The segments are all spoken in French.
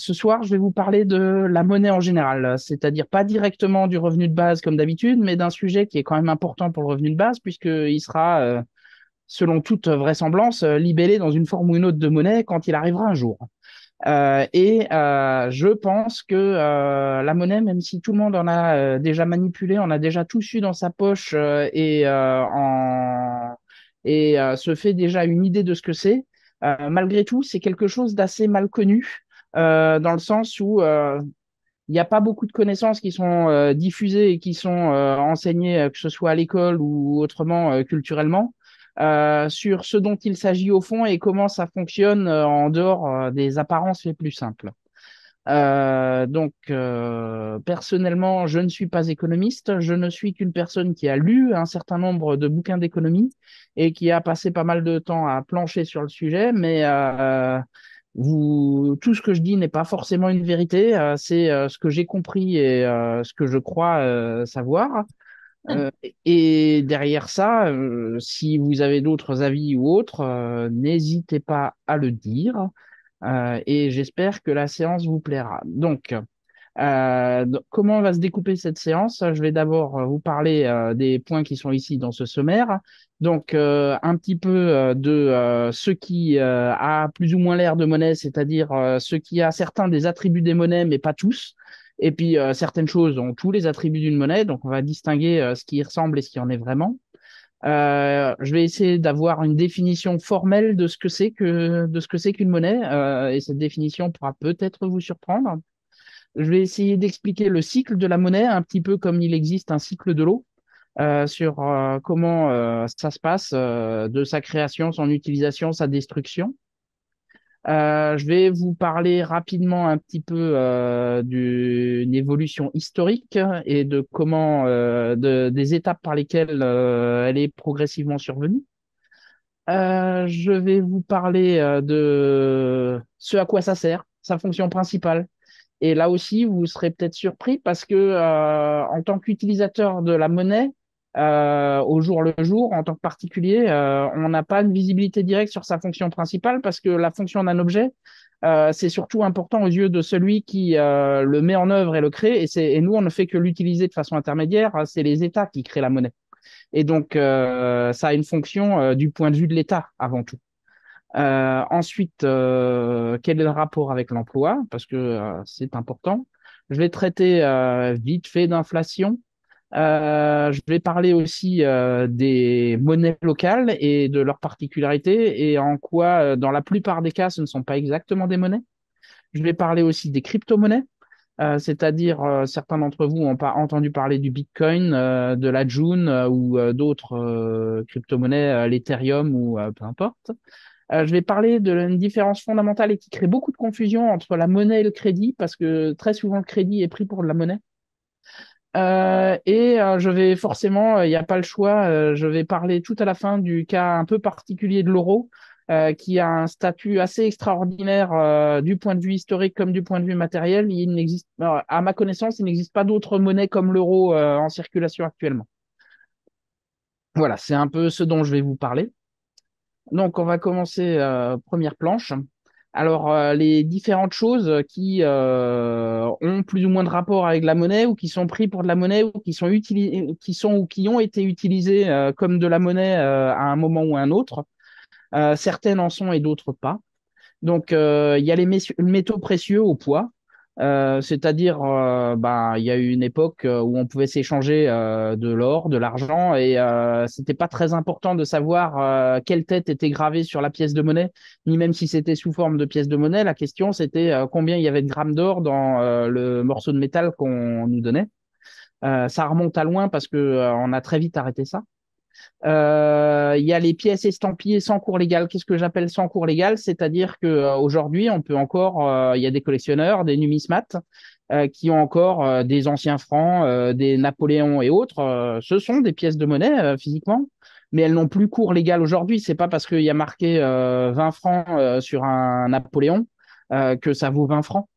ce soir, je vais vous parler de la monnaie en général, c'est-à-dire pas directement du revenu de base comme d'habitude, mais d'un sujet qui est quand même important pour le revenu de base, puisqu'il sera, selon toute vraisemblance, libellé dans une forme ou une autre de monnaie quand il arrivera un jour. Je pense que la monnaie, même si tout le monde en a déjà manipulé, on a déjà tous eu dans sa poche se fait déjà une idée de ce que c'est, malgré tout, c'est quelque chose d'assez mal connu, dans le sens où il n'y a pas beaucoup de connaissances qui sont diffusées et qui sont enseignées, que ce soit à l'école ou autrement culturellement, sur ce dont il s'agit au fond et comment ça fonctionne en dehors des apparences les plus simples. Personnellement, je ne suis pas économiste, je ne suis qu'une personne qui a lu un certain nombre de bouquins d'économie et qui a passé pas mal de temps à plancher sur le sujet, mais tout ce que je dis n'est pas forcément une vérité, c'est ce que j'ai compris et ce que je crois savoir. Euh, et derrière ça, si vous avez d'autres avis ou autres, n'hésitez pas à le dire. Et j'espère que la séance vous plaira. Donc, comment va se découper cette séance? Je vais d'abord vous parler des points qui sont ici dans ce sommaire. Donc, un petit peu de ce qui a plus ou moins l'air de monnaie, c'est-à-dire ce qui a certains des attributs des monnaies, mais pas tous. Et puis, certaines choses ont tous les attributs d'une monnaie. Donc, on va distinguer ce qui y ressemble et ce qui en est vraiment. Je vais essayer d'avoir une définition formelle de ce que c'est qu'une monnaie, et cette définition pourra peut-être vous surprendre. Je vais essayer d'expliquer le cycle de la monnaie, un petit peu comme il existe un cycle de l'eau, sur comment ça se passe, de sa création, son utilisation, sa destruction. Je vais vous parler rapidement un petit peu d'une évolution historique et de comment, des étapes par lesquelles elle est progressivement survenue. Je vais vous parler de ce à quoi ça sert, sa fonction principale. Et là aussi, vous serez peut-être surpris parce que, en tant qu'utilisateur de la monnaie, au jour le jour, en tant que particulier, on n'a pas une visibilité directe sur sa fonction principale parce que la fonction d'un objet, c'est surtout important aux yeux de celui qui le met en œuvre et le crée. Et nous, on ne fait que l'utiliser de façon intermédiaire. C'est les États qui créent la monnaie. Et donc, ça a une fonction du point de vue de l'État avant tout. Ensuite, quel est le rapport avec l'emploi? Parce que c'est important. Je vais traiter vite fait d'inflation. Je vais parler aussi des monnaies locales et de leurs particularités et en quoi, dans la plupart des cas, ce ne sont pas exactement des monnaies. Je vais parler aussi des crypto-monnaies, c'est-à-dire certains d'entre vous ont pas entendu parler du Bitcoin, de la June ou d'autres crypto-monnaies, l'Ethereum ou peu importe. Je vais parler de une différence fondamentale et qui crée beaucoup de confusion entre la monnaie et le crédit, parce que très souvent le crédit est pris pour de la monnaie. Je vais forcément, il n'y a pas le choix, je vais parler tout à la fin du cas un peu particulier de l'euro, qui a un statut assez extraordinaire du point de vue historique comme du point de vue matériel. Il n'existe, à ma connaissance, il n'existe pas d'autres monnaies comme l'euro en circulation actuellement. Voilà, c'est un peu ce dont je vais vous parler. Donc, on va commencer première planche. Alors, les différentes choses qui ont plus ou moins de rapport avec la monnaie ou qui sont pris pour de la monnaie ou qui sont utilisées, qui sont ou qui ont été utilisées comme de la monnaie à un moment ou à un autre. Certaines en sont et d'autres pas. Donc, il y a les métaux précieux au poids, c'est-à-dire, il y a eu une époque où on pouvait s'échanger de l'or, de l'argent, et c'était pas très important de savoir quelle tête était gravée sur la pièce de monnaie, ni même si c'était sous forme de pièce de monnaie. La question, c'était combien il y avait de grammes d'or dans le morceau de métal qu'on nous donnait. Ça remonte à loin parce que on a très vite arrêté ça. Il y a les pièces estampillées sans cours légal. Qu'est-ce que j'appelle sans cours légal? C'est-à-dire que aujourd'hui, on peut encore, il y a des collectionneurs, des numismates, qui ont encore des anciens francs, des Napoléons et autres. Ce sont des pièces de monnaie physiquement, mais elles n'ont plus cours légal aujourd'hui. C'est pas parce qu'il y a marqué 20 francs sur un Napoléon que ça vaut 20 francs.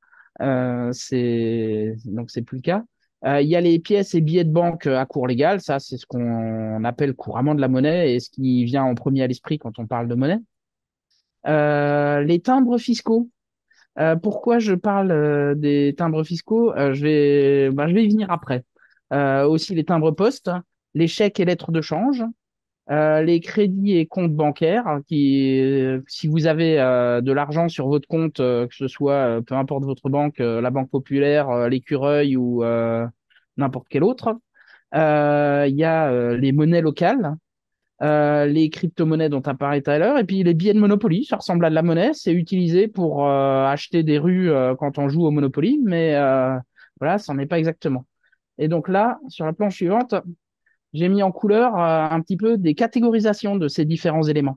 Donc c'est plus le cas. Il y a les pièces et billets de banque à cours légal. Ça, c'est ce qu'on appelle couramment de la monnaie et ce qui vient en premier à l'esprit quand on parle de monnaie. Les timbres fiscaux. Pourquoi je parle des timbres fiscaux? Je vais y venir après. Aussi les timbres postes, les chèques et lettres de change, les crédits et comptes bancaires, si vous avez de l'argent sur votre compte, que ce soit, peu importe votre banque, la Banque Populaire, l'Écureuil ou n'importe quelle autre, il y a les monnaies locales, les crypto-monnaies dont tu as parlé tout à l'heure, et puis les billets de Monopoly, ça ressemble à de la monnaie, c'est utilisé pour acheter des rues quand on joue au Monopoly, mais voilà, ça n'en est pas exactement. Et donc là, sur la planche suivante, j'ai mis en couleur un petit peu des catégorisations de ces différents éléments.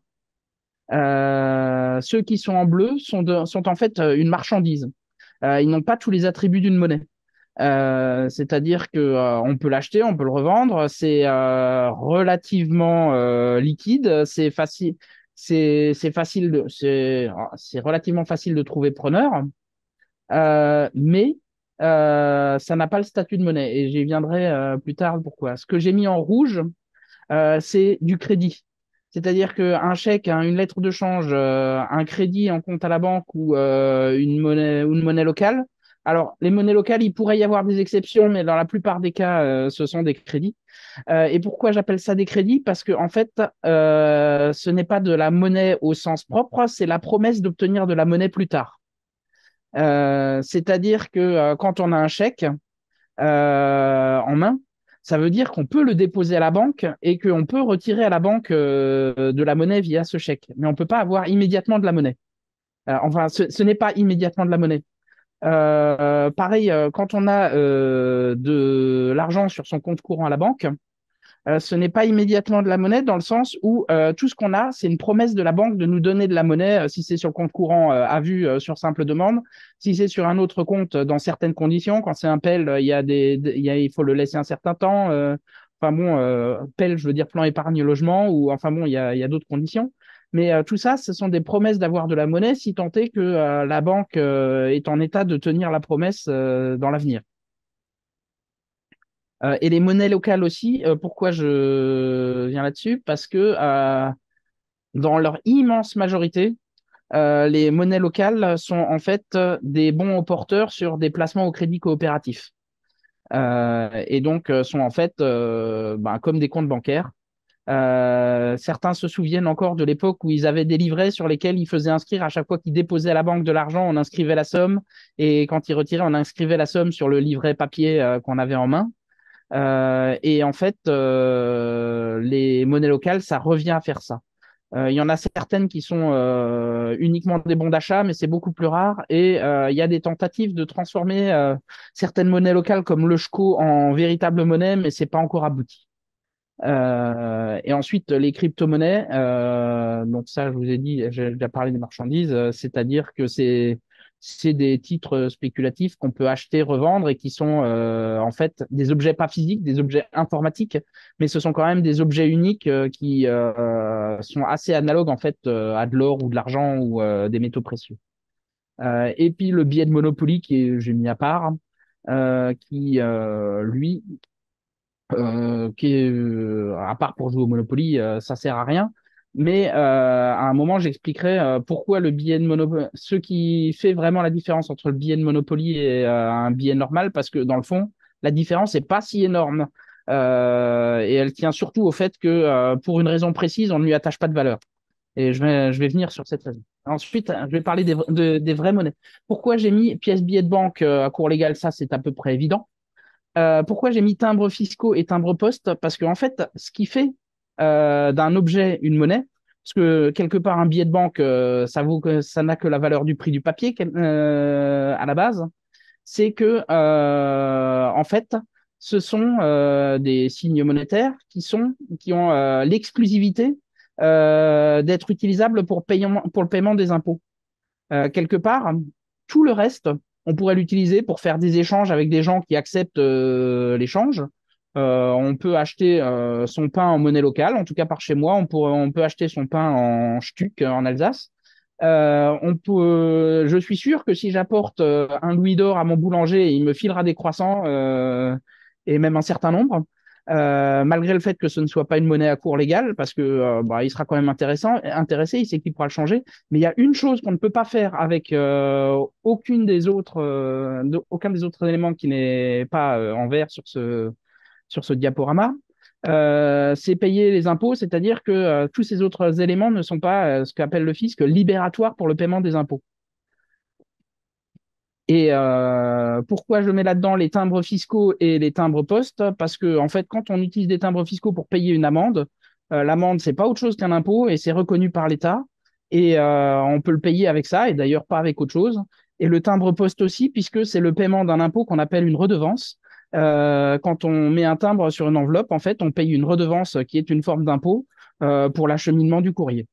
Ceux qui sont en bleu sont en fait une marchandise. Ils n'ont pas tous les attributs d'une monnaie. C'est-à-dire que on peut l'acheter, on peut le revendre, c'est relativement liquide, c'est relativement facile de trouver preneur, mais ça n'a pas le statut de monnaie. Et j'y viendrai plus tard pourquoi. Ce que j'ai mis en rouge, c'est du crédit. C'est-à-dire qu'un chèque, une lettre de change, un crédit en compte à la banque ou une monnaie locale. Alors, les monnaies locales, il pourrait y avoir des exceptions, mais dans la plupart des cas, ce sont des crédits. Et pourquoi j'appelle ça des crédits? Parce que, en fait, ce n'est pas de la monnaie au sens propre, c'est la promesse d'obtenir de la monnaie plus tard. C'est-à-dire que quand on a un chèque, en main, ça veut dire qu'on peut le déposer à la banque et qu'on peut retirer à la banque de la monnaie via ce chèque. Mais on ne peut pas avoir immédiatement de la monnaie. Enfin, ce n'est pas immédiatement de la monnaie. Pareil, quand on a de l'argent sur son compte courant à la banque, ce n'est pas immédiatement de la monnaie dans le sens où tout ce qu'on a, c'est une promesse de la banque de nous donner de la monnaie si c'est sur le compte courant à vue sur simple demande, si c'est sur un autre compte dans certaines conditions. Quand c'est un PEL, il faut le laisser un certain temps. Enfin bon, PEL, je veux dire plan épargne logement ou enfin bon, il y a d'autres conditions. Mais tout ça, ce sont des promesses d'avoir de la monnaie si tant est que la banque est en état de tenir la promesse dans l'avenir. Et les monnaies locales aussi, pourquoi je viens là-dessus? Parce que dans leur immense majorité, les monnaies locales sont en fait des bons au porteur sur des placements au crédit coopératif. Et donc sont en fait comme des comptes bancaires. Certains se souviennent encore de l'époque où ils avaient des livrets sur lesquels ils faisaient inscrire à chaque fois qu'ils déposaient à la banque de l'argent, on inscrivait la somme, et quand ils retiraient, on inscrivait la somme sur le livret papier qu'on avait en main. Et en fait, les monnaies locales, ça revient à faire ça. Il y en a certaines qui sont uniquement des bons d'achat, mais c'est beaucoup plus rare. Et il y a des tentatives de transformer certaines monnaies locales comme le SCHO en véritable monnaie, mais c'est pas encore abouti. Et ensuite, les crypto-monnaies, donc ça, je vous ai dit, j'ai déjà parlé des marchandises, c'est-à-dire que c'est des titres spéculatifs qu'on peut acheter, revendre et qui sont en fait des objets pas physiques, des objets informatiques, mais ce sont quand même des objets uniques qui sont assez analogues en fait à de l'or ou de l'argent ou des métaux précieux. Et puis le billet de Monopoly j'ai mis à part, qui lui à part pour jouer au Monopoly, ça sert à rien. Mais à un moment, j'expliquerai pourquoi le billet de Monopoly, ce qui fait vraiment la différence entre le billet de Monopoly et un billet normal, parce que dans le fond, la différence n'est pas si énorme. Et elle tient surtout au fait que pour une raison précise, on ne lui attache pas de valeur. Et je vais venir sur cette raison. Ensuite, je vais parler des vraies monnaies. Pourquoi j'ai mis pièce billet de banque à cours légal? Ça, c'est à peu près évident. Pourquoi j'ai mis timbres fiscaux et timbres poste? Parce que en fait, ce qui fait d'un objet une monnaie, parce que quelque part un billet de banque, ça n'a que la valeur du prix du papier à la base, c'est que en fait, ce sont des signes monétaires qui ont l'exclusivité d'être utilisables pour le paiement des impôts. Quelque part, tout le reste, on pourrait l'utiliser pour faire des échanges avec des gens qui acceptent l'échange. On peut acheter son pain en monnaie locale, en tout cas par chez moi, on peut acheter son pain en Stuck en Alsace. Je suis sûr que si j'apporte un louis d'or à mon boulanger, il me filera des croissants et même un certain nombre. malgré le fait que ce ne soit pas une monnaie à cours légal, parce que il sera quand même intéressé, il sait qu'il pourra le changer. Mais il y a une chose qu'on ne peut pas faire avec aucun des autres éléments qui n'est pas en vert sur ce diaporama, c'est payer les impôts, c'est-à-dire que tous ces autres éléments ne sont pas ce qu'appelle le fisc libératoire pour le paiement des impôts. Et pourquoi je mets là-dedans les timbres fiscaux et les timbres postes? Parce que, en fait, quand on utilise des timbres fiscaux pour payer une amende, l'amende, c'est pas autre chose qu'un impôt et c'est reconnu par l'État. Et on peut le payer avec ça, et d'ailleurs pas avec autre chose. Et le timbre poste aussi, puisque c'est le paiement d'un impôt qu'on appelle une redevance. Quand on met un timbre sur une enveloppe, en fait, on paye une redevance qui est une forme d'impôt pour l'acheminement du courrier.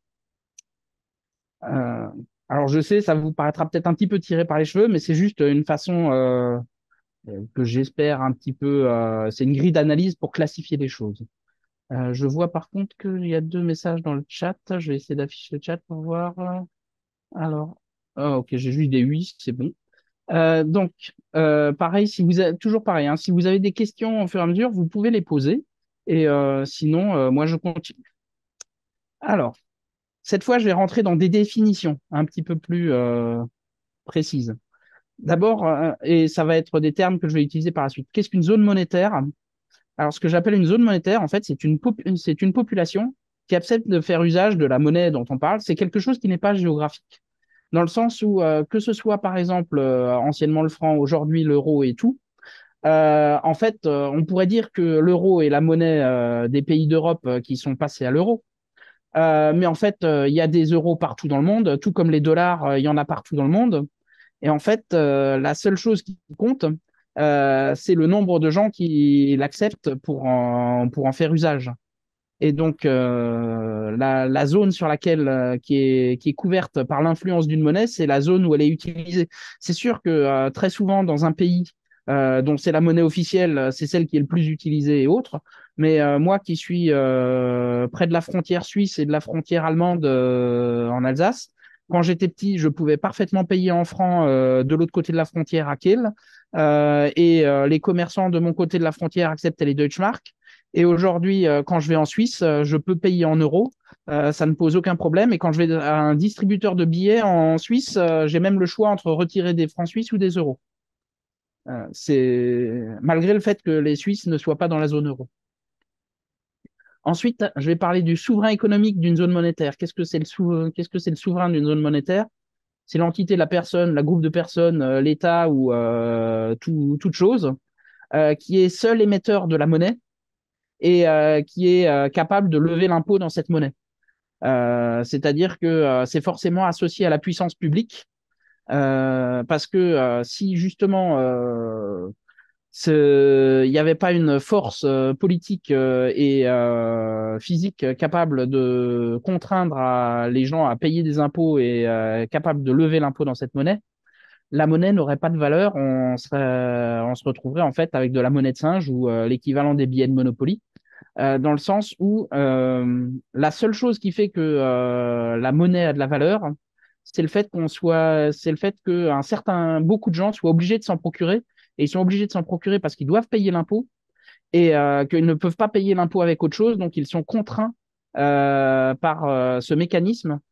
Euh, alors, je sais, ça vous paraîtra peut-être un petit peu tiré par les cheveux, mais c'est juste une façon que j'espère un petit peu. C'est une grille d'analyse pour classifier les choses. Je vois par contre qu'il y a deux messages dans le chat. Je vais essayer d'afficher le chat pour voir. Alors, ok, j'ai juste des oui, c'est bon. Donc, pareil, si vous avez, toujours pareil, hein, si vous avez des questions au fur et à mesure, vous pouvez les poser. Et sinon, moi, je continue. Alors, cette fois, je vais rentrer dans des définitions un petit peu plus précises. D'abord, et ça va être des termes que je vais utiliser par la suite. Qu'est-ce qu'une zone monétaire? Alors, ce que j'appelle une zone monétaire, en fait, c'est une population qui accepte de faire usage de la monnaie dont on parle. C'est quelque chose qui n'est pas géographique. Dans le sens où, que ce soit, par exemple, anciennement le franc, aujourd'hui l'euro et tout, en fait, on pourrait dire que l'euro est la monnaie des pays d'Europe qui sont passés à l'euro. Mais en fait, il y a des euros partout dans le monde, tout comme les dollars, il y en a partout dans le monde. Et en fait, la seule chose qui compte, c'est le nombre de gens qui l'acceptent pour en faire usage. Et donc, la zone sur laquelle, qui est couverte par l'influence d'une monnaie, c'est la zone où elle est utilisée. C'est sûr que très souvent, dans un pays dont c'est la monnaie officielle, c'est celle qui est le plus utilisée et autres. Mais moi qui suis près de la frontière suisse et de la frontière allemande en Alsace, quand j'étais petit, je pouvais parfaitement payer en francs de l'autre côté de la frontière à Kiel. Les commerçants de mon côté de la frontière acceptaient les Deutschmark. Et aujourd'hui, quand je vais en Suisse, je peux payer en euros. Ça ne pose aucun problème. Et quand je vais à un distributeur de billets en Suisse, j'ai même le choix entre retirer des francs suisses ou des euros. C'est malgré le fait que les Suisses ne soient pas dans la zone euro. Ensuite, je vais parler du souverain économique d'une zone monétaire. Qu'est-ce que c'est le souverain d'une zone monétaire? C'est l'entité, la personne, la groupe de personnes, l'État ou toute chose qui est seul émetteur de la monnaie et qui est capable de lever l'impôt dans cette monnaie. C'est-à-dire que c'est forcément associé à la puissance publique, parce que si justement il n'y avait pas une force politique et physique capable de contraindre les gens à payer des impôts et capable de lever l'impôt dans cette monnaie, la monnaie n'aurait pas de valeur. On se retrouverait en fait avec de la monnaie de singe ou l'équivalent des billets de Monopoly dans le sens où la seule chose qui fait que la monnaie a de la valeur, c'est le fait que beaucoup de gens soient obligés de s'en procurer, et ils sont obligés de s'en procurer parce qu'ils doivent payer l'impôt et qu'ils ne peuvent pas payer l'impôt avec autre chose, donc ils sont contraints par ce mécanisme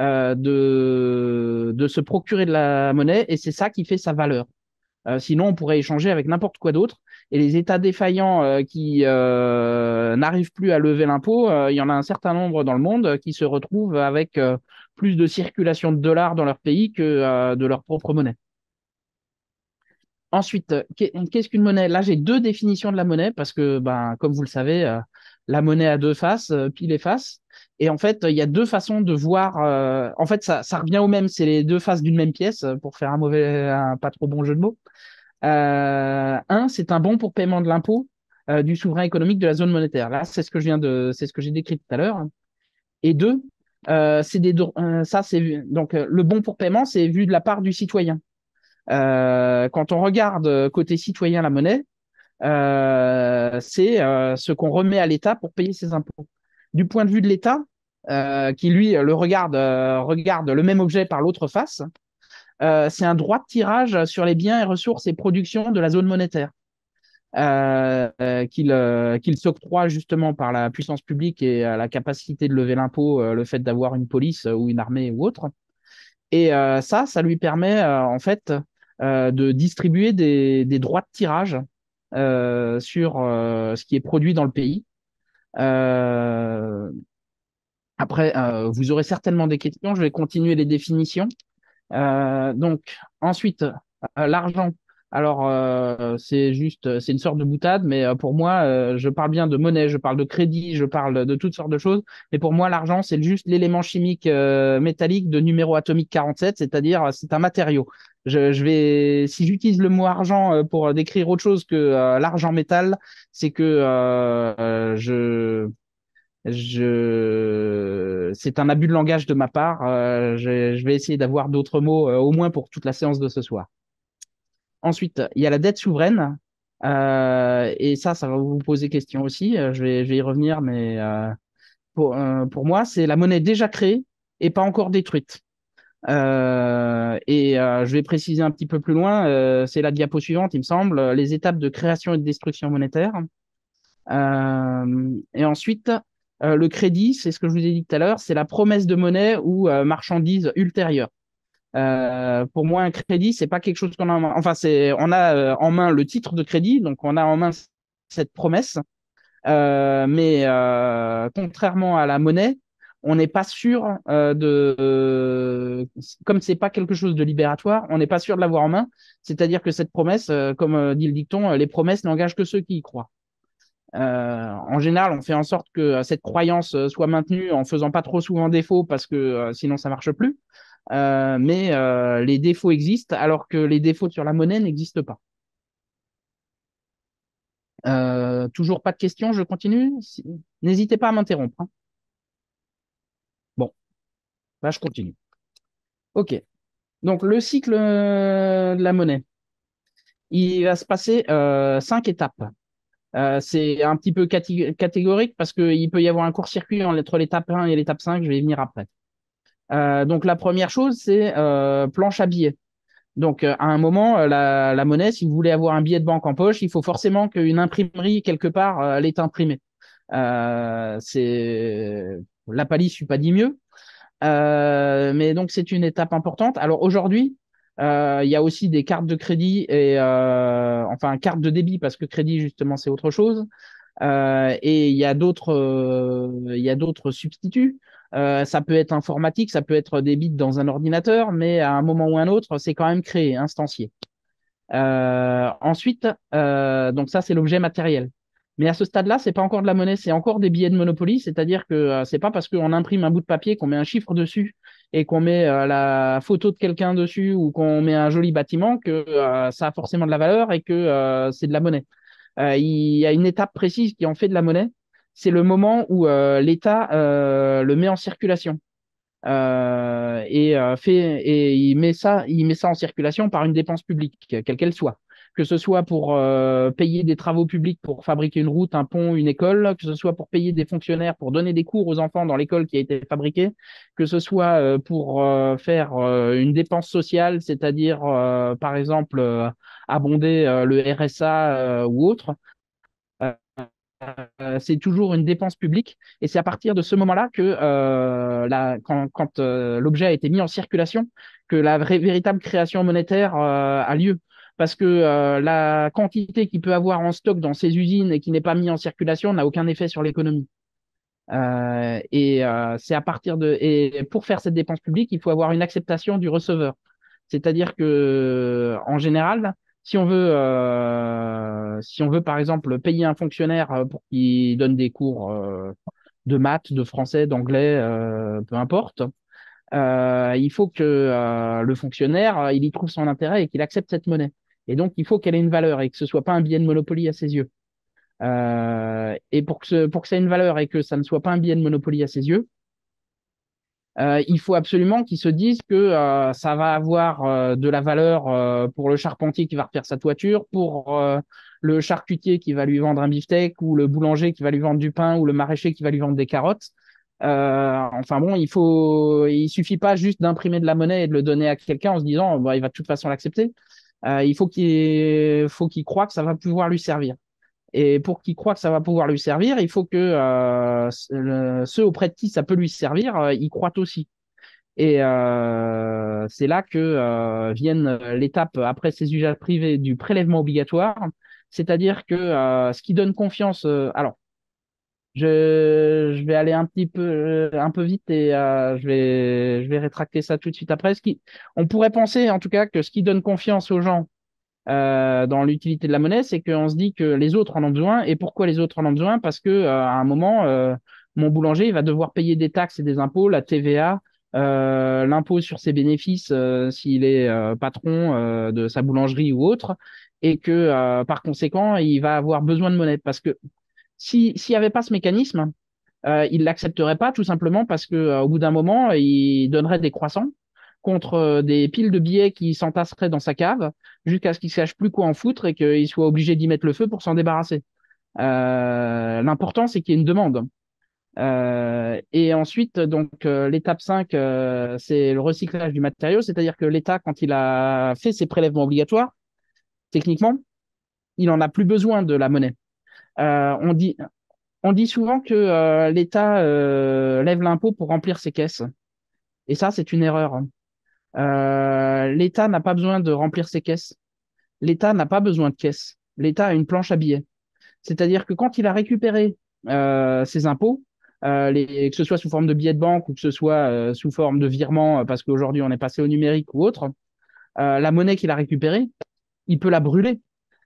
de se procurer de la monnaie, et c'est ça qui fait sa valeur. Sinon, on pourrait échanger avec n'importe quoi d'autre. Et les États défaillants qui n'arrivent plus à lever l'impôt, il y en a un certain nombre dans le monde qui se retrouvent avec plus de circulation de dollars dans leur pays que de leur propre monnaie. Ensuite, qu'est-ce qu'une monnaie? Là, j'ai deux définitions de la monnaie parce que, ben, comme vous le savez, la monnaie a deux faces, pile et face. Et en fait, il y a deux façons de voir. En fait, ça revient au même. C'est les deux faces d'une même pièce, pour faire un pas trop bon jeu de mots. Un, c'est un bon pour paiement de l'impôt du souverain économique de la zone monétaire. Là, c'est ce que j'ai décrit tout à l'heure. Et deux, ça, donc le bon pour paiement, c'est vu de la part du citoyen. Quand on regarde côté citoyen la monnaie, c'est ce qu'on remet à l'État pour payer ses impôts. Du point de vue de l'État, qui lui regarde le même objet par l'autre face, c'est un droit de tirage sur les biens et ressources et productions de la zone monétaire. qu'il s'octroie justement par la puissance publique et la capacité de lever l'impôt, le fait d'avoir une police ou une armée ou autre. Et ça lui permet en fait de distribuer des droits de tirage sur ce qui est produit dans le pays. Euh, Après, vous aurez certainement des questions. Je vais continuer les définitions. Donc, ensuite, l'argent. Alors, c'est une sorte de boutade, mais pour moi, je parle bien de monnaie, je parle de crédit, je parle de toutes sortes de choses. Mais pour moi, l'argent, c'est juste l'élément chimique métallique de numéro atomique 47, c'est-à-dire c'est un matériau. Si j'utilise le mot argent pour décrire autre chose que l'argent métal, c'est que c'est un abus de langage de ma part. Je vais essayer d'avoir d'autres mots, au moins pour toute la séance de ce soir. Ensuite, il y a la dette souveraine. Et ça va vous poser question aussi. Je vais y revenir, mais pour moi, c'est la monnaie déjà créée et pas encore détruite. Je vais préciser un petit peu plus loin. C'est la diapo suivante, il me semble, les étapes de création et de destruction monétaire. Et ensuite, le crédit, c'est ce que je vous ai dit tout à l'heure, c'est la promesse de monnaie ou marchandise ultérieure. Pour moi, un crédit, c'est pas quelque chose qu'on a en main. Enfin, on a en main le titre de crédit, donc on a en main cette promesse. Mais contrairement à la monnaie, on n'est pas sûr comme c'est pas quelque chose de libératoire, on n'est pas sûr de l'avoir en main. C'est-à-dire que cette promesse, comme dit le dicton, les promesses n'engagent que ceux qui y croient. En général, on fait en sorte que cette croyance soit maintenue en faisant pas trop souvent défaut parce que sinon ça marche plus. Mais les défauts existent alors que les défauts sur la monnaie n'existent pas. Toujours pas de questions, je continue. N'hésitez pas à m'interrompre, hein. Bon, là je continue. Ok. Donc le cycle de la monnaie, il va se passer 5 étapes. C'est un petit peu catégorique parce qu'il peut y avoir un court-circuit entre l'étape 1 et l'étape 5. Je vais y venir après. Donc la première chose, c'est planche à billets. Donc à un moment, la monnaie, si vous voulez avoir un billet de banque en poche, il faut forcément qu'une imprimerie quelque part l'ait imprimé. C'est la palisse, je suis pas dit mieux. Mais donc c'est une étape importante. Alors aujourd'hui, il y a aussi des cartes de crédit et enfin cartes de débit parce que crédit justement c'est autre chose. Et il y a d'autres substituts. Ça peut être informatique, ça peut être des bits dans un ordinateur, mais à un moment ou un autre, c'est quand même créé, instancié. Ensuite, donc ça, c'est l'objet matériel. Mais à ce stade-là, c'est pas encore de la monnaie, c'est encore des billets de Monopoly, c'est-à-dire que c'est pas parce qu'on imprime un bout de papier, qu'on met un chiffre dessus et qu'on met la photo de quelqu'un dessus ou qu'on met un joli bâtiment que ça a forcément de la valeur et que c'est de la monnaie. Il y a une étape précise qui en fait de la monnaie, c'est le moment où l'État le met en circulation. Et il met ça en circulation par une dépense publique, quelle qu'elle soit. Que ce soit pour payer des travaux publics pour fabriquer une route, un pont, une école, que ce soit pour payer des fonctionnaires pour donner des cours aux enfants dans l'école qui a été fabriquée, que ce soit pour faire une dépense sociale, c'est-à-dire par exemple abonder le RSA ou autre. Euh, c'est toujours une dépense publique et c'est à partir de ce moment-là que quand l'objet a été mis en circulation que la véritable création monétaire a lieu. Parce que la quantité qu'il peut avoir en stock dans ses usines et qui n'est pas mis en circulation n'a aucun effet sur l'économie. C'est à partir de et pour faire cette dépense publique, il faut avoir une acceptation du receveur. C'est-à-dire que en général, si on veut par exemple payer un fonctionnaire pour qu'il donne des cours de maths, de français, d'anglais, peu importe, il faut que le fonctionnaire il y trouve son intérêt et qu'il accepte cette monnaie. Et donc il faut qu'elle ait une valeur et que ce soit pas un billet de Monopoly à ses yeux. Et pour que ça ait une valeur et que ça ne soit pas un billet de Monopoly à ses yeux, il faut absolument qu'ils se disent que ça va avoir de la valeur pour le charpentier qui va refaire sa toiture, pour le charcutier qui va lui vendre un beefsteak, ou le boulanger qui va lui vendre du pain, ou le maraîcher qui va lui vendre des carottes. Enfin bon, il suffit pas juste d'imprimer de la monnaie et de le donner à quelqu'un en se disant, bah, il va de toute façon l'accepter. faut qu'il croie que ça va pouvoir lui servir. Et pour qu'il croie que ça va pouvoir lui servir, il faut que ceux auprès de qui ça peut lui servir, y croient aussi. Et c'est là que viennent l'étape après ces usages privés du prélèvement obligatoire, c'est-à-dire que ce qui donne confiance. Alors, je vais aller un peu vite et je vais rétracter ça tout de suite après. On pourrait penser en tout cas que ce qui donne confiance aux gens dans l'utilité de la monnaie, c'est qu'on se dit que les autres en ont besoin. Et pourquoi les autres en ont besoin? Parce que à un moment, mon boulanger, il va devoir payer des taxes et des impôts, la TVA, l'impôt sur ses bénéfices s'il est patron de sa boulangerie ou autre, et que par conséquent, il va avoir besoin de monnaie. Parce que s'il n'y avait pas ce mécanisme, il l'accepterait pas tout simplement parce que au bout d'un moment, il donnerait des croissants contre des piles de billets qui s'entasseraient dans sa cave jusqu'à ce qu'il sache plus quoi en foutre et qu'il soit obligé d'y mettre le feu pour s'en débarrasser. L'important, c'est qu'il y ait une demande. Et ensuite, donc, l'étape 5, c'est le recyclage du matériau, c'est-à-dire que l'État, quand il a fait ses prélèvements obligatoires, techniquement, il n'en a plus besoin de la monnaie. Euh, on dit, on dit souvent que l'État lève l'impôt pour remplir ses caisses. Et ça, c'est une erreur. L'État n'a pas besoin de remplir ses caisses. L'État n'a pas besoin de caisse. L'État a une planche à billets. C'est-à-dire que quand il a récupéré ses impôts, que ce soit sous forme de billets de banque ou que ce soit sous forme de virement, parce qu'aujourd'hui on est passé au numérique ou autre, la monnaie qu'il a récupérée, il peut la brûler.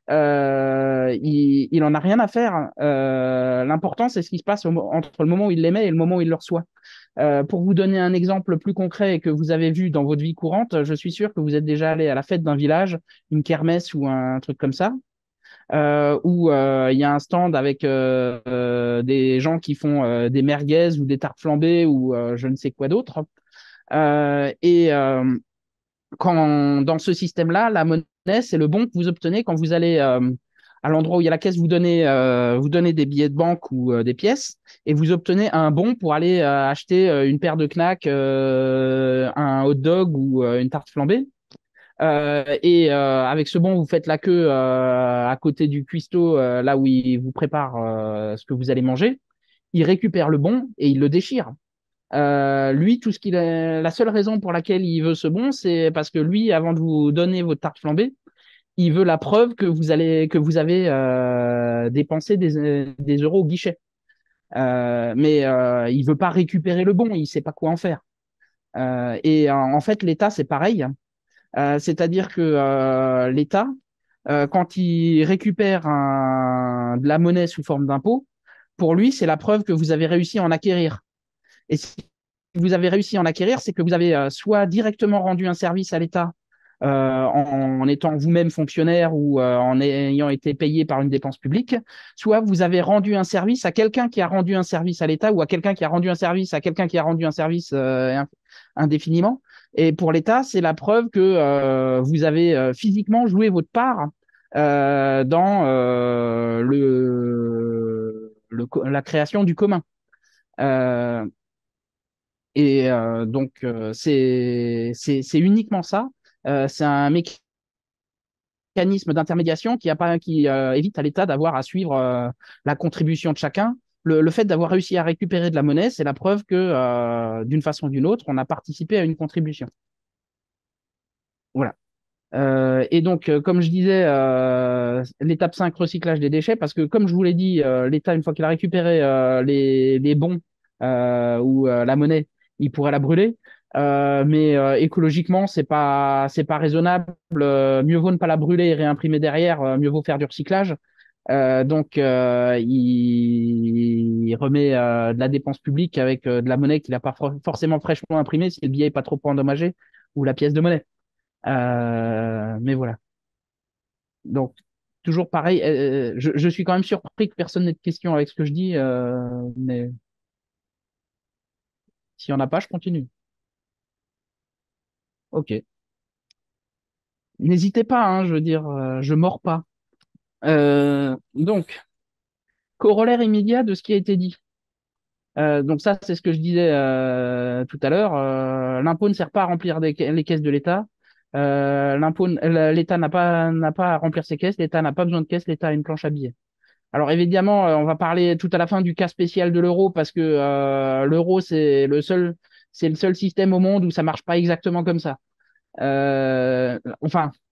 Il en a rien à faire. L'important, c'est ce qui se passe entre le moment où il l'émet et le moment où il le reçoit. Pour vous donner un exemple plus concret et que vous avez vu dans votre vie courante, je suis sûr que vous êtes déjà allé à la fête d'un village, une kermesse ou un truc comme ça, où il y a un stand avec des gens qui font des merguez ou des tartes flambées ou je ne sais quoi d'autre. Et dans ce système-là, la monnaie, c'est le bon que vous obtenez quand vous allez à l'endroit où il y a la caisse, vous donnez des billets de banque ou des pièces et vous obtenez un bon pour aller acheter une paire de knacks, un hot dog ou une tarte flambée. Avec ce bon, vous faites la queue à côté du cuistot, là où il vous prépare ce que vous allez manger. Il récupère le bon et il le déchire. Lui, la seule raison pour laquelle il veut ce bon, c'est parce que lui, avant de vous donner votre tarte flambée, il veut la preuve que vous avez dépensé des euros au guichet. Mais il veut pas récupérer le bon, il sait pas quoi en faire. En fait, l'État, c'est pareil. C'est-à-dire que l'État, quand il récupère de la monnaie sous forme d'impôt, pour lui, c'est la preuve que vous avez réussi à en acquérir. Et si vous avez réussi à en acquérir, c'est que vous avez soit directement rendu un service à l'État en étant vous-même fonctionnaire ou en ayant été payé par une dépense publique, soit vous avez rendu un service à quelqu'un qui a rendu un service à l'État ou à quelqu'un qui a rendu un service à quelqu'un qui a rendu un service indéfiniment. Et pour l'État, c'est la preuve que vous avez physiquement joué votre part dans la création du commun. Euh, c'est uniquement ça. C'est un mécanisme d'intermédiation qui évite à l'État d'avoir à suivre la contribution de chacun. Le fait d'avoir réussi à récupérer de la monnaie, c'est la preuve que, d'une façon ou d'une autre, on a participé à une contribution. Voilà. Comme je disais, l'étape 5, recyclage des déchets, parce que comme je vous l'ai dit, l'État, une fois qu'il a récupéré les bons ou la monnaie, il pourrait la brûler. Mais écologiquement, c'est pas raisonnable. Mieux vaut ne pas la brûler et réimprimer derrière, mieux vaut faire du recyclage. Il remet de la dépense publique avec de la monnaie qu'il n'a pas forcément fraîchement imprimée si le billet n'est pas trop endommagé ou la pièce de monnaie. Mais voilà. Donc, toujours pareil. Je suis quand même surpris que personne n'ait de questions avec ce que je dis, mais s'il n'y en a pas, je continue. Ok. N'hésitez pas, hein, je veux dire, je mords pas. Donc, corollaire immédiat de ce qui a été dit. Donc ça, c'est ce que je disais tout à l'heure. L'impôt ne sert pas à remplir les caisses de l'État. L'État n'a pas à remplir ses caisses, l'État n'a pas besoin de caisse, l'État a une planche à billets. Alors évidemment, on va parler tout à la fin du cas spécial de l'euro parce que l'euro c'est le seul système au monde où ça marche pas exactement comme ça. Enfin,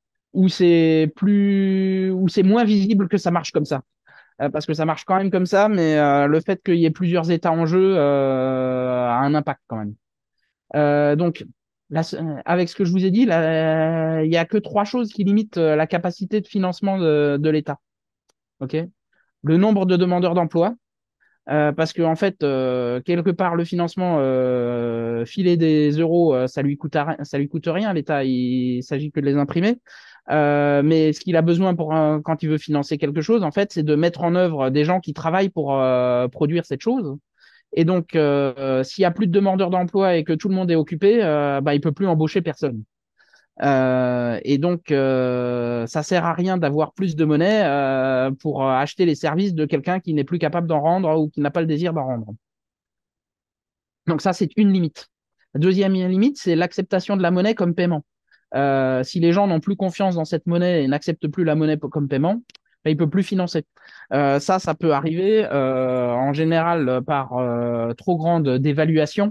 où c'est moins visible que ça marche comme ça. Parce que ça marche quand même comme ça, mais le fait qu'il y ait plusieurs États en jeu a un impact quand même. Donc, avec ce que je vous ai dit, il n'y a que trois choses qui limitent la capacité de financement de l'État. Ok. Le nombre de demandeurs d'emploi, parce que en fait, quelque part, le financement, filer des euros, ça lui coûte rien. L'État, il s'agit que de les imprimer. Mais ce qu'il a besoin quand il veut financer quelque chose, en fait, c'est de mettre en œuvre des gens qui travaillent pour produire cette chose. Et donc, s'il y a plus de demandeurs d'emploi et que tout le monde est occupé, bah, il peut plus embaucher personne. Et donc, ça sert à rien d'avoir plus de monnaie pour acheter les services de quelqu'un qui n'est plus capable d'en rendre ou qui n'a pas le désir d'en rendre. Donc ça, c'est une limite. La deuxième limite, c'est l'acceptation de la monnaie comme paiement. Si les gens n'ont plus confiance dans cette monnaie et n'acceptent plus la monnaie comme paiement, ben, ils ne peuvent plus financer. Ça peut arriver en général par trop grande dévaluation.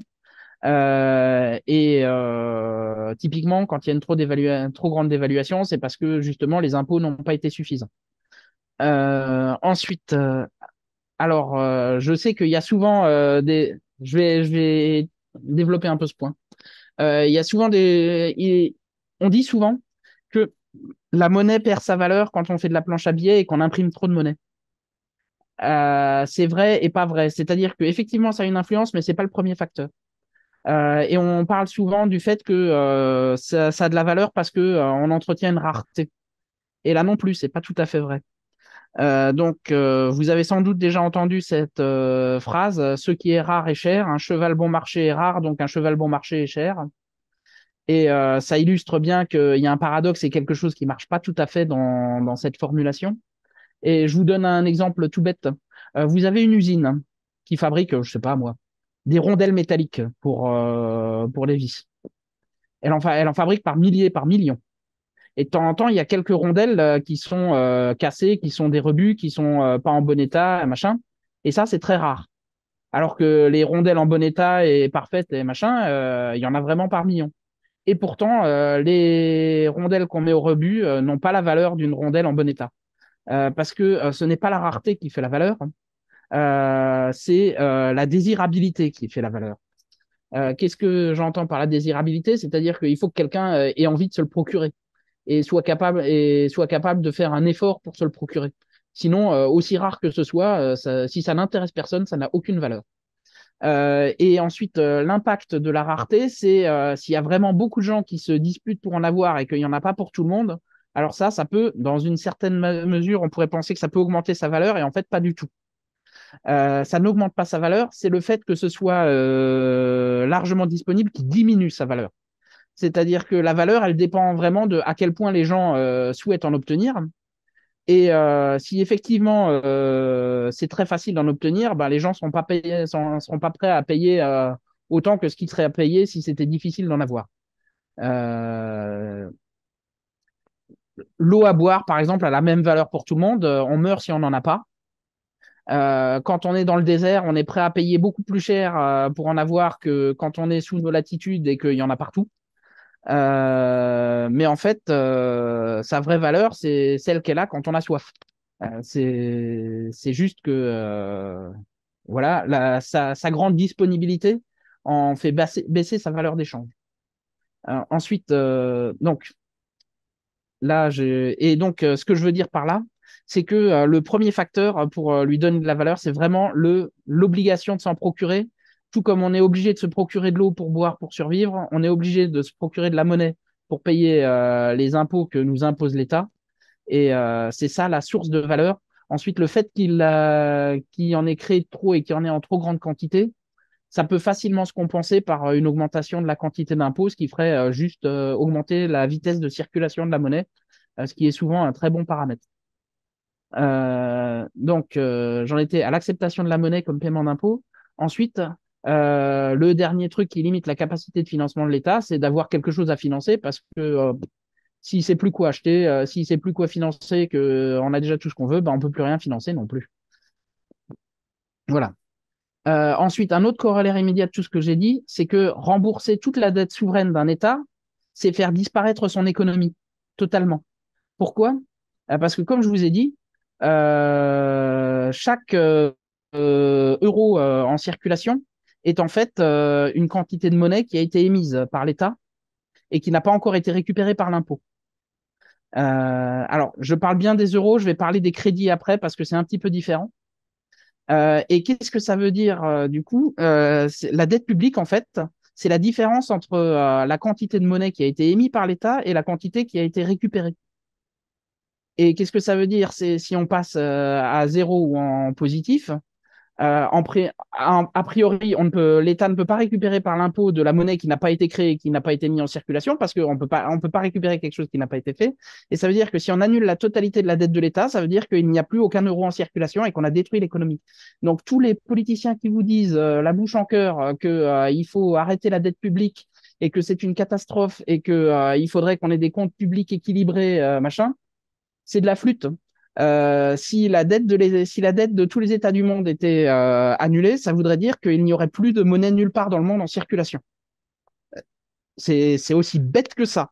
Typiquement, quand il y a une trop grande dévaluation, c'est parce que justement les impôts n'ont pas été suffisants. Ensuite, alors je sais qu'il y a souvent Je vais développer un peu ce point. Il y a souvent on dit souvent que la monnaie perd sa valeur quand on fait de la planche à billets et qu'on imprime trop de monnaie. C'est vrai et pas vrai. C'est-à-dire qu'effectivement, ça a une influence, mais c'est pas le premier facteur. Et on parle souvent du fait que ça a de la valeur parce que on entretient une rareté. Et là non plus, c'est pas tout à fait vrai. Vous avez sans doute déjà entendu cette phrase, ce qui est rare est cher, un cheval bon marché est rare, donc un cheval bon marché est cher. Et ça illustre bien qu'il y a un paradoxe et quelque chose qui marche pas tout à fait dans cette formulation. Et je vous donne un exemple tout bête. Vous avez une usine qui fabrique, je sais pas moi, des rondelles métalliques pour les vis. Elle en fabrique par milliers, par millions. Et de temps en temps, il y a quelques rondelles qui sont cassées, qui sont des rebuts, qui sont pas en bon état, machin. Et ça, c'est très rare. Alors que les rondelles en bon état et parfaites et machin, il y en a vraiment par millions. Et pourtant, les rondelles qu'on met au rebut n'ont pas la valeur d'une rondelle en bon état. Parce que ce n'est pas la rareté qui fait la valeur, c'est la désirabilité qui fait la valeur. Qu'est-ce que j'entends par la désirabilité? C'est-à-dire qu'il faut que quelqu'un ait envie de se le procurer et soit capable de faire un effort pour se le procurer. Sinon, aussi rare que ce soit, si ça n'intéresse personne, ça n'a aucune valeur. Et ensuite, l'impact de la rareté, c'est s'il y a vraiment beaucoup de gens qui se disputent pour en avoir et qu'il n'y en a pas pour tout le monde, alors ça peut, dans une certaine mesure, on pourrait penser que ça peut augmenter sa valeur et en fait, pas du tout. Ça n'augmente pas sa valeur, c'est le fait que ce soit largement disponible qui diminue sa valeur. C'est-à-dire que la valeur, elle dépend vraiment de à quel point les gens souhaitent en obtenir. Et si effectivement c'est très facile d'en obtenir, ben, les gens seront pas prêts à payer autant que ce qu'ils seraient à payer si c'était difficile d'en avoir. Euh, L'eau à boire, par exemple, a la même valeur pour tout le monde. On meurt si on n'en a pas. Quand on est dans le désert, on est prêt à payer beaucoup plus cher pour en avoir que quand on est sous nos latitudes et qu'il y en a partout. Mais en fait, sa vraie valeur, c'est celle qu'elle a quand on a soif. C'est juste que voilà, sa grande disponibilité en fait baisser sa valeur d'échange. Ensuite, donc là, ce que je veux dire par là, c'est que le premier facteur pour lui donner de la valeur, c'est vraiment l'obligation de s'en procurer. Tout comme on est obligé de se procurer de l'eau pour boire, pour survivre, on est obligé de se procurer de la monnaie pour payer les impôts que nous impose l'État. Et c'est ça la source de valeur. Ensuite, le fait qu'il en ait créé trop et qu'il en ait en trop grande quantité, ça peut facilement se compenser par une augmentation de la quantité d'impôts, ce qui ferait juste augmenter la vitesse de circulation de la monnaie, ce qui est souvent un très bon paramètre. J'en étais à l'acceptation de la monnaie comme paiement d'impôts. Ensuite, Le dernier truc qui limite la capacité de financement de l'État, c'est d'avoir quelque chose à financer parce que s'il ne sait plus quoi acheter, s'il ne sait plus quoi financer, qu'on a déjà tout ce qu'on veut, ben, on ne peut plus rien financer non plus. Voilà. Ensuite, un autre corollaire immédiat de tout ce que j'ai dit, c'est que rembourser toute la dette souveraine d'un État, c'est faire disparaître son économie totalement. Pourquoi? Parce que comme je vous ai dit, chaque euro en circulation est en fait une quantité de monnaie qui a été émise par l'État et qui n'a pas encore été récupérée par l'impôt. Alors, je parle bien des euros, je vais parler des crédits après parce que c'est un petit peu différent. Et qu'est-ce que ça veut dire du coup la dette publique, en fait, c'est la différence entre la quantité de monnaie qui a été émise par l'État et la quantité qui a été récupérée. Et qu'est-ce que ça veut dire? C'est si on passe à zéro ou en positif, a priori, l'État ne peut pas récupérer par l'impôt de la monnaie qui n'a pas été créée, qui n'a pas été mise en circulation, parce qu'on on peut pas récupérer quelque chose qui n'a pas été fait. Et ça veut dire que si on annule la totalité de la dette de l'État, ça veut dire qu'il n'y a plus aucun euro en circulation et qu'on a détruit l'économie. Donc tous les politiciens qui vous disent la bouche en cœur qu'il faut arrêter la dette publique et que c'est une catastrophe et qu'il faudrait qu'on ait des comptes publics équilibrés, machin, c'est de la flûte. Si la dette de tous les États du monde était annulée, ça voudrait dire qu'il n'y aurait plus de monnaie nulle part dans le monde en circulation. C'est aussi bête que ça.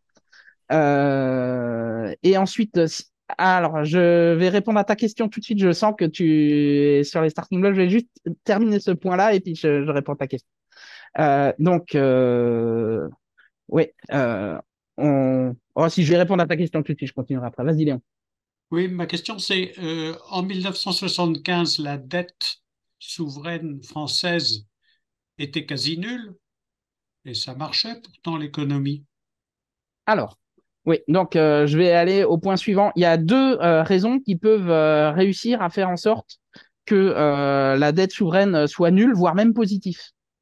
Et ensuite, alors, je vais répondre à ta question tout de suite. Je sens que tu es sur les starting blocks. Je vais juste terminer ce point-là et puis je réponds à ta question. Donc, oui, si je vais répondre à ta question tout de suite, je continuerai après. Vas-y, Léon. Oui, ma question c'est, en 1975, la dette souveraine française était quasi nulle et ça marchait pourtant l'économie. Alors, oui, donc je vais aller au point suivant. Il y a deux raisons qui peuvent réussir à faire en sorte que la dette souveraine soit nulle, voire même positive.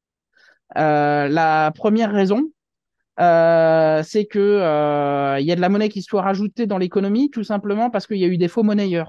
La première raison, c'est que il y a de la monnaie qui soit rajoutée dans l'économie, tout simplement parce qu'il y a eu des faux monnayeurs.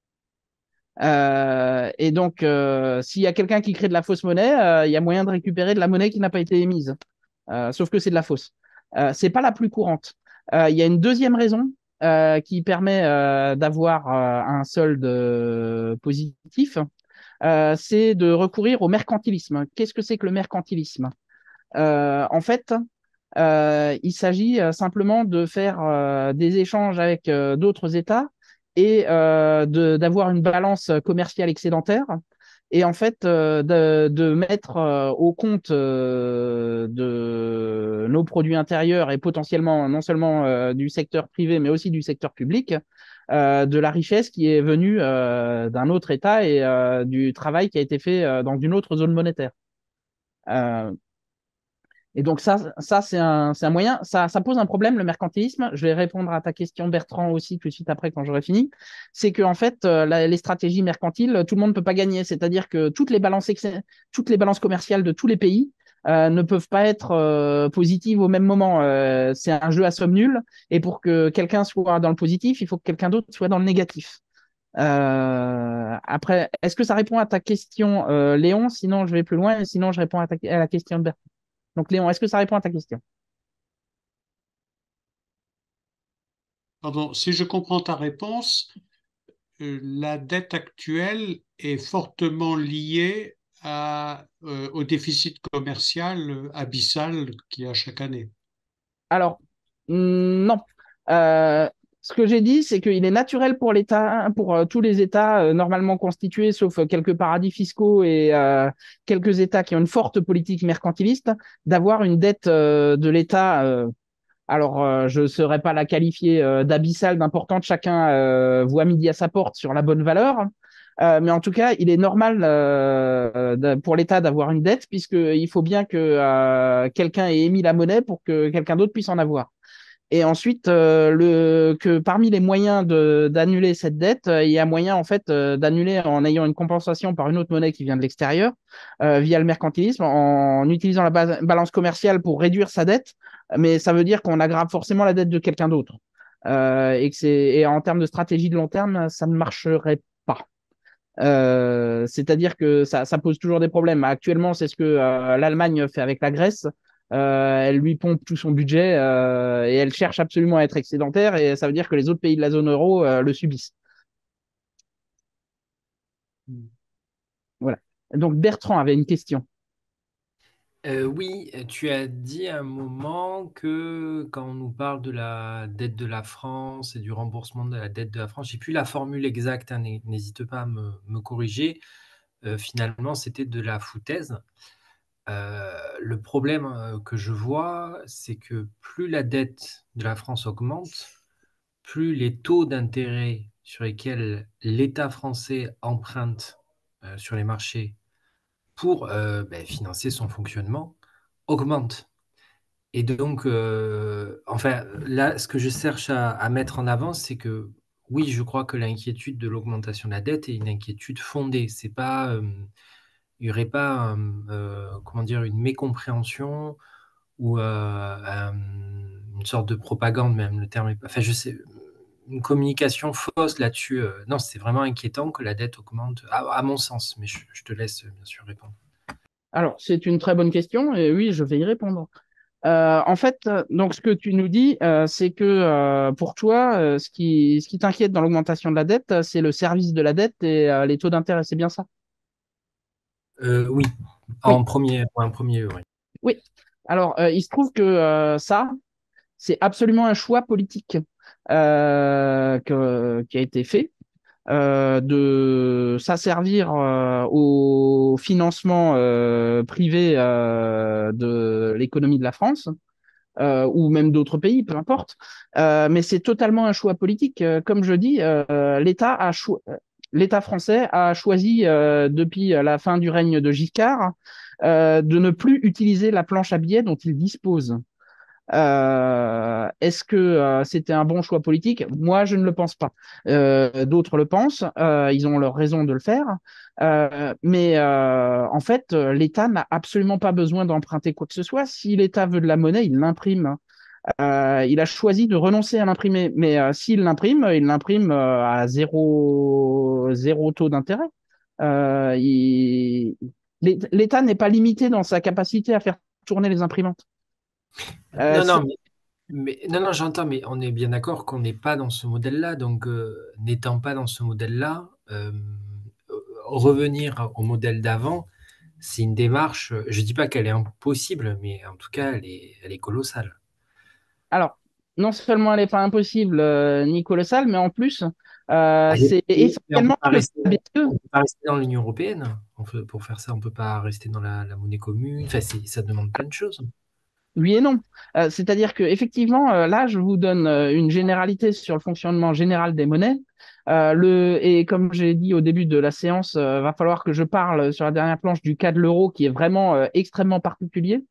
Et donc, s'il y a quelqu'un qui crée de la fausse monnaie, il y a moyen de récupérer de la monnaie qui n'a pas été émise. Sauf que c'est de la fausse. C'est pas la plus courante. Il y a une deuxième raison qui permet d'avoir un solde positif, c'est de recourir au mercantilisme. Qu'est-ce que c'est que le mercantilisme? En fait, il s'agit simplement de faire des échanges avec d'autres États et d'avoir une balance commerciale excédentaire et en fait de mettre au compte de nos produits intérieurs et potentiellement non seulement du secteur privé mais aussi du secteur public de la richesse qui est venue d'un autre État et du travail qui a été fait dans une autre zone monétaire. Euh, et donc ça c'est un moyen. Ça pose un problème, le mercantilisme. Je vais répondre à ta question, Bertrand, aussi tout de suite après quand j'aurai fini. C'est que en fait, les stratégies mercantiles, tout le monde ne peut pas gagner. C'est-à-dire que toutes les balances commerciales de tous les pays ne peuvent pas être positives au même moment. C'est un jeu à somme nulle. Et pour que quelqu'un soit dans le positif, il faut que quelqu'un d'autre soit dans le négatif. Après, est-ce que ça répond à ta question, Léon? Sinon, je vais plus loin. Sinon, je réponds à la question de Bertrand. Donc, Léon, est-ce que ça répond à ta question? Pardon, si je comprends ta réponse, la dette actuelle est fortement liée au déficit commercial abyssal qu'il y a chaque année. Alors, non. Euh, Ce que j'ai dit, c'est qu'il est naturel pour l'État, pour tous les États normalement constitués, sauf quelques paradis fiscaux et quelques États qui ont une forte politique mercantiliste, d'avoir une dette de l'État. Alors, je ne saurais pas la qualifier d'abyssale, d'importante. Chacun voit midi à sa porte sur la bonne valeur. Mais en tout cas, il est normal pour l'État d'avoir une dette, puisqu'il faut bien que quelqu'un ait émis la monnaie pour que quelqu'un d'autre puisse en avoir. Et ensuite, que parmi les moyens d'annuler cette dette, il y a moyen en fait d'annuler en ayant une compensation par une autre monnaie qui vient de l'extérieur, via le mercantilisme, en utilisant la balance commerciale pour réduire sa dette. Mais ça veut dire qu'on aggrave forcément la dette de quelqu'un d'autre. Et en termes de stratégie de long terme, ça ne marcherait pas. C'est-à-dire que ça pose toujours des problèmes. Actuellement, c'est ce que l'Allemagne fait avec la Grèce. Elle lui pompe tout son budget et elle cherche absolument à être excédentaire et ça veut dire que les autres pays de la zone euro le subissent. Voilà. Donc Bertrand avait une question. Oui, tu as dit à un moment que quand on nous parle de la dette de la France et du remboursement de la dette de la France, j'ai plus la formule exacte, hein, n'hésite pas à me corriger. Finalement, c'était de la foutaise. Le problème que je vois, c'est que plus la dette de la France augmente, plus les taux d'intérêt sur lesquels l'État français emprunte sur les marchés pour ben, financer son fonctionnement augmentent. Et donc, enfin, là, ce que je cherche à mettre en avant, c'est que oui, je crois que l'inquiétude de l'augmentation de la dette est une inquiétude fondée. C'est pas, il n'y aurait pas, comment dire, une mécompréhension ou une sorte de propagande même. Le terme est pas, enfin, je sais, une communication fausse là-dessus. Non, c'est vraiment inquiétant que la dette augmente, à mon sens. Mais je te laisse bien sûr répondre. Alors, c'est une très bonne question et oui, je vais y répondre. En fait, donc ce que tu nous dis, c'est que pour toi, ce qui t'inquiète dans l'augmentation de la dette, c'est le service de la dette et les taux d'intérêt, c'est bien ça? Oui, Oui, en premier lieu, oui. oui. Alors, il se trouve que ça, c'est absolument un choix politique qui a été fait de s'asservir au financement privé de l'économie de la France ou même d'autres pays, peu importe. Mais c'est totalement un choix politique. Comme je dis, l'État français a choisi depuis la fin du règne de Giscard de ne plus utiliser la planche à billets dont il dispose. Est-ce que c'était un bon choix politique? Moi, je ne le pense pas. D'autres le pensent. Ils ont leur raison de le faire. Mais en fait, l'État n'a absolument pas besoin d'emprunter quoi que ce soit. Si l'État veut de la monnaie, il l'imprime. Il a choisi de renoncer à l'imprimer. Mais s'il l'imprime, il l'imprime à zéro taux d'intérêt. Euh, il- L'État n'est pas limité dans sa capacité à faire tourner les imprimantes. Non, C'est non, non, non, j'entends, mais on est bien d'accord qu'on n'est pas dans ce modèle-là. Donc, n'étant pas dans ce modèle-là, revenir au modèle d'avant, c'est une démarche, je ne dis pas qu'elle est impossible, mais en tout cas, elle est colossale. Alors, non seulement elle n'est pas impossible ni colossale, mais en plus, Elle est- c'est mais on peut essentiellement pas le rester, BCE. on peut pas rester dans l'Union européenne. Pour faire ça, on ne peut pas rester dans la monnaie commune. Enfin, ça demande plein de choses. Oui et non. C'est-à-dire que effectivement, là, je vous donne une généralité sur le fonctionnement général des monnaies. Et comme j'ai dit au début de la séance, va falloir que je parle sur la dernière planche du cas de l'euro qui est vraiment extrêmement particulier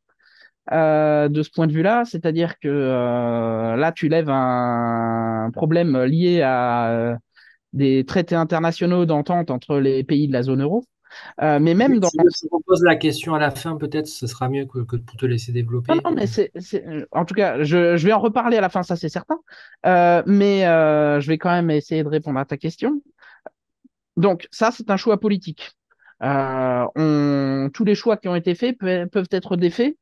de ce point de vue-là. C'est-à-dire que là, tu lèves un problème lié à des traités internationaux d'entente entre les pays de la zone euro. Mais même dans Si je te repose la question à la fin, peut-être ce sera mieux que pour te laisser non, développer. non, mais en tout cas, je vais en reparler à la fin, ça c'est certain. Mais je vais quand même essayer de répondre à ta question. Donc, ça, c'est un choix politique. Tous les choix qui ont été faits peuvent être défaits.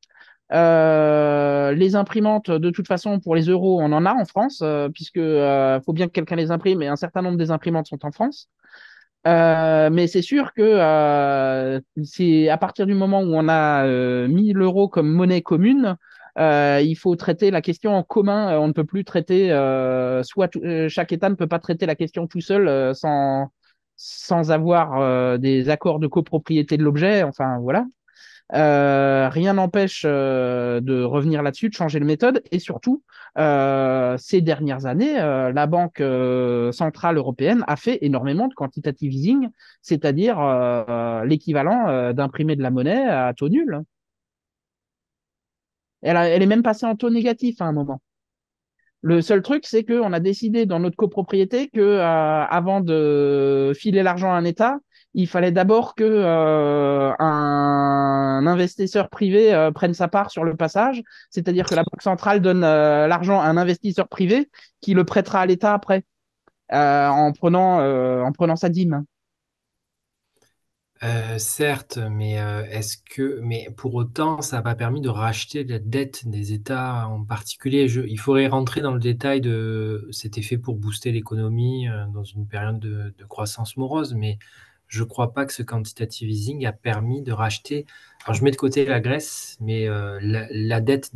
Les imprimantes, de toute façon, pour les euros, on en a en France, puisque faut bien que quelqu'un les imprime, et un certain nombre des imprimantes sont en France. Mais c'est sûr que c'est à partir du moment où on a mis l'euro comme monnaie commune, il faut traiter la question en commun. On ne peut plus traiter, chaque État ne peut pas traiter la question tout seul sans avoir des accords de copropriété de l'objet. Enfin, voilà. Rien n'empêche de revenir là-dessus, de changer de méthode. Et surtout, ces dernières années, la Banque centrale européenne a fait énormément de quantitative easing, c'est-à-dire l'équivalent d'imprimer de la monnaie à taux nul. Elle est même passée en taux négatif à un moment. Le seul truc, c'est qu'on a décidé dans notre copropriété que avant de filer l'argent à un État, il fallait d'abord que un investisseur privé prenne sa part sur le passage, c'est-à-dire que la Banque centrale donne l'argent à un investisseur privé qui le prêtera à l'État après en prenant sa dîme. Certes, mais mais pour autant, ça n'a pas permis de racheter la dette des États en particulier. Il faudrait rentrer dans le détail de cet effet pour booster l'économie dans une période de croissance morose, mais je ne crois pas que ce quantitative easing a permis de racheter. Alors, je mets de côté la Grèce, mais la dette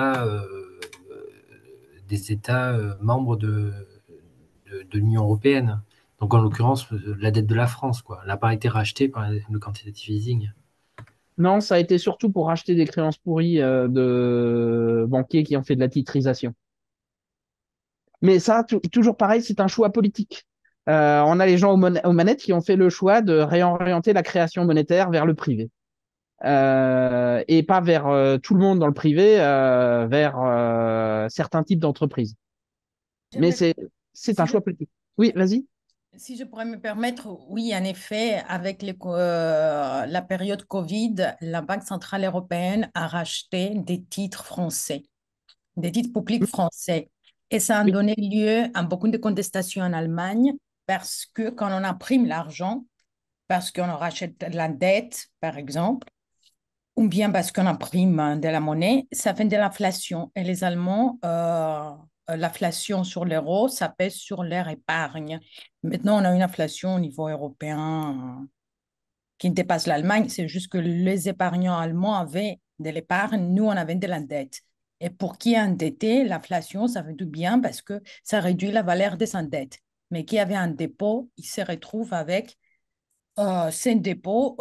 des États membres de l'Union européenne. Donc, en l'occurrence, la dette de la France, quoi. Elle n'a pas été rachetée par le quantitative easing. Non, ça a été surtout pour racheter des créances pourries de banquiers qui ont fait de la titrisation. Mais ça, toujours pareil, c'est un choix politique. On a les gens aux manettes qui ont fait le choix de réorienter la création monétaire vers le privé. Et pas vers tout le monde dans le privé, vers certains types d'entreprises. Mais J'aimerais, c'est un si je, choix politique. Oui, vas-y. si je pourrais me permettre, oui, en effet, avec la période Covid, la Banque centrale européenne a racheté des titres français, des titres publics français. Et ça a Oui. donné lieu à beaucoup de contestations en Allemagne parce que quand on imprime l'argent, parce qu'on rachète la dette, par exemple, ou bien parce qu'on imprime de la monnaie, ça fait de l'inflation. Et les Allemands, l'inflation sur l'euro, ça pèse sur leur épargne. Maintenant, on a une inflation au niveau européen qui dépasse l'Allemagne. C'est juste que les épargnants allemands avaient de l'épargne, nous, on avait de la dette. Et pour qui est endetté, l'inflation, ça fait du bien parce que ça réduit la valeur de sa dette. Mais qui avait un dépôt, il se retrouve avec ces dépôts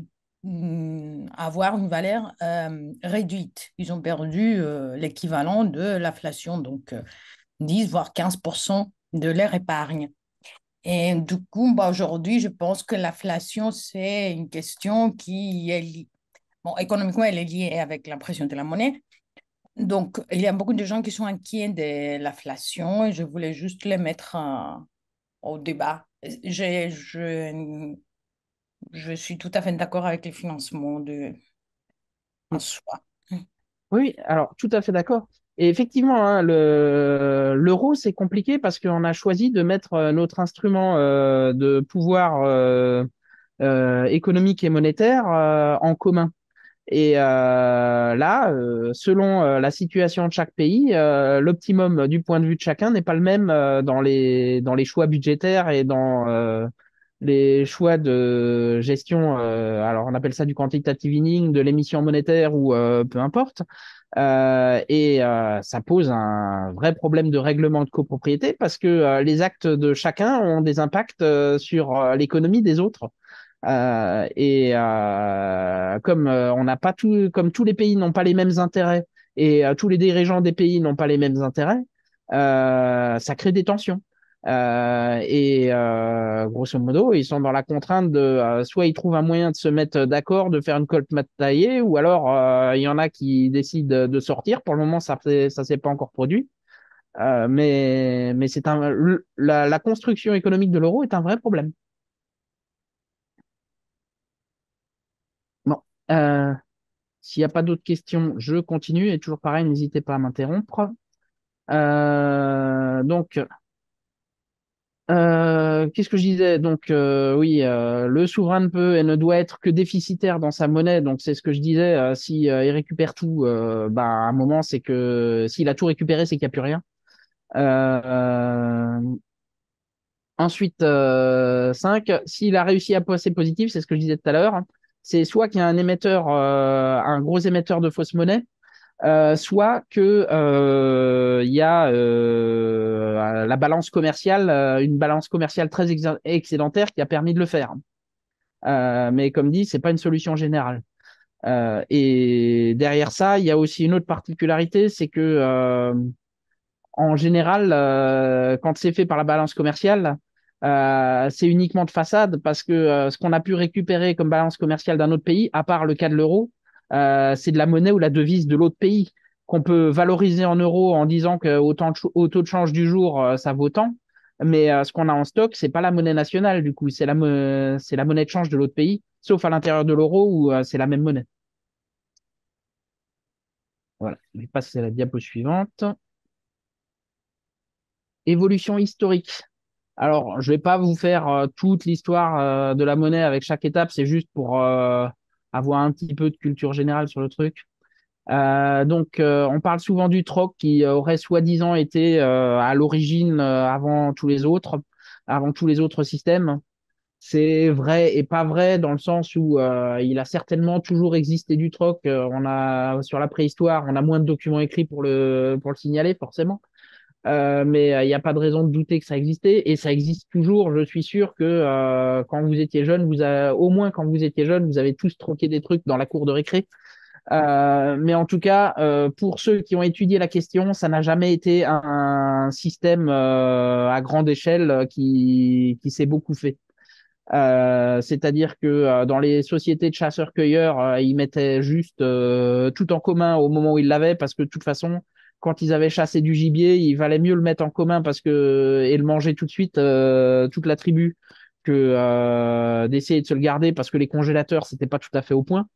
avoir une valeur réduite. Ils ont perdu l'équivalent de l'inflation, donc 10 voire 15% de leur épargne. Et du coup, bah, aujourd'hui, je pense que l'inflation, c'est une question qui est liée. Bon, économiquement, elle est liée avec l'impression de la monnaie. Donc, il y a beaucoup de gens qui sont inquiets de l'inflation et je voulais juste les mettre au débat. Je suis tout à fait d'accord avec les financements en soi. Oui, alors tout à fait d'accord. Et effectivement, hein, l'euro, c'est compliqué parce qu'on a choisi de mettre notre instrument de pouvoir économique et monétaire en commun. Et là, selon la situation de chaque pays, l'optimum du point de vue de chacun n'est pas le même dans les choix budgétaires et dans les choix de gestion. Alors, on appelle ça du quantitative easing, de l'émission monétaire ou peu importe. Ça pose un vrai problème de règlement de copropriété parce que les actes de chacun ont des impacts sur l'économie des autres. Comme on n'a pas tout, comme tous les pays n'ont pas les mêmes intérêts et tous les dirigeants des pays n'ont pas les mêmes intérêts, ça crée des tensions. Grosso modo, ils sont dans la contrainte de soit ils trouvent un moyen de se mettre d'accord, de faire une collte taillée, ou alors il y en a qui décident de sortir. Pour le moment, ça s'est pas encore produit. Mais la construction économique de l'euro est un vrai problème. Bon. S'il n'y a pas d'autres questions, je continue. Et toujours pareil, n'hésitez pas à m'interrompre. Donc, qu'est-ce que je disais? Donc, oui, le souverain ne peut et ne doit être que déficitaire dans sa monnaie. Donc, c'est ce que je disais. Si il récupère tout, bah, à un moment, c'est que s'il a tout récupéré, c'est qu'il n'y a plus rien. Euh, Ensuite, 5, s'il a réussi à passer positif, c'est ce que je disais tout à l'heure, c'est soit qu'il y a un émetteur, un gros émetteur de fausse monnaie, soit que il y a la balance commerciale, une balance commerciale très excédentaire qui a permis de le faire. Mais comme dit, c'est pas une solution générale. Et derrière ça, il y a aussi une autre particularité, c'est que en général, quand c'est fait par la balance commerciale, c'est uniquement de façade parce que ce qu'on a pu récupérer comme balance commerciale d'un autre pays, à part le cas de l'euro, c'est de la monnaie ou la devise de l'autre pays qu'on peut valoriser en euros en disant au taux de change du jour, ça vaut tant. Mais ce qu'on a en stock, c'est pas la monnaie nationale, du coup, c'est la monnaie de change de l'autre pays, sauf à l'intérieur de l'euro où c'est la même monnaie. Voilà, je vais passer à la diapo suivante. Évolution historique. Alors, je vais pas vous faire toute l'histoire de la monnaie avec chaque étape, c'est juste pour avoir un petit peu de culture générale sur le truc. On parle souvent du troc qui aurait soi-disant été à l'origine avant tous les autres systèmes. C'est vrai et pas vrai dans le sens où il a certainement toujours existé du troc. On a sur la préhistoire, on a moins de documents écrits pour le signaler forcément. Mais il n'y a pas de raison de douter que ça existait et ça existe toujours. Je suis sûr que quand vous étiez jeune, au moins quand vous étiez jeune, vous avez tous troqué des trucs dans la cour de récré. Mais en tout cas, pour ceux qui ont étudié la question, ça n'a jamais été un système à grande échelle qui s'est beaucoup fait. C'est-à-dire que dans les sociétés de chasseurs-cueilleurs, ils mettaient juste tout en commun au moment où ils l'avaient, parce que de toute façon, quand ils avaient chassé du gibier, il valait mieux le mettre en commun et le manger tout de suite, toute la tribu, que d'essayer de se le garder parce que les congélateurs, c'était pas tout à fait au point.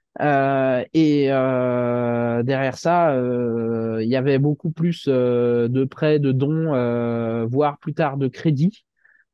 Derrière ça, il y avait beaucoup plus de prêts, de dons, voire plus tard de crédits.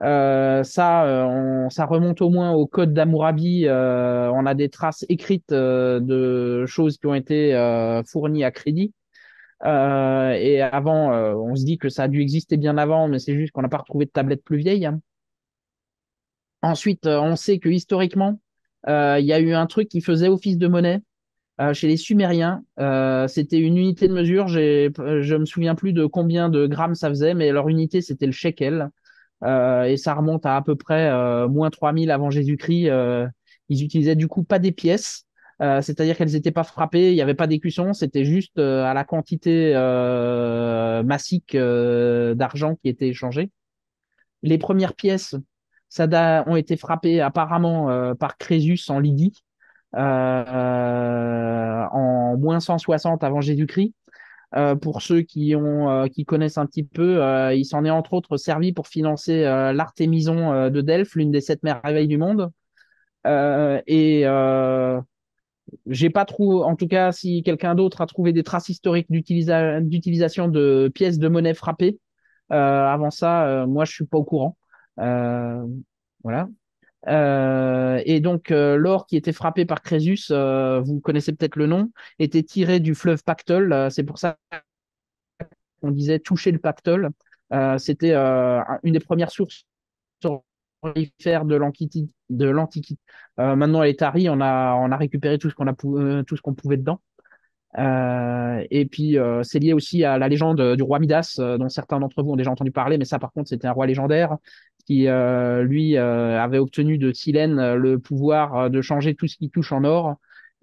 Ça remonte au moins au code d'Hammurabi. On a des traces écrites de choses qui ont été fournies à crédit. Et avant, on se dit que ça a dû exister bien avant, mais c'est juste qu'on n'a pas retrouvé de tablette plus vieille, hein. Ensuite, on sait que historiquement, il y a eu un truc qui faisait office de monnaie chez les Sumériens. C'était une unité de mesure. Je me souviens plus de combien de grammes ça faisait, mais leur unité, c'était le shekel. Et ça remonte à peu près moins 3000 avant Jésus-Christ. Ils utilisaient du coup pas des pièces, c'est-à-dire qu'elles n'étaient pas frappées, il n'y avait pas d'écusson, c'était juste à la quantité massique d'argent qui était échangée. Les premières pièces ont été frappées apparemment par Crésus en Lydie en moins 160 avant Jésus-Christ. Pour ceux qui connaissent un petit peu, il s'en est entre autres servi pour financer l'Artémison de Delphes, l'une des 7 merveilles du monde. Euh, et euh, j'ai pas trouvé, en tout cas, si quelqu'un d'autre a trouvé des traces historiques d'utilisation de pièces de monnaie frappées, avant ça, moi je suis pas au courant. Euh, voilà. L'or qui était frappé par Crésus, vous connaissez peut-être le nom, était tiré du fleuve Pactole. C'est pour ça qu'on disait toucher le Pactole. C'était une des premières sources aurifères de l'Antiquité. Maintenant, elle est tarie, on a récupéré tout ce qu'on pouvait dedans. C'est lié aussi à la légende du roi Midas, dont certains d'entre vous ont déjà entendu parler, mais ça, par contre, c'était un roi légendaire qui, lui, avait obtenu de Silène le pouvoir de changer tout ce qui touche en or.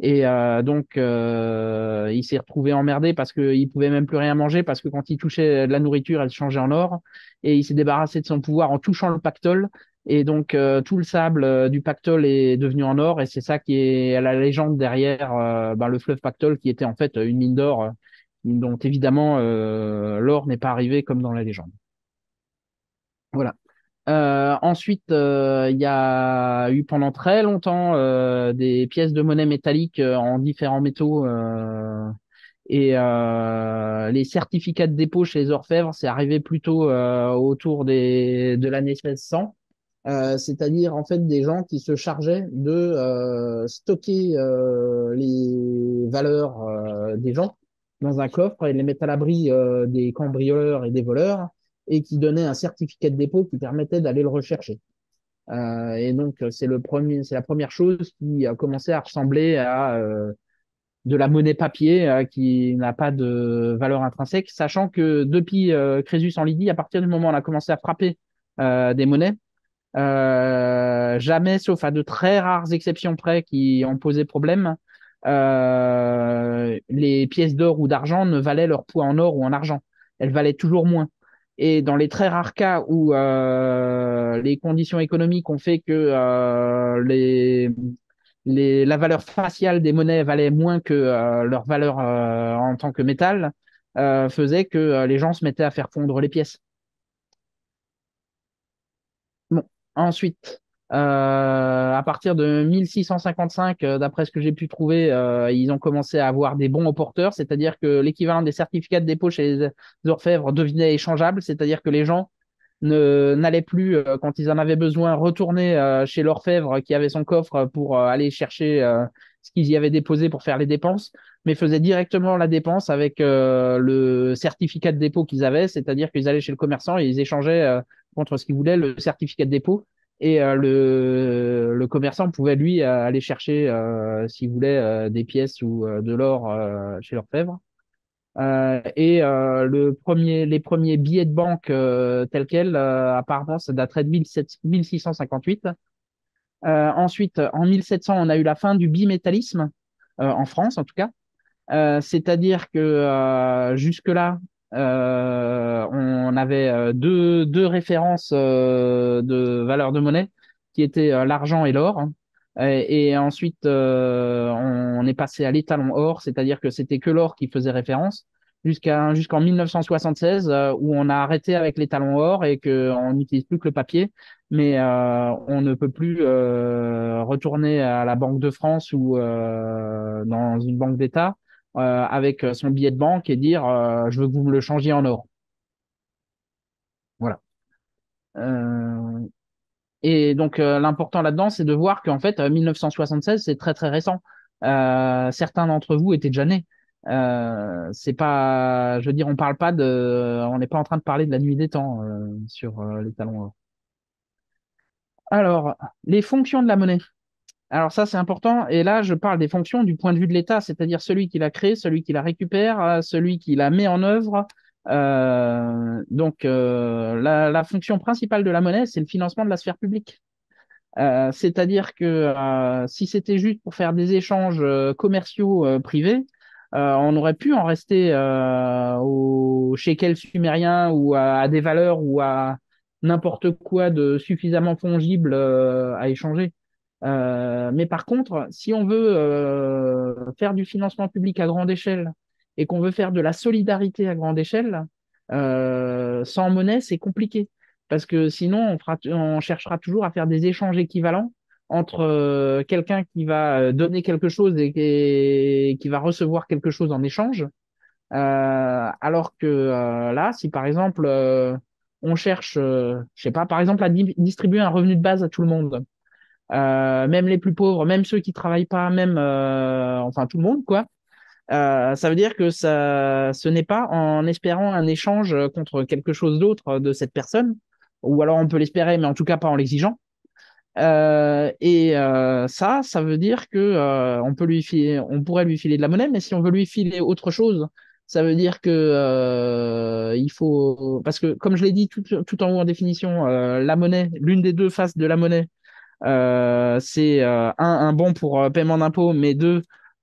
Il s'est retrouvé emmerdé parce qu'il pouvait même plus rien manger, parce que quand il touchait de la nourriture, elle changeait en or. Et il s'est débarrassé de son pouvoir en touchant le pactole. Et donc, tout le sable du pactole est devenu en or, et c'est ça qui est la légende derrière le fleuve Pactole, qui était en fait une mine d'or, dont évidemment l'or n'est pas arrivé comme dans la légende. Voilà. Ensuite, il y a eu pendant très longtemps des pièces de monnaie métallique en différents métaux. Les certificats de dépôt chez les orfèvres, c'est arrivé plutôt autour de l'année 1600. C'est-à-dire en fait des gens qui se chargeaient de stocker les valeurs des gens dans un coffre et les mettre à l'abri des cambrioleurs et des voleurs, et qui donnaient un certificat de dépôt qui permettait d'aller le rechercher. C'est la première chose qui a commencé à ressembler à de la monnaie papier qui n'a pas de valeur intrinsèque, sachant que depuis Crésus en Lydie, à partir du moment où on a commencé à frapper des monnaies, jamais, sauf à de très rares exceptions près qui ont posé problème, les pièces d'or ou d'argent ne valaient leur poids en or ou en argent. Elles valaient toujours moins. Et dans les très rares cas où les conditions économiques ont fait que la valeur faciale des monnaies valait moins que leur valeur en tant que métal, faisait que les gens se mettaient à faire fondre les pièces. Bon, ensuite, à partir de 1655, d'après ce que j'ai pu trouver, ils ont commencé à avoir des bons au porteur, c'est-à-dire que l'équivalent des certificats de dépôt chez les orfèvres devenait échangeable, c'est-à-dire que les gens n'allaient plus, quand ils en avaient besoin, retourner chez l'orfèvre qui avait son coffre pour aller chercher ce qu'ils y avaient déposé pour faire les dépenses, mais faisaient directement la dépense avec le certificat de dépôt qu'ils avaient, c'est-à-dire qu'ils allaient chez le commerçant et ils échangeaient contre ce qu'ils voulaient le certificat de dépôt. Et le commerçant pouvait, lui, aller chercher, s'il voulait, des pièces ou de l'or chez l'orfèvre. Les premiers billets de banque tels quels, apparemment, ça daterait de 1658. Ensuite, en 1700, on a eu la fin du bimétallisme, en France en tout cas. C'est-à-dire que jusque-là, on avait deux références de valeur de monnaie qui étaient l'argent et l'or. Et ensuite, on est passé à l'étalon or, c'est-à-dire que c'était que l'or qui faisait référence, jusqu'en 1976, où on a arrêté avec l'étalon or et qu'on n'utilise plus que le papier, mais on ne peut plus retourner à la Banque de France ou dans une banque d'État avec son billet de banque et dire je veux que vous me le changiez en or. Voilà. Euh, et donc l'important là-dedans, c'est de voir qu'en fait 1976, c'est très très récent. Certains d'entre vous étaient déjà nés. C'est pas, je veux dire, on n'est pas en train de parler de la nuit des temps sur les talons or. Alors, les fonctions de la monnaie. Alors ça, c'est important. Et là, je parle des fonctions du point de vue de l'État, c'est-à-dire celui qui la crée, celui qui la récupère, celui qui la met en œuvre. La fonction principale de la monnaie, c'est le financement de la sphère publique. C'est-à-dire que si c'était juste pour faire des échanges commerciaux privés, on aurait pu en rester au shekel sumérien ou à des valeurs ou à n'importe quoi de suffisamment fongible à échanger. Mais par contre, si on veut faire du financement public à grande échelle et qu'on veut faire de la solidarité à grande échelle, sans monnaie, c'est compliqué. Parce que sinon, on cherchera toujours à faire des échanges équivalents entre quelqu'un qui va donner quelque chose et qui va recevoir quelque chose en échange. Alors que là, si par exemple, on cherche, je sais pas, par exemple, à distribuer un revenu de base à tout le monde, même les plus pauvres, même ceux qui travaillent pas, même, enfin, tout le monde, quoi. Ça veut dire que ce n'est pas en espérant un échange contre quelque chose d'autre de cette personne, ou alors on peut l'espérer, mais en tout cas pas en l'exigeant. Ça veut dire que on pourrait lui filer de la monnaie, mais si on veut lui filer autre chose, ça veut dire que il faut, parce que comme je l'ai dit tout en haut en définition, la monnaie, l'une des deux faces de la monnaie, c'est un bon pour paiement d'impôts, mais deux,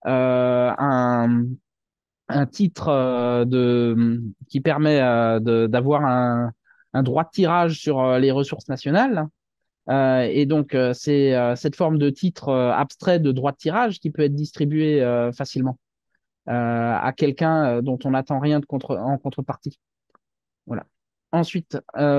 un titre qui permet d'avoir un droit de tirage sur les ressources nationales. C'est cette forme de titre abstrait de droit de tirage qui peut être distribué facilement à quelqu'un dont on n'attend rien en contrepartie. Voilà. Ensuite,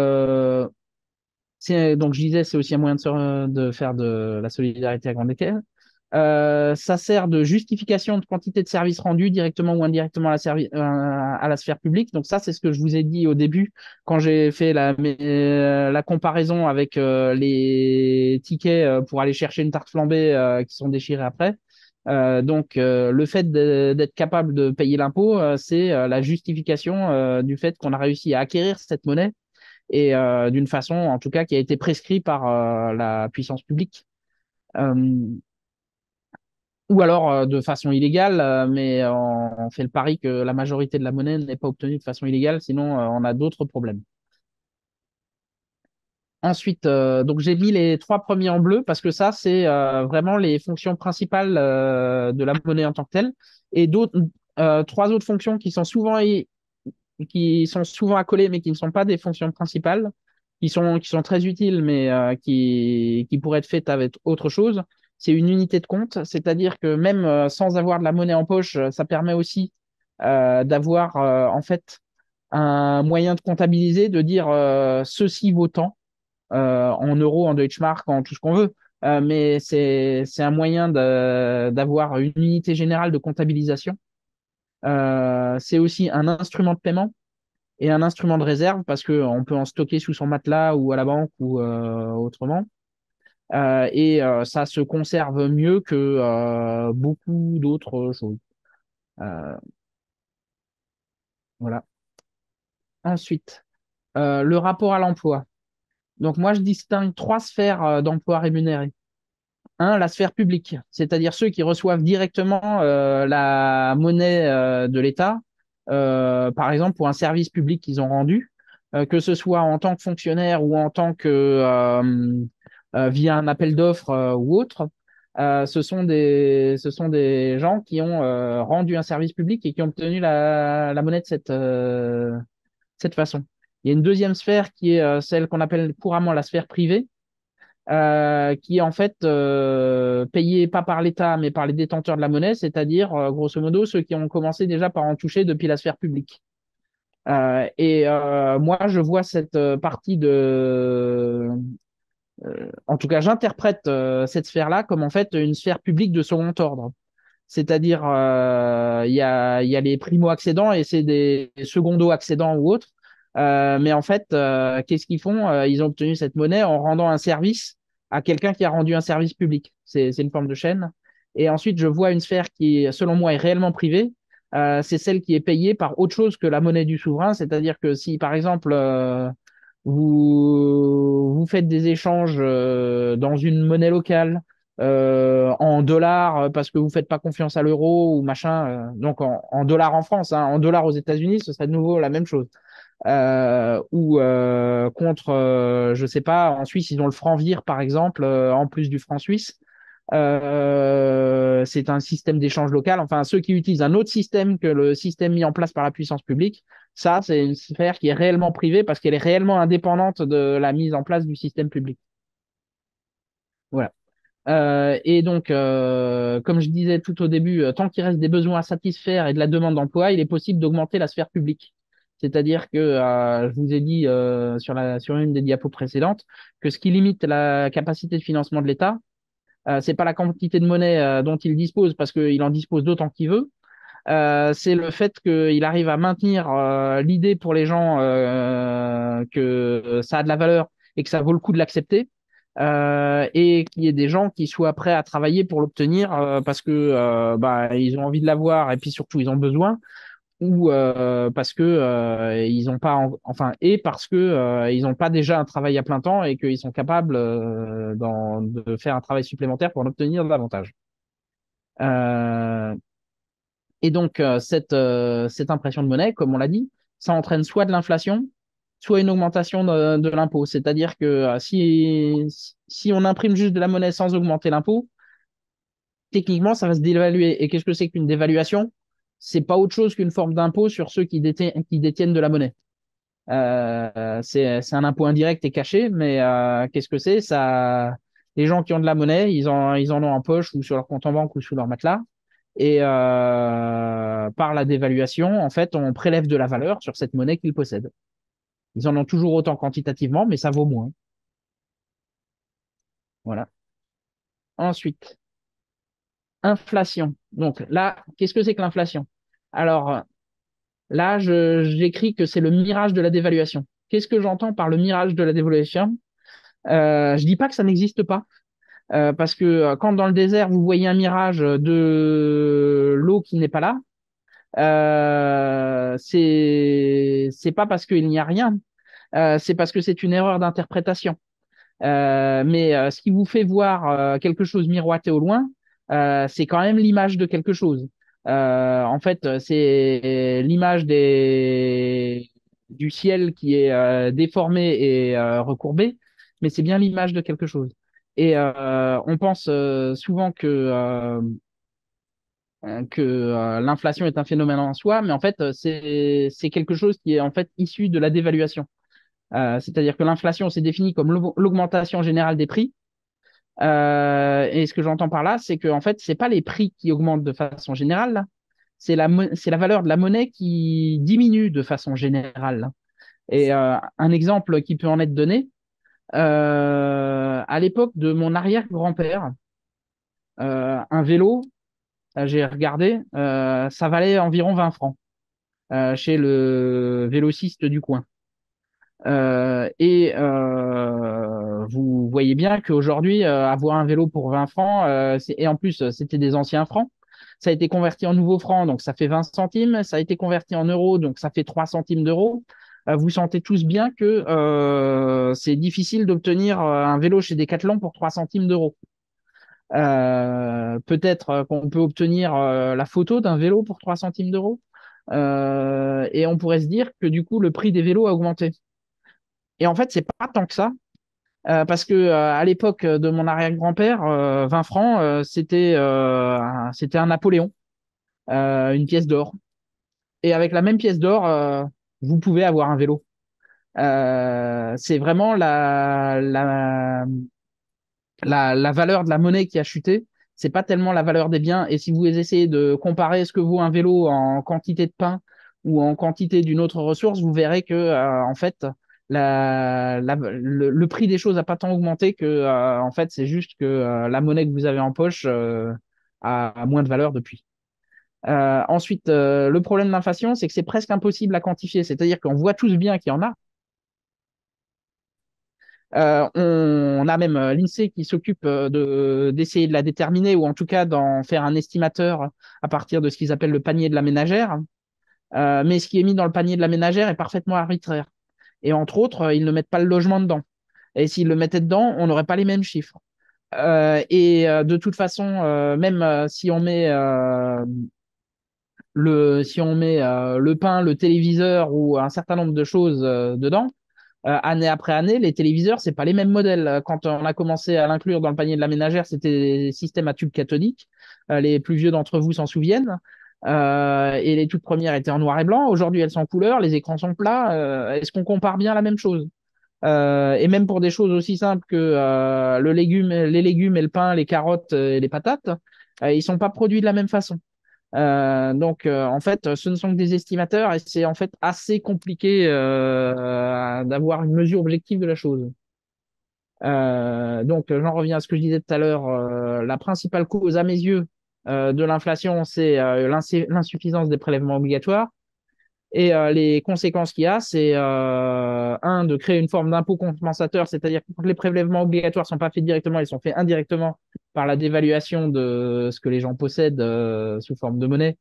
donc je disais, c'est aussi un moyen de faire de la solidarité à grande échelle. Ça sert de justification de quantité de services rendus directement ou indirectement à la sphère publique. Donc ça, c'est ce que je vous ai dit au début quand j'ai fait la comparaison avec les tickets pour aller chercher une tarte flambée qui sont déchirés après. Le fait d'être capable de payer l'impôt, c'est la justification du fait qu'on a réussi à acquérir cette monnaie et d'une façon, en tout cas, qui a été prescrite par la puissance publique. Ou alors de façon illégale, mais on fait le pari que la majorité de la monnaie n'est pas obtenue de façon illégale, sinon on a d'autres problèmes. Ensuite, donc j'ai mis les trois premiers en bleu parce que ça, c'est vraiment les fonctions principales de la monnaie en tant que telle. Et trois autres fonctions qui sont souvent accolées, mais qui ne sont pas des fonctions principales, qui sont très utiles, mais qui pourraient être faites avec autre chose. C'est une unité de compte, c'est-à-dire que même sans avoir de la monnaie en poche, ça permet aussi d'avoir en fait un moyen de comptabiliser, de dire ceci vaut tant en euros, en Deutschmark, en tout ce qu'on veut. Mais c'est un moyen d'avoir une unité générale de comptabilisation. C'est aussi un instrument de paiement. et un instrument de réserve parce qu'on peut en stocker sous son matelas ou à la banque ou autrement. Ça se conserve mieux que beaucoup d'autres choses. Euh, voilà. Ensuite, le rapport à l'emploi. Donc moi, je distingue trois sphères d'emploi rémunéré. Un, la sphère publique, c'est-à-dire ceux qui reçoivent directement la monnaie de l'État, par exemple pour un service public qu'ils ont rendu, que ce soit en tant que fonctionnaire ou en tant que via un appel d'offres ou autre. Ce sont des gens qui ont rendu un service public et qui ont obtenu la monnaie de cette façon. Il y a une deuxième sphère qui est celle qu'on appelle couramment la sphère privée, qui est en fait payée pas par l'État, mais par les détenteurs de la monnaie, c'est-à-dire, grosso modo, ceux qui ont commencé déjà par en toucher depuis la sphère publique. Moi, je vois cette partie en tout cas, j'interprète cette sphère-là comme en fait une sphère publique de second ordre. C'est-à-dire, il y a les primo-accédants et c'est des secondo-accédants ou autres. Mais en fait, qu'est-ce qu'ils font? Ils ont obtenu cette monnaie en rendant un service à quelqu'un qui a rendu un service public. C'est une forme de chaîne. Et ensuite, je vois une sphère qui, selon moi, est réellement privée. C'est celle qui est payée par autre chose que la monnaie du souverain. C'est-à-dire que si, par exemple, vous faites des échanges dans une monnaie locale, en dollars parce que vous faites pas confiance à l'euro ou machin. Donc en dollars en France, hein, en dollars aux États-Unis, ce serait de nouveau la même chose. Ou contre, je sais pas, en Suisse, ils ont le franc vire, par exemple, en plus du franc suisse. C'est un système d'échange local. Enfin, ceux qui utilisent un autre système que le système mis en place par la puissance publique, ça, c'est une sphère qui est réellement privée parce qu'elle est réellement indépendante de la mise en place du système public. Voilà. Et donc, comme je disais tout au début, tant qu'il reste des besoins à satisfaire et de la demande d'emploi, il est possible d'augmenter la sphère publique. C'est-à-dire que je vous ai dit sur une des diapos précédentes que ce qui limite la capacité de financement de l'État, c'est pas la quantité de monnaie dont il dispose parce qu'il en dispose d'autant qu'il veut. C'est le fait qu'il arrive à maintenir l'idée pour les gens que ça a de la valeur et que ça vaut le coup de l'accepter, et qu'il y ait des gens qui soient prêts à travailler pour l'obtenir parce que ils ont envie de l'avoir et puis surtout ils ont besoin, ou parce que ils ont pas et parce que ils n'ont pas déjà un travail à plein temps et qu'ils sont capables de faire un travail supplémentaire pour en obtenir davantage. Euh, et donc, cette impression de monnaie, comme on l'a dit, ça entraîne soit de l'inflation, soit une augmentation de l'impôt. C'est-à-dire que si on imprime juste de la monnaie sans augmenter l'impôt, techniquement, ça va se dévaluer. Et qu'est-ce que c'est qu'une dévaluation? C'est pas autre chose qu'une forme d'impôt sur ceux qui détiennent de la monnaie. C'est un impôt indirect et caché, mais qu'est-ce que c'est? Ça, les gens qui ont de la monnaie, ils en ont en poche ou sur leur compte en banque ou sous leur matelas. Et par la dévaluation, en fait, on prélève de la valeur sur cette monnaie qu'ils possèdent. Ils en ont toujours autant quantitativement, mais ça vaut moins. Voilà. Ensuite, inflation. Donc là, qu'est-ce que c'est que l'inflation? Alors là, j'écris que c'est le mirage de la dévaluation. Qu'est-ce que j'entends par le mirage de la dévaluation? Je dis pas que ça n'existe pas, parce que quand dans le désert vous voyez un mirage de l'eau qui n'est pas là, c'est pas parce qu'il n'y a rien, c'est parce que c'est une erreur d'interprétation. Mais ce qui vous fait voir quelque chose miroiter au loin, c'est quand même l'image de quelque chose. En fait, c'est l'image du ciel qui est déformé et recourbé, mais c'est bien l'image de quelque chose. Et on pense souvent que l'inflation est un phénomène en soi, mais en fait, c'est quelque chose qui est en fait issu de la dévaluation. C'est-à-dire que l'inflation s'est définie comme l'augmentation générale des prix. Et ce que j'entends par là, c'est que en fait, c'est pas les prix qui augmentent de façon générale, c'est la valeur de la monnaie qui diminue de façon générale. Et un exemple qui peut en être donné, à l'époque de mon arrière-grand-père, un vélo, j'ai regardé, ça valait environ 20 francs. chez le vélociste du coin. Vous voyez bien qu'aujourd'hui, avoir un vélo pour 20 francs, et en plus, c'était des anciens francs, ça a été converti en nouveaux francs, donc ça fait 20 centimes, ça a été converti en euros, donc ça fait 3 centimes d'euros. Vous sentez tous bien que c'est difficile d'obtenir un vélo chez Decathlon pour 3 centimes d'euros. Peut-être qu'on peut obtenir la photo d'un vélo pour 3 centimes d'euros. Et on pourrait se dire que du coup, le prix des vélos a augmenté. Et en fait, c'est pas tant que ça, parce que à l'époque de mon arrière-grand-père, 20 francs, c'était un Napoléon, une pièce d'or. Et avec la même pièce d'or, vous pouvez avoir un vélo. C'est vraiment la valeur de la monnaie qui a chuté. C'est pas tellement la valeur des biens. Et si vous essayez de comparer ce que vaut un vélo en quantité de pain ou en quantité d'une autre ressource, vous verrez que en fait le prix des choses n'a pas tant augmenté que en fait c'est juste que la monnaie que vous avez en poche a moins de valeur depuis. Ensuite, le problème de l'inflation, c'est que c'est presque impossible à quantifier. C'est-à-dire qu'on voit tous bien qu'il y en a. On a même l'INSEE qui s'occupe d'essayer de la déterminer ou en tout cas d'en faire un estimateur à partir de ce qu'ils appellent le panier de la ménagère. Mais ce qui est mis dans le panier de la ménagère est parfaitement arbitraire. Et entre autres, ils ne mettent pas le logement dedans. Et s'ils le mettaient dedans, on n'aurait pas les mêmes chiffres. De toute façon, même si on met le pain, le téléviseur ou un certain nombre de choses dedans, année après année, les téléviseurs, c'est pas les mêmes modèles. Quand on a commencé à l'inclure dans le panier de la ménagère, c'était des systèmes à tube cathodique. Les plus vieux d'entre vous s'en souviennent. Et les toutes premières étaient en noir et blanc. Aujourd'hui, elles sont en couleur, les écrans sont plats. Est-ce qu'on compare bien la même chose? Et même pour des choses aussi simples que les légumes et le pain, les carottes et les patates, ils sont pas produits de la même façon. En fait, ce ne sont que des estimateurs et c'est en fait assez compliqué d'avoir une mesure objective de la chose. J'en reviens à ce que je disais tout à l'heure. La principale cause, à mes yeux, de l'inflation, c'est l'insuffisance des prélèvements obligatoires. Et les conséquences qu'il y a, c'est de créer une forme d'impôt compensateur, c'est-à-dire que quand les prélèvements obligatoires sont pas faits directement, ils sont faits indirectement par la dévaluation de ce que les gens possèdent sous forme de monnaie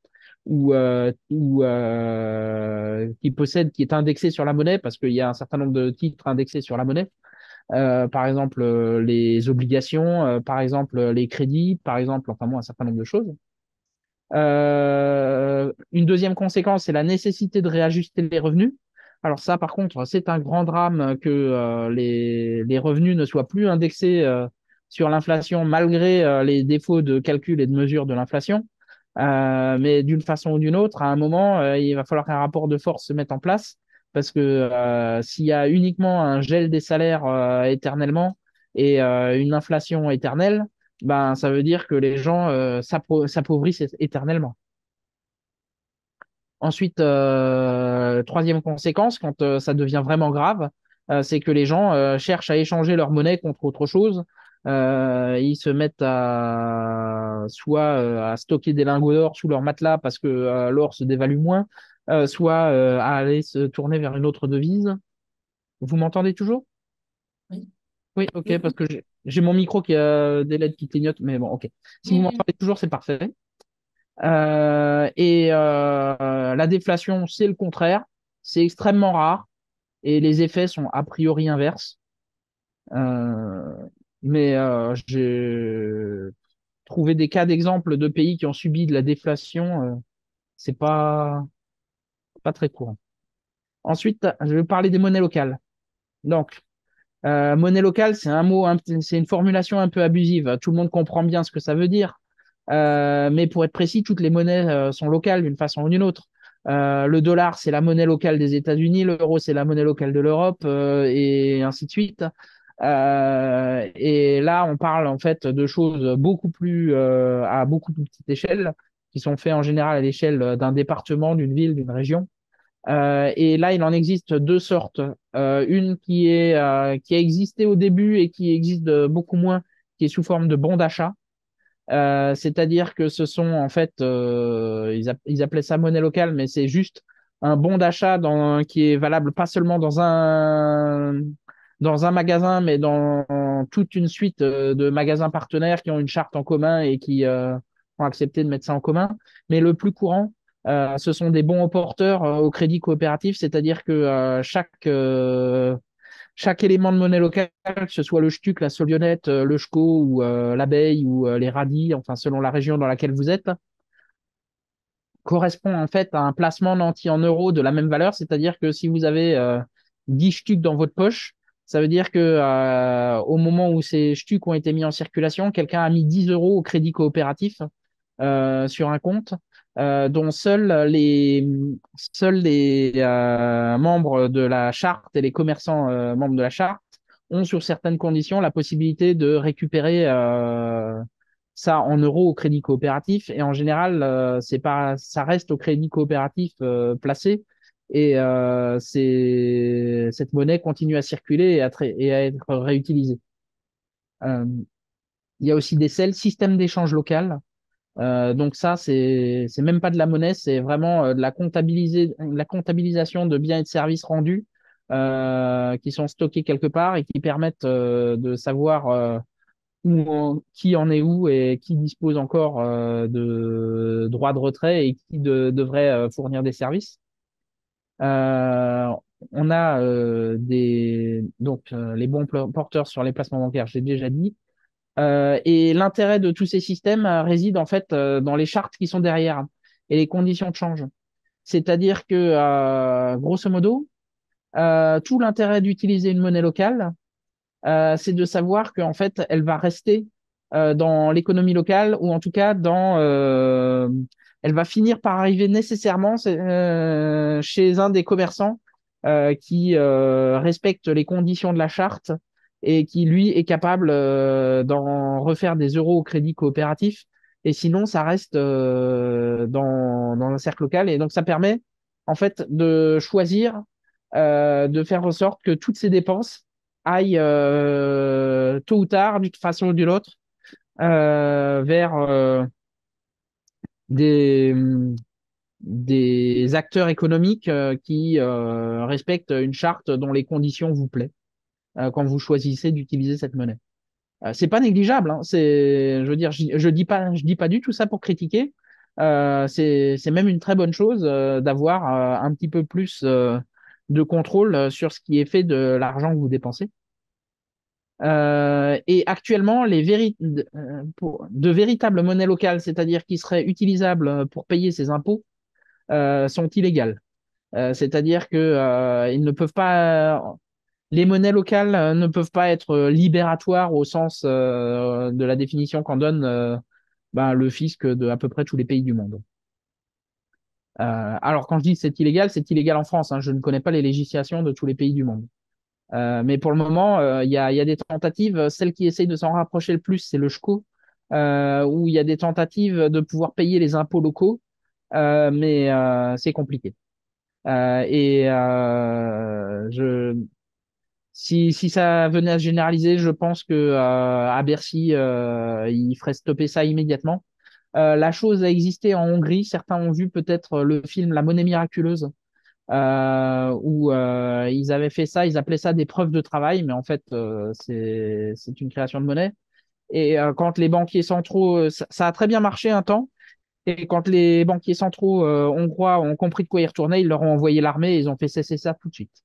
ou qui possèdent, qui est indexé sur la monnaie, parce qu'il y a un certain nombre de titres indexés sur la monnaie. Par exemple, les obligations, par exemple, les crédits, par exemple, enfin bon, un certain nombre de choses. Une deuxième conséquence, c'est la nécessité de réajuster les revenus. Alors ça, par contre, c'est un grand drame que les revenus ne soient plus indexés sur l'inflation malgré les défauts de calcul et de mesure de l'inflation. Mais d'une façon ou d'une autre, à un moment, il va falloir qu'un rapport de force se mette en place parce que s'il y a uniquement un gel des salaires éternellement et une inflation éternelle, ben, ça veut dire que les gens s'appauvrissent éternellement. Ensuite, troisième conséquence, quand ça devient vraiment grave, c'est que les gens cherchent à échanger leur monnaie contre autre chose. Ils se mettent soit à stocker des lingots d'or sous leur matelas parce que l'or se dévalue moins, soit à aller se tourner vers une autre devise. Vous m'entendez toujours? Oui. Oui, ok, Oui. parce que j'ai mon micro qui a des LED qui clignotent, mais bon, ok. Si vous Oui. m'entendez toujours, c'est parfait. La déflation, c'est le contraire. C'est extrêmement rare et les effets sont a priori inverses. Euh, j'ai trouvé des cas d'exemple de pays qui ont subi de la déflation. C'est pas très courant. Ensuite, je vais parler des monnaies locales. Donc, monnaie locale, c'est un mot, c'est une formulation un peu abusive. Tout le monde comprend bien ce que ça veut dire. Mais pour être précis, toutes les monnaies sont locales d'une façon ou d'une autre. Le dollar, c'est la monnaie locale des États-Unis, l'euro, c'est la monnaie locale de l'Europe, et ainsi de suite. Et là, on parle en fait de choses à beaucoup plus petite échelle, qui sont faites en général à l'échelle d'un département, d'une ville, d'une région. Et là, il en existe deux sortes. Une qui a existé au début et qui existe beaucoup moins, qui est sous forme de bons d'achat. C'est-à-dire que ce sont en fait, ils appelaient ça monnaie locale, mais c'est juste un bon d'achat qui est valable pas seulement dans un magasin, mais dans toute une suite de magasins partenaires qui ont une charte en commun et qui ont accepté de mettre ça en commun. Mais le plus courant, ce sont des bons au porteur au crédit coopératif, c'est-à-dire que chaque élément de monnaie locale, que ce soit le shtuck, la solionnette, le shko ou l'abeille ou les radis, enfin selon la région dans laquelle vous êtes, correspond en fait à un placement nanti en euros de la même valeur, c'est-à-dire que si vous avez 10 shtucks dans votre poche, ça veut dire que au moment où ces shtucks ont été mis en circulation, quelqu'un a mis 10 euros au crédit coopératif sur un compte dont seuls les membres de la charte et les commerçants membres de la charte ont sur certaines conditions la possibilité de récupérer ça en euros au crédit coopératif. Et en général, c'est pas, ça reste au crédit coopératif placé. Et cette monnaie continue à circuler et à être réutilisée. Euh, il y a aussi des CEL, système d'échange local. Donc ça, c'est même pas de la monnaie, c'est vraiment de la comptabilisation de biens et de services rendus qui sont stockés quelque part et qui permettent de savoir qui en est où et qui dispose encore de droits de retrait et qui devrait fournir des services. Euh, on a les bons porteurs sur les placements bancaires, j'ai déjà dit. Et l'intérêt de tous ces systèmes réside en fait dans les chartes qui sont derrière et les conditions de change. C'est-à-dire que, grosso modo, tout l'intérêt d'utiliser une monnaie locale, c'est de savoir qu'en fait, elle va rester dans l'économie locale ou en tout cas elle va finir par arriver nécessairement chez un des commerçants qui respecte les conditions de la charte et qui, lui, est capable d'en refaire des euros au crédit coopératif. Et sinon, ça reste dans un cercle local. Et donc, ça permet, en fait, de choisir, de faire en sorte que toutes ces dépenses aillent tôt ou tard, d'une façon ou d'une autre, vers des, des acteurs économiques qui respectent une charte dont les conditions vous plaisent quand vous choisissez d'utiliser cette monnaie. C'est pas négligeable, hein. Je veux dire, je dis pas du tout ça pour critiquer. C'est même une très bonne chose d'avoir un petit peu plus de contrôle sur ce qui est fait de l'argent que vous dépensez. Et actuellement, de véritables monnaies locales, c'est-à-dire qui seraient utilisables pour payer ses impôts, sont illégales. C'est-à-dire que ils ne peuvent pas, les monnaies locales ne peuvent pas être libératoires au sens de la définition qu'en donne le fisc de à peu près tous les pays du monde. Alors quand je dis c'est illégal en France, hein, je ne connais pas les législations de tous les pays du monde. Mais pour le moment, il y a des tentatives. Celle qui essaye de s'en rapprocher le plus, c'est le SCHO, où il y a des tentatives de pouvoir payer les impôts locaux, mais c'est compliqué. Et si ça venait à se généraliser, je pense que à Bercy, il ferait stopper ça immédiatement. La chose a existé en Hongrie. Certains ont vu peut-être le film La Monnaie miraculeuse où ils avaient fait ça, ils appelaient ça des preuves de travail, mais en fait, c'est une création de monnaie. Et quand les banquiers centraux, ça a très bien marché un temps, et quand les banquiers centraux hongrois ont compris de quoi ils retournaient, ils leur ont envoyé l'armée et ils ont fait cesser ça tout de suite.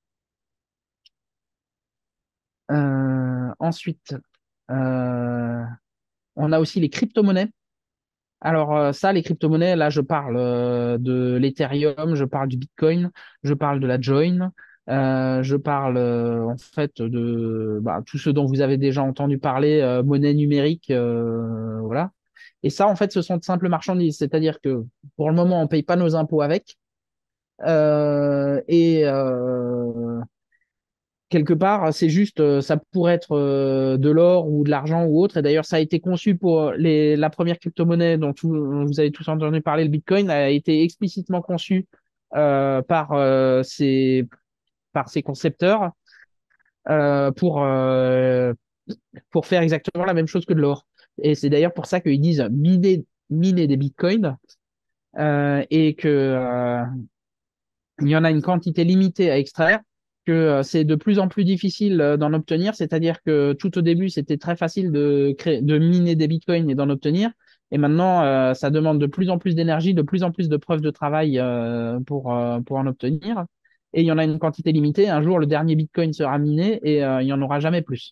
Ensuite, euh, on a aussi les crypto-monnaies. Alors ça, les crypto-monnaies, là, je parle de l'Ethereum, je parle du Bitcoin, je parle de la Join, je parle en fait de tout ce dont vous avez déjà entendu parler, monnaie numérique, voilà. Et ça, en fait, ce sont de simples marchandises, c'est-à-dire que pour le moment, on paye pas nos impôts avec, et quelque part, c'est juste, ça pourrait être de l'or ou de l'argent ou autre. Et d'ailleurs, ça a été conçu pour la première crypto-monnaie dont vous avez tous entendu parler, le Bitcoin, a été explicitement conçu euh, par, euh, ses, par ses concepteurs euh, pour, euh, pour faire exactement la même chose que de l'or. Et c'est d'ailleurs pour ça qu'ils disent miner des Bitcoins et que il y en a une quantité limitée à extraire, que c'est de plus en plus difficile d'en obtenir. C'est-à-dire que tout au début, c'était très facile de miner des bitcoins et d'en obtenir. Et maintenant, ça demande de plus en plus d'énergie, de plus en plus de preuves de travail pour en obtenir. Et il y en a une quantité limitée. Un jour, le dernier bitcoin sera miné et il n'y en aura jamais plus.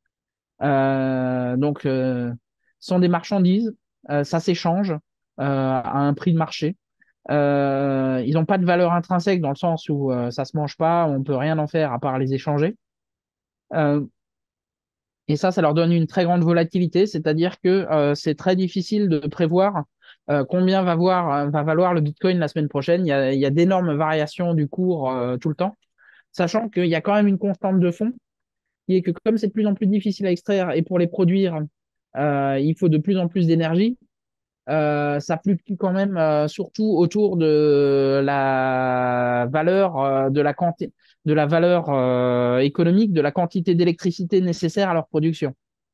Donc, ce sont des marchandises, ça s'échange à un prix de marché. Ils n'ont pas de valeur intrinsèque dans le sens où ça se mange pas, on peut rien en faire à part les échanger. Euh, et ça leur donne une très grande volatilité, c'est-à-dire que c'est très difficile de prévoir combien va valoir le Bitcoin la semaine prochaine. Il y a d'énormes variations du cours tout le temps, sachant qu'il y a quand même une constante de fond, qui est que comme c'est de plus en plus difficile à extraire et pour les produire, il faut de plus en plus d'énergie. Ça fluctue quand même surtout autour de la valeur de la valeur économique de la quantité d'électricité nécessaire à leur production.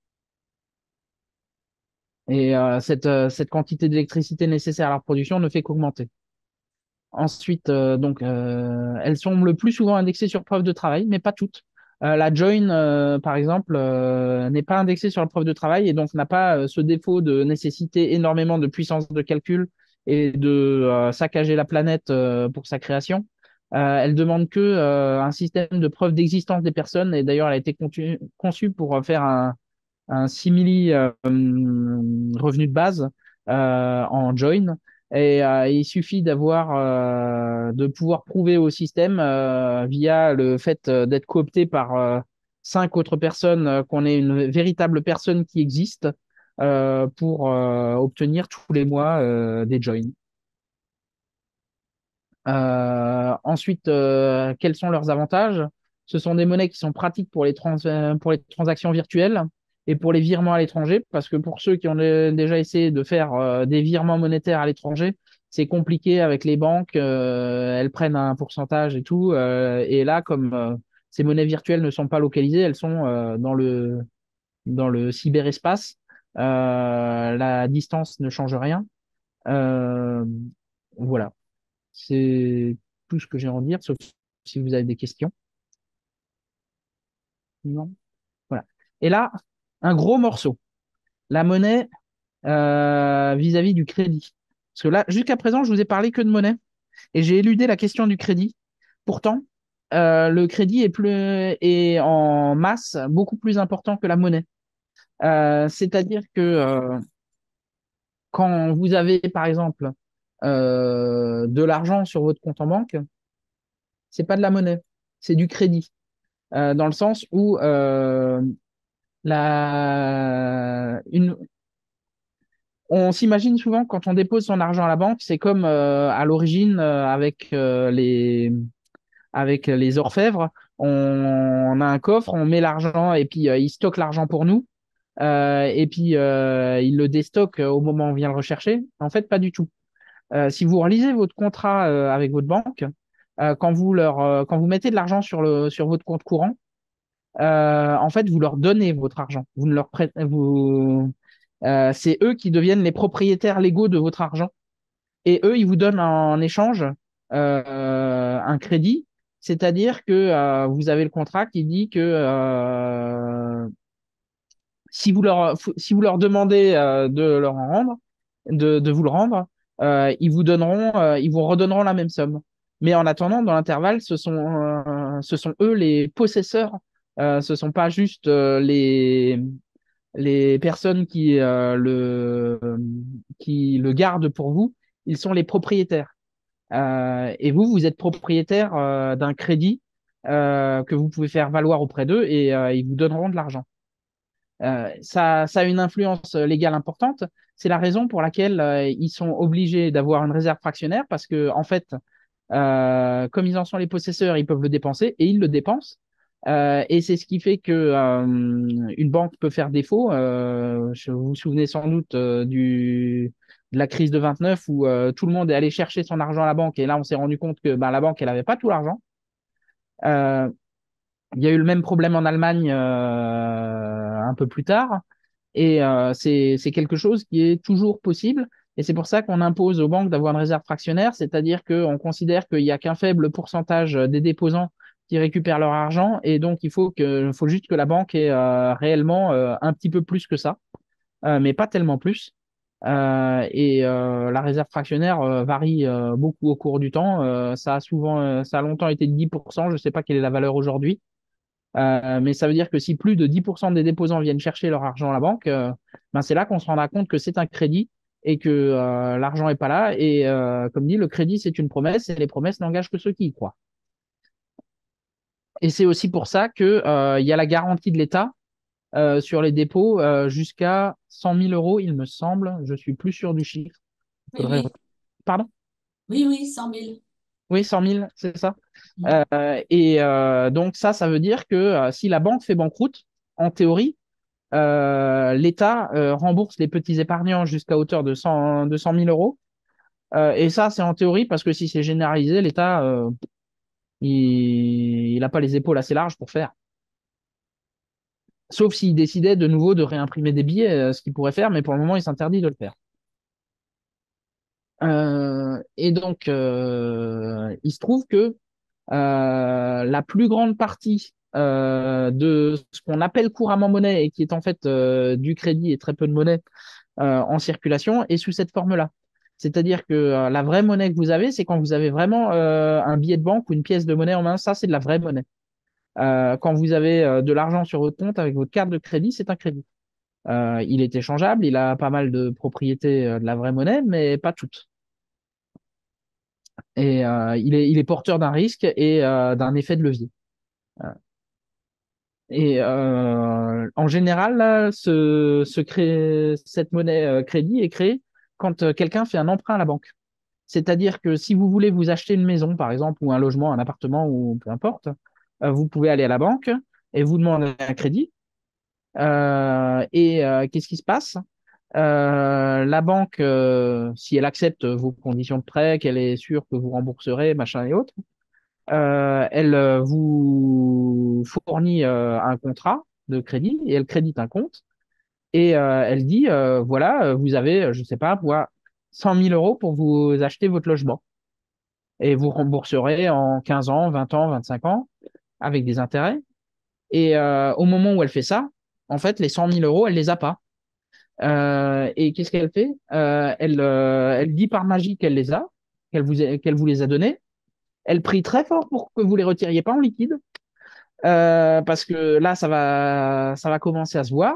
Et cette quantité d'électricité nécessaire à leur production ne fait qu'augmenter. Ensuite, elles sont le plus souvent indexées sur preuve de travail, mais pas toutes. La join, par exemple, n'est pas indexée sur la preuve de travail et donc n'a pas ce défaut de nécessiter énormément de puissance de calcul et de saccager la planète pour sa création. Elle demande que un système de preuve d'existence des personnes et d'ailleurs elle a été conçue pour faire un simili revenu de base en join. Et il suffit de pouvoir prouver au système via le fait d'être coopté par 5 autres personnes qu'on est une véritable personne qui existe pour obtenir tous les mois des joins. Ensuite, quels sont leurs avantages? Ce sont des monnaies qui sont pratiques pour les transactions virtuelles et pour les virements à l'étranger, parce que pour ceux qui ont déjà essayé de faire des virements monétaires à l'étranger, c'est compliqué avec les banques, elles prennent un pourcentage et tout. Et là, comme ces monnaies virtuelles ne sont pas localisées, elles sont dans le cyberespace. La distance ne change rien. Euh, voilà. C'est tout ce que j'ai à en dire, sauf si vous avez des questions. Non. Voilà. Et là, un gros morceau. La monnaie vis-à-vis du crédit. Parce que là, jusqu'à présent, je vous ai parlé que de monnaie et j'ai éludé la question du crédit. Pourtant, le crédit est en masse beaucoup plus important que la monnaie. C'est-à-dire que quand vous avez, par exemple, de l'argent sur votre compte en banque, c'est pas de la monnaie, c'est du crédit. Dans le sens où une, on s'imagine souvent quand on dépose son argent à la banque, c'est comme à l'origine avec les orfèvres, on a un coffre, on met l'argent et puis ils stockent l'argent pour nous. Et puis ils le déstockent au moment où on vient le rechercher. En fait, pas du tout. Si vous relisez votre contrat avec votre banque, quand vous mettez de l'argent sur votre compte courant, en fait, vous leur donnez votre argent. Vous ne leur prêtez, c'est eux qui deviennent les propriétaires légaux de votre argent. Et eux, ils vous donnent en échange un crédit. C'est-à-dire que vous avez le contrat qui dit que si vous leur demandez de leur en rendre, de vous le rendre, ils vous redonneront la même somme. Mais en attendant, dans l'intervalle, ce sont eux les possesseurs. Ce sont pas juste les personnes qui le gardent pour vous. Ils sont les propriétaires. Et vous êtes propriétaire d'un crédit que vous pouvez faire valoir auprès d'eux et ils vous donneront de l'argent. Ça a une influence légale importante. C'est la raison pour laquelle ils sont obligés d'avoir une réserve fractionnaire parce que, en fait, comme ils en sont les possesseurs, ils peuvent le dépenser et ils le dépensent. Et c'est ce qui fait que une banque peut faire défaut. Vous vous souvenez sans doute de la crise de 29 où tout le monde est allé chercher son argent à la banque et là on s'est rendu compte que la banque elle avait pas tout l'argent. Euh, il y a eu le même problème en Allemagne un peu plus tard. Et c'est quelque chose qui est toujours possible. Et c'est pour ça qu'on impose aux banques d'avoir une réserve fractionnaire, c'est-à-dire qu'on considère qu'il n'y a qu'un faible pourcentage des déposants qui récupèrent leur argent, et donc faut juste que la banque ait réellement un petit peu plus que ça, mais pas tellement plus. La réserve fractionnaire varie beaucoup au cours du temps. Ça a longtemps été de 10%, je ne sais pas quelle est la valeur aujourd'hui. Mais ça veut dire que si plus de 10% des déposants viennent chercher leur argent à la banque, ben c'est là qu'on se rendra compte que c'est un crédit et que l'argent n'est pas là. Et comme dit, le crédit, c'est une promesse et les promesses n'engagent que ceux qui y croient. Et c'est aussi pour ça qu'il y a la garantie de l'État sur les dépôts jusqu'à 100 000 euros, il me semble. Je suis plus sûr du chiffre. Oui, oui, Pardon? oui, oui, 100 000. Oui, 100 000, c'est ça. Mm. Donc ça veut dire que si la banque fait banqueroute, en théorie, l'État rembourse les petits épargnants jusqu'à hauteur de 100 000 euros. Et ça, c'est en théorie, parce que si c'est généralisé, l'État, il n'a pas les épaules assez larges pour faire. Sauf s'il décidait de nouveau de réimprimer des billets, ce qu'il pourrait faire, mais pour le moment, il s'interdit de le faire. Et donc, il se trouve que la plus grande partie de ce qu'on appelle couramment monnaie et qui est en fait du crédit et très peu de monnaie en circulation est sous cette forme-là. C'est-à-dire que la vraie monnaie que vous avez, c'est quand vous avez vraiment un billet de banque ou une pièce de monnaie en main, ça c'est de la vraie monnaie. Quand vous avez de l'argent sur votre compte avec votre carte de crédit, c'est un crédit. Il est échangeable, il a pas mal de propriétés de la vraie monnaie, mais pas toutes. Et il est porteur d'un risque et d'un effet de levier. Et en général, là, cette monnaie crédit est créée quand quelqu'un fait un emprunt à la banque. C'est-à-dire que si vous voulez vous acheter une maison, par exemple, ou un logement, un appartement, ou peu importe, vous pouvez aller à la banque et vous demander un crédit. Qu'est-ce qui se passe? La banque, si elle accepte vos conditions de prêt, qu'elle est sûre que vous rembourserez, machin et autres, elle vous fournit un contrat de crédit et elle crédite un compte et elle dit voilà, vous avez, je ne sais pas, 100 000 euros pour vous acheter votre logement et vous rembourserez en 15 ans, 20 ans, 25 ans avec des intérêts. Et au moment où elle fait ça, en fait, les 100 000 euros, elle les a pas. Et qu'est-ce qu'elle fait? Elle dit par magie qu'elle les a, qu'elle vous les a donnés. Elle prie très fort pour que vous les retiriez pas en liquide. Parce que là, ça va commencer à se voir.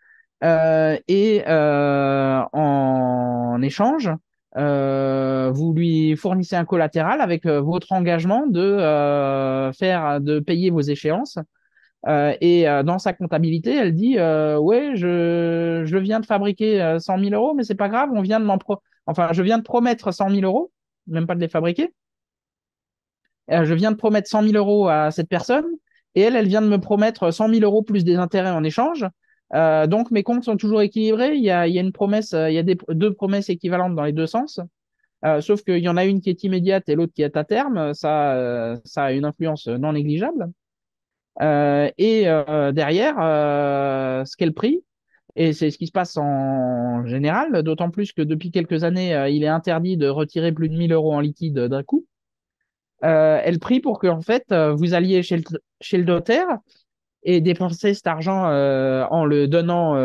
En échange, vous lui fournissez un collatéral avec votre engagement de payer vos échéances. Dans sa comptabilité, elle dit ouais, je viens de fabriquer 100 000 euros, mais c'est pas grave, enfin, je viens de promettre 100 000 euros, même pas de les fabriquer. Je viens de promettre 100 000 euros à cette personne et elle vient de me promettre 100 000 euros plus des intérêts en échange. Donc mes comptes sont toujours équilibrés. Il y a une promesse, il y a deux promesses équivalentes dans les deux sens. Sauf qu'il y en a une qui est immédiate et l'autre qui est à terme. Ça a une influence non négligeable. Derrière, ce qu'elle prie, et c'est ce qui se passe en général, d'autant plus que depuis quelques années, il est interdit de retirer plus de 1 000 euros en liquide d'un coup. Elle prie pour que en fait vous alliez chez le notaire et dépenser cet argent en le donnant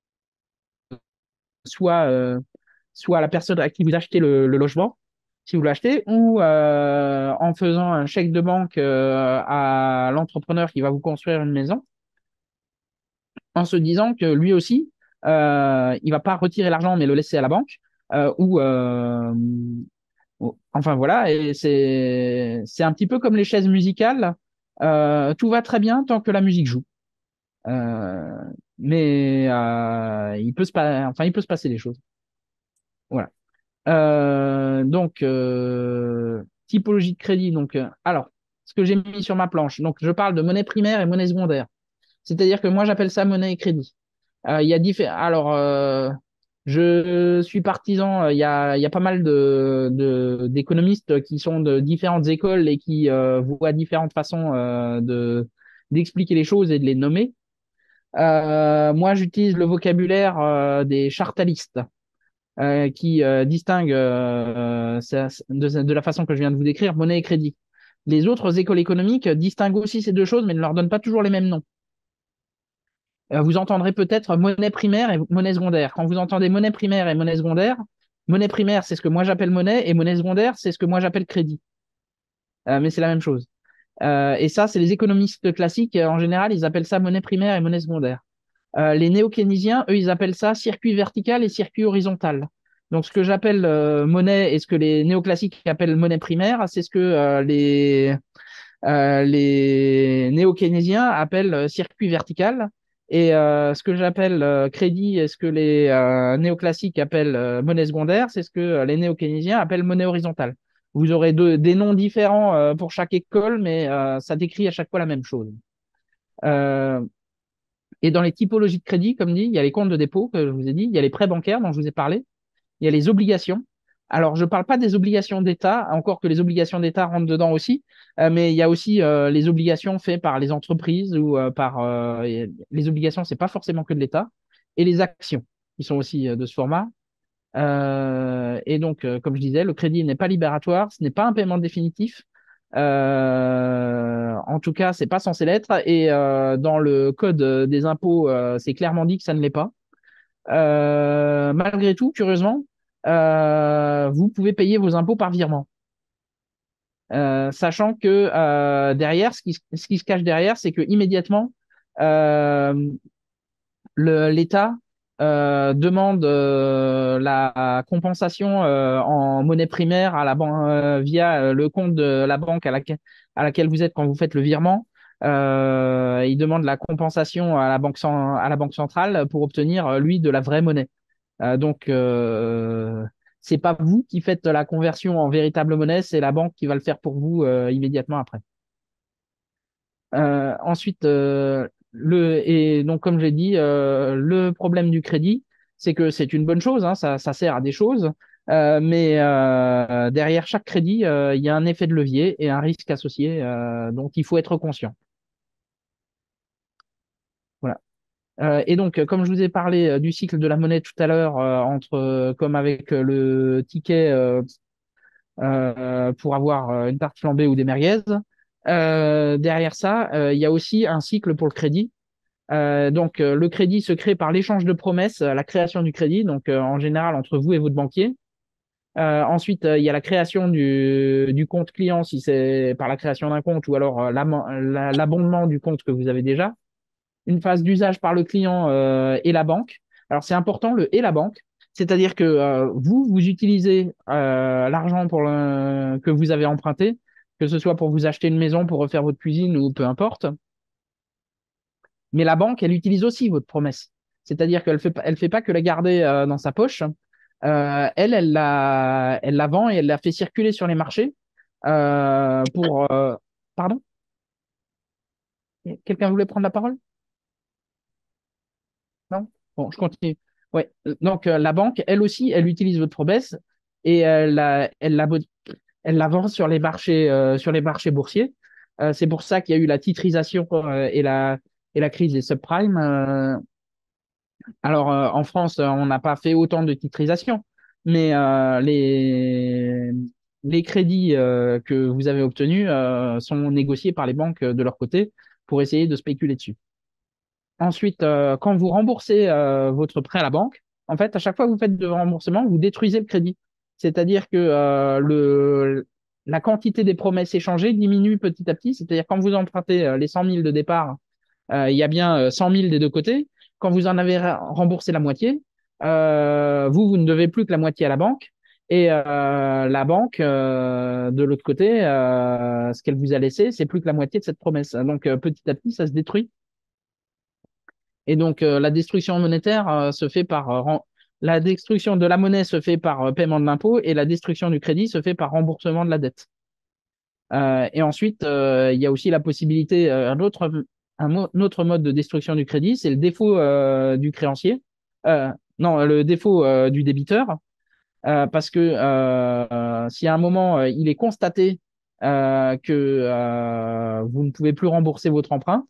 soit soit à la personne à qui vous achetez le logement si vous l'achetez ou en faisant un chèque de banque à l'entrepreneur qui va vous construire une maison en se disant que lui aussi il va pas retirer l'argent mais le laisser à la banque enfin voilà, et c'est un petit peu comme les chaises musicales. Tout va très bien tant que la musique joue. Euh, mais il peut se passer des choses. Voilà. Typologie de crédit. Alors, ce que j'ai mis sur ma planche. Donc, je parle de monnaie primaire et monnaie secondaire. C'est-à-dire que moi, j'appelle ça monnaie et crédit. Il y a Alors, je suis partisan. Il y a pas mal d'économistes qui sont de différentes écoles et qui voient différentes façons d'expliquer les choses et de les nommer. Moi, j'utilise le vocabulaire des chartalistes. qui distingue de la façon que je viens de vous décrire, monnaie et crédit. Les autres écoles économiques distinguent aussi ces deux choses, mais ne leur donnent pas toujours les mêmes noms. Vous entendrez peut-être monnaie primaire et monnaie secondaire. Quand vous entendez monnaie primaire et monnaie primaire, c'est ce que moi j'appelle monnaie, et monnaie secondaire, c'est ce que moi j'appelle crédit. Mais c'est la même chose. Et ça, c'est les économistes classiques, en général, ils appellent ça monnaie primaire et monnaie secondaire. Les néo-keynésiens, eux, ils appellent ça circuit vertical et circuit horizontal. Donc, ce que j'appelle monnaie et ce que les néoclassiques appellent monnaie primaire, c'est ce que les néo-keynésiens appellent circuit vertical. Et ce que j'appelle crédit et ce que les néoclassiques appellent monnaie secondaire, c'est ce que les néo-keynésiens appellent monnaie horizontale. Vous aurez des noms différents pour chaque école, mais ça décrit à chaque fois la même chose. Et dans les typologies de crédit, comme dit, il y a les comptes de dépôt que je vous ai dit, il y a les prêts bancaires dont je vous ai parlé, il y a les obligations. Alors, je ne parle pas des obligations d'État, encore que les obligations d'État rentrent dedans aussi, mais il y a aussi les obligations faites par les entreprises ou par les obligations, c'est pas forcément que de l'État, et les actions, qui sont aussi de ce format. Et donc, comme je disais, le crédit n'est pas libératoire, ce n'est pas un paiement définitif. En tout cas, c'est pas censé l'être. Et dans le code des impôts, c'est clairement dit que ça ne l'est pas. Malgré tout, curieusement, vous pouvez payer vos impôts par virement. Sachant que derrière, ce qui se cache derrière, c'est que immédiatement, l'État demande la compensation en monnaie primaire à la via le compte de la banque à laquelle vous êtes quand vous faites le virement. Il demande la compensation à à la banque centrale pour obtenir, lui, de la vraie monnaie. Donc, c'est pas vous qui faites la conversion en véritable monnaie, c'est la banque qui va le faire pour vous immédiatement après. Ensuite, et donc, comme j'ai dit, le problème du crédit, c'est que c'est une bonne chose, hein, ça sert à des choses, mais derrière chaque crédit, il y a un effet de levier et un risque associé dont il faut être conscient. Voilà. Et donc, comme je vous ai parlé du cycle de la monnaie tout à l'heure, comme avec le ticket pour avoir une tarte flambée ou des merguez, derrière ça, il y a aussi un cycle pour le crédit. Donc, le crédit se crée par l'échange de promesses, la création du crédit, donc en général entre vous et votre banquier. Ensuite, il y a la création du compte client, si c'est par la création d'un compte, ou alors l'abondement du compte que vous avez déjà. Une phase d'usage par le client et la banque. Alors, c'est important, le et la banque, c'est-à-dire que vous utilisez l'argent que vous avez emprunté, que ce soit pour vous acheter une maison, pour refaire votre cuisine ou peu importe. Mais la banque, elle utilise aussi votre promesse. C'est-à-dire qu'elle fait pas que la garder dans sa poche. Elle la vend et elle la fait circuler sur les marchés pour. Pardon? Quelqu'un voulait prendre la parole? Non? Bon, je continue. Ouais. Donc, la banque, elle aussi, elle utilise votre promesse et elle la vend sur les marchés boursiers. C'est pour ça qu'il y a eu la titrisation et la crise des subprimes. Alors, en France, on n'a pas fait autant de titrisation, mais les crédits que vous avez obtenus sont négociés par les banques de leur côté pour essayer de spéculer dessus. Ensuite, quand vous remboursez votre prêt à la banque, en fait, à chaque fois que vous faites de remboursement, vous détruisez le crédit. C'est-à-dire que la quantité des promesses échangées diminue petit à petit. C'est-à-dire quand vous empruntez les 100 000 de départ, il y a bien 100 000 des deux côtés. Quand vous en avez remboursé la moitié, vous ne devez plus que la moitié à la banque. Et la banque, de l'autre côté, ce qu'elle vous a laissé, c'est plus que la moitié de cette promesse. Donc, petit à petit, ça se détruit. Et donc, la destruction monétaire se fait par la destruction de la monnaie se fait par paiement de l'impôt et la destruction du crédit se fait par remboursement de la dette. Et ensuite, il y a aussi la possibilité, un autre mode de destruction du crédit, c'est le défaut du créancier. Non, le défaut du débiteur, parce que si à un moment il est constaté que vous ne pouvez plus rembourser votre emprunt,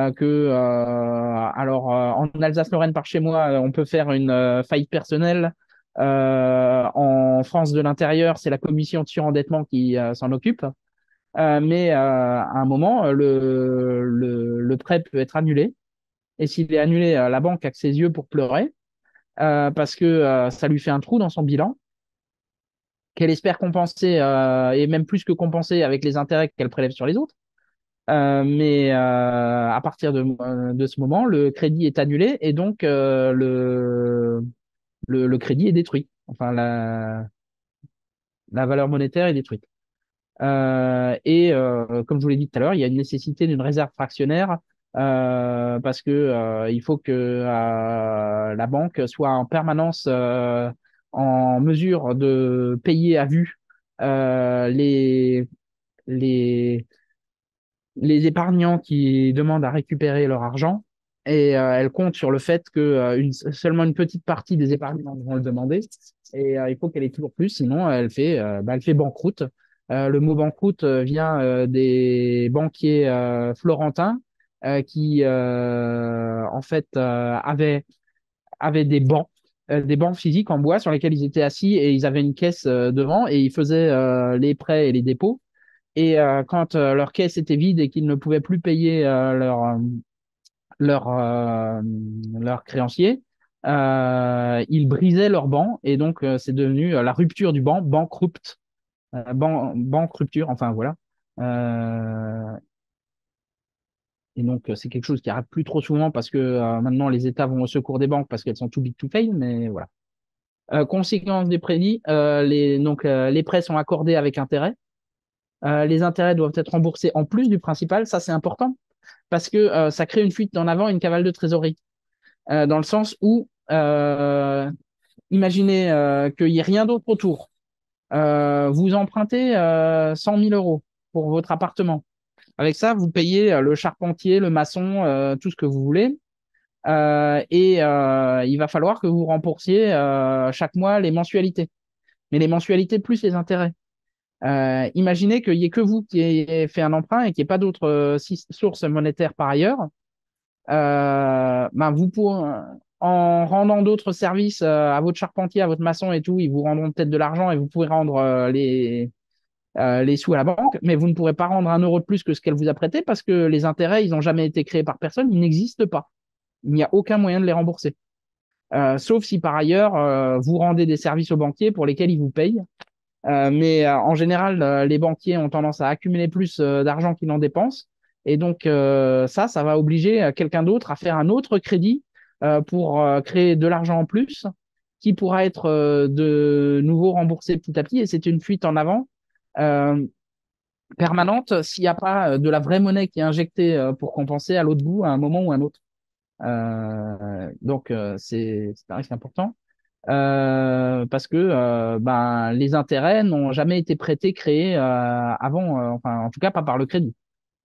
alors en Alsace-Lorraine par chez moi, on peut faire une faillite personnelle En France de l'intérieur, c'est la commission de surendettement qui s'en occupe. Mais à un moment, le prêt peut être annulé. Et s'il est annulé, la banque a que ses yeux pour pleurer parce que ça lui fait un trou dans son bilan qu'elle espère compenser et même plus que compenser avec les intérêts qu'elle prélève sur les autres. Mais à partir de ce moment, le crédit est annulé et donc le crédit est détruit. Enfin, la valeur monétaire est détruite. Comme je vous l'ai dit tout à l'heure, il y a une nécessité d'une réserve fractionnaire parce que il faut que la banque soit en permanence en mesure de payer à vue les, les, les épargnants qui demandent à récupérer leur argent. Et elle compte sur le fait que seulement une petite partie des épargnants vont le demander. Et il faut qu'elle ait toujours plus, sinon elle fait banqueroute. Le mot banqueroute vient des banquiers florentins qui en fait avaient des bancs physiques en bois sur lesquels ils étaient assis et ils avaient une caisse devant et ils faisaient les prêts et les dépôts. Et quand leur caisse était vide et qu'ils ne pouvaient plus payer leur, euh, leurs créanciers, ils brisaient leur banc et donc c'est devenu la rupture du banc, bankrupt, banque rupture, enfin voilà. Euh, et donc c'est quelque chose qui arrive plus trop souvent parce que maintenant les États vont au secours des banques parce qu'elles sont too big to fail, mais voilà. Conséquence des crédits, les prêts sont accordés avec intérêt. Les intérêts doivent être remboursés en plus du principal, ça c'est important parce que ça crée une fuite en avant, une cavale de trésorerie. Dans le sens où, imaginez qu'il n'y ait rien d'autre autour. Vous empruntez 100 000 euros pour votre appartement. Avec ça, vous payez le charpentier, le maçon, tout ce que vous voulez. Il va falloir que vous remboursiez chaque mois les mensualités. Mais les mensualités plus les intérêts. Imaginez qu'il n'y ait que vous qui ayez fait un emprunt et qu'il n'y ait pas d'autres sources monétaires par ailleurs. Vous pourrez, en rendant d'autres services à votre charpentier, à votre maçon et tout, ils vous rendront peut-être de l'argent et vous pourrez rendre les sous à la banque, mais vous ne pourrez pas rendre un euro de plus que ce qu'elle vous a prêté parce que les intérêts, ils n'ont jamais été créés par personne, ils n'existent pas. Il n'y a aucun moyen de les rembourser. Sauf si par ailleurs, vous rendez des services aux banquiers pour lesquels ils vous payent. Mais en général, les banquiers ont tendance à accumuler plus d'argent qu'ils n'en dépensent. Et donc, ça va obliger quelqu'un d'autre à faire un autre crédit pour créer de l'argent en plus qui pourra être de nouveau remboursé petit à petit. Et c'est une fuite en avant euh, permanente s'il n'y a pas de la vraie monnaie qui est injectée pour compenser à l'autre bout à un moment ou à un autre. C'est un risque important parce que les intérêts n'ont jamais été prêtés, créés avant, enfin en tout cas pas par le crédit.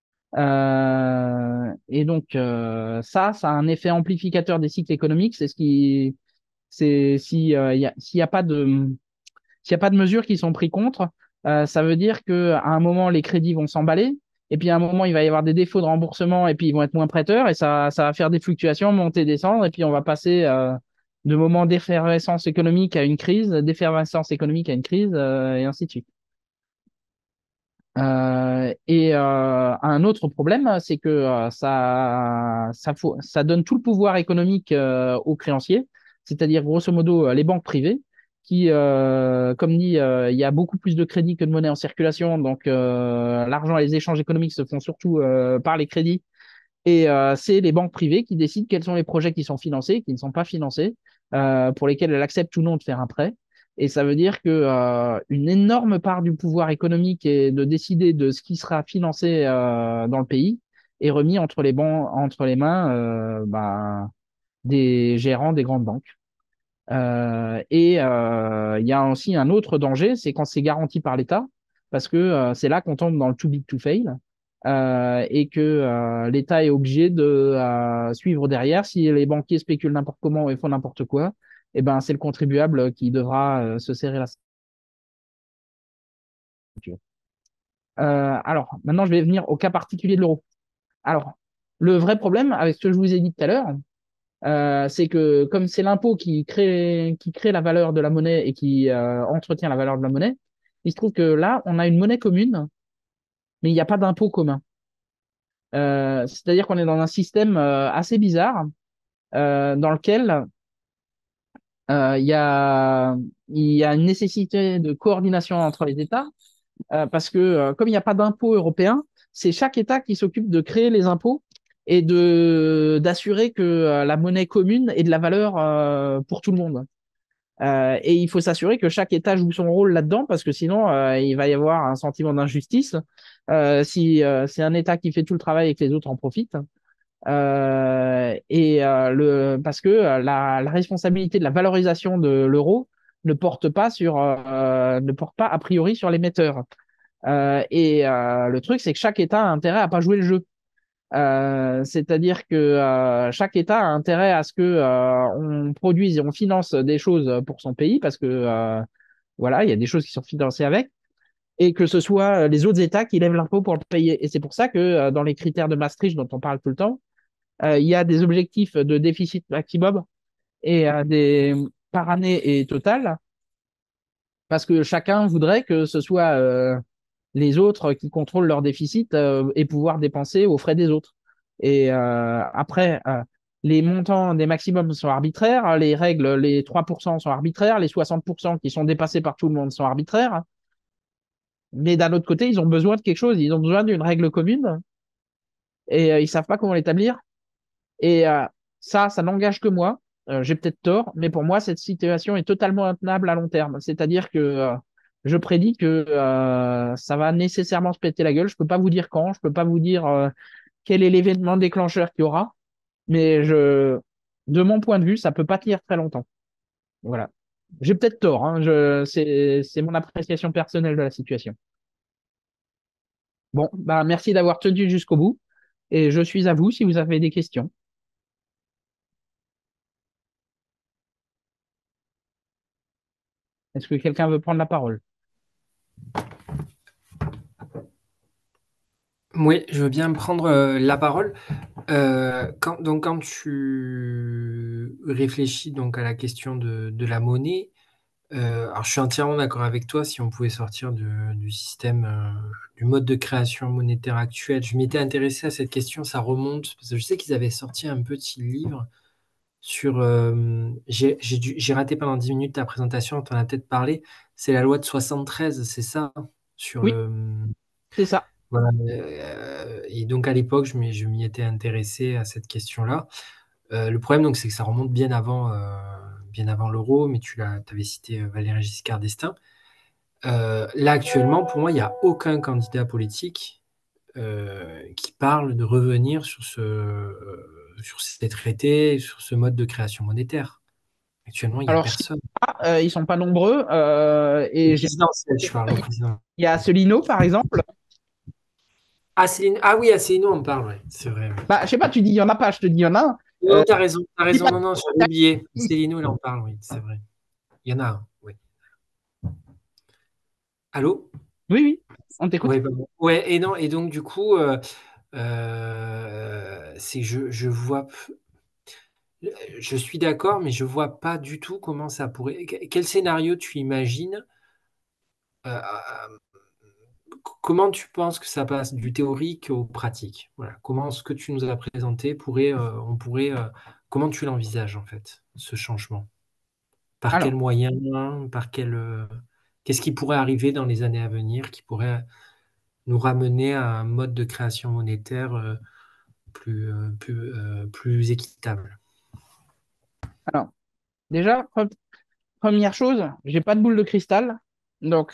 Ça a un effet amplificateur des cycles économiques. C'est s'il y a pas de s'il y a pas de mesures qui sont prises contre, ça veut dire que à un moment les crédits vont s'emballer. Et puis à un moment, il va y avoir des défauts de remboursement et puis ils vont être moins prêteurs et ça va faire des fluctuations, monter, descendre. Et puis on va passer de moments d'effervescence économique à une crise, d'effervescence économique à une crise et ainsi de suite. Un autre problème, c'est que ça donne tout le pouvoir économique aux créanciers, c'est-à-dire grosso modo les banques privées, qui, comme dit, il y a beaucoup plus de crédits que de monnaie en circulation, donc l'argent et les échanges économiques se font surtout par les crédits. Et c'est les banques privées qui décident quels sont les projets qui sont financés, qui ne sont pas financés, pour lesquels elles acceptent ou non de faire un prêt. Et ça veut dire que une énorme part du pouvoir économique et de décider de ce qui sera financé dans le pays est remis entre les mains des gérants des grandes banques. Il y a aussi un autre danger, c'est quand c'est garanti par l'État, parce que c'est là qu'on tombe dans le too big to fail, et que l'État est obligé de suivre derrière. Si les banquiers spéculent n'importe comment et font n'importe quoi, eh ben, c'est le contribuable qui devra se serrer la ceinture. Alors, maintenant, je vais venir au cas particulier de l'euro. Alors, le vrai problème avec ce que je vous ai dit tout à l'heure, C'est que comme c'est l'impôt qui crée la valeur de la monnaie et qui entretient la valeur de la monnaie, il se trouve que là, on a une monnaie commune, mais il n'y a pas d'impôt commun. C'est-à-dire qu'on est dans un système assez bizarre dans lequel il y a une nécessité de coordination entre les États parce que comme il n'y a pas d'impôt européen, c'est chaque État qui s'occupe de créer les impôts et de d'assurer que la monnaie commune ait de la valeur pour tout le monde. Et il faut s'assurer que chaque État joue son rôle là-dedans parce que sinon il va y avoir un sentiment d'injustice si c'est un État qui fait tout le travail et que les autres en profitent. Parce que la responsabilité de la valorisation de l'euro ne porte pas a priori sur l'émetteur. Le truc, c'est que chaque État a intérêt à pas jouer le jeu. C'est-à-dire que chaque État a intérêt à ce que on produise et on finance des choses pour son pays parce que voilà, il y a des choses qui sont financées avec, et que ce soit les autres États qui lèvent l'impôt pour le payer. Et c'est pour ça que dans les critères de Maastricht dont on parle tout le temps, il y a des objectifs de déficit maximum et des par année et total, parce que chacun voudrait que ce soit les autres qui contrôlent leur déficit et pouvoir dépenser aux frais des autres. Et après, les montants des maximums sont arbitraires, les règles, les 3% sont arbitraires, les 60% qui sont dépassés par tout le monde sont arbitraires. Mais d'un autre côté, ils ont besoin de quelque chose, ils ont besoin d'une règle commune et ils savent pas comment l'établir. Et ça n'engage que moi. J'ai peut-être tort, mais pour moi, cette situation est totalement intenable à long terme. C'est-à-dire que je prédis que ça va nécessairement se péter la gueule. Je peux pas vous dire quand, je peux pas vous dire quel est l'événement déclencheur qu'il y aura, mais de mon point de vue, ça peut pas tenir très longtemps. Voilà. J'ai peut-être tort, hein, c'est mon appréciation personnelle de la situation. Bon, bah merci d'avoir tenu jusqu'au bout, et je suis à vous si vous avez des questions. Est-ce que quelqu'un veut prendre la parole? Oui, je veux bien prendre la parole. Quand tu réfléchis donc à la question de la monnaie, alors je suis entièrement d'accord avec toi. Si on pouvait sortir du système, du mode de création monétaire actuel, je m'étais intéressé à cette question. Ça remonte parce que je sais qu'ils avaient sorti un petit livre sur. J'ai raté pendant 10 minutes ta présentation. On t'en a peut-être parlé. C'est la loi de 73, c'est ça? Sur Oui, le. c'est ça. Voilà, et donc à l'époque, je m'y étais intéressé à cette question-là. Le problème, donc, c'est que ça remonte bien avant l'euro, mais avais cité Valéry Giscard d'Estaing. Là, actuellement, pour moi, il n'y a aucun candidat politique qui parle de revenir sur ces traités, sur ce mode de création monétaire. Actuellement, il n'y a Alors, si personne. ils sont pas nombreux, Au et présidentiel, je parle au président. il y a Asselineau, par exemple. Ah oui, Asselineau, on parle, ouais, c'est vrai. Ouais. Bah, je sais pas, tu dis il y en a pas, je te dis il y en a un. Non, t'as Dis raison, pas- non, non, j'avais oublié. Céline, il en parle, oui, c'est vrai. Il y en a un, oui. Allô? Oui, oui, on t'écoute. Ouais, pardon. Ouais, et non, et donc du coup, c'est je vois, je suis d'accord, mais je vois pas du tout comment ça pourrait. Quel scénario tu imagines? Comment tu penses que ça passe du théorique au pratique? Voilà. Comment ce que tu nous as présenté comment tu l'envisages en fait, ce changement? Par quels Alors, moyens? Qu'est-ce qui pourrait arriver dans les années à venir qui pourrait nous ramener à un mode de création monétaire plus équitable? alors, déjà, première chose, j'ai pas de boule de cristal, donc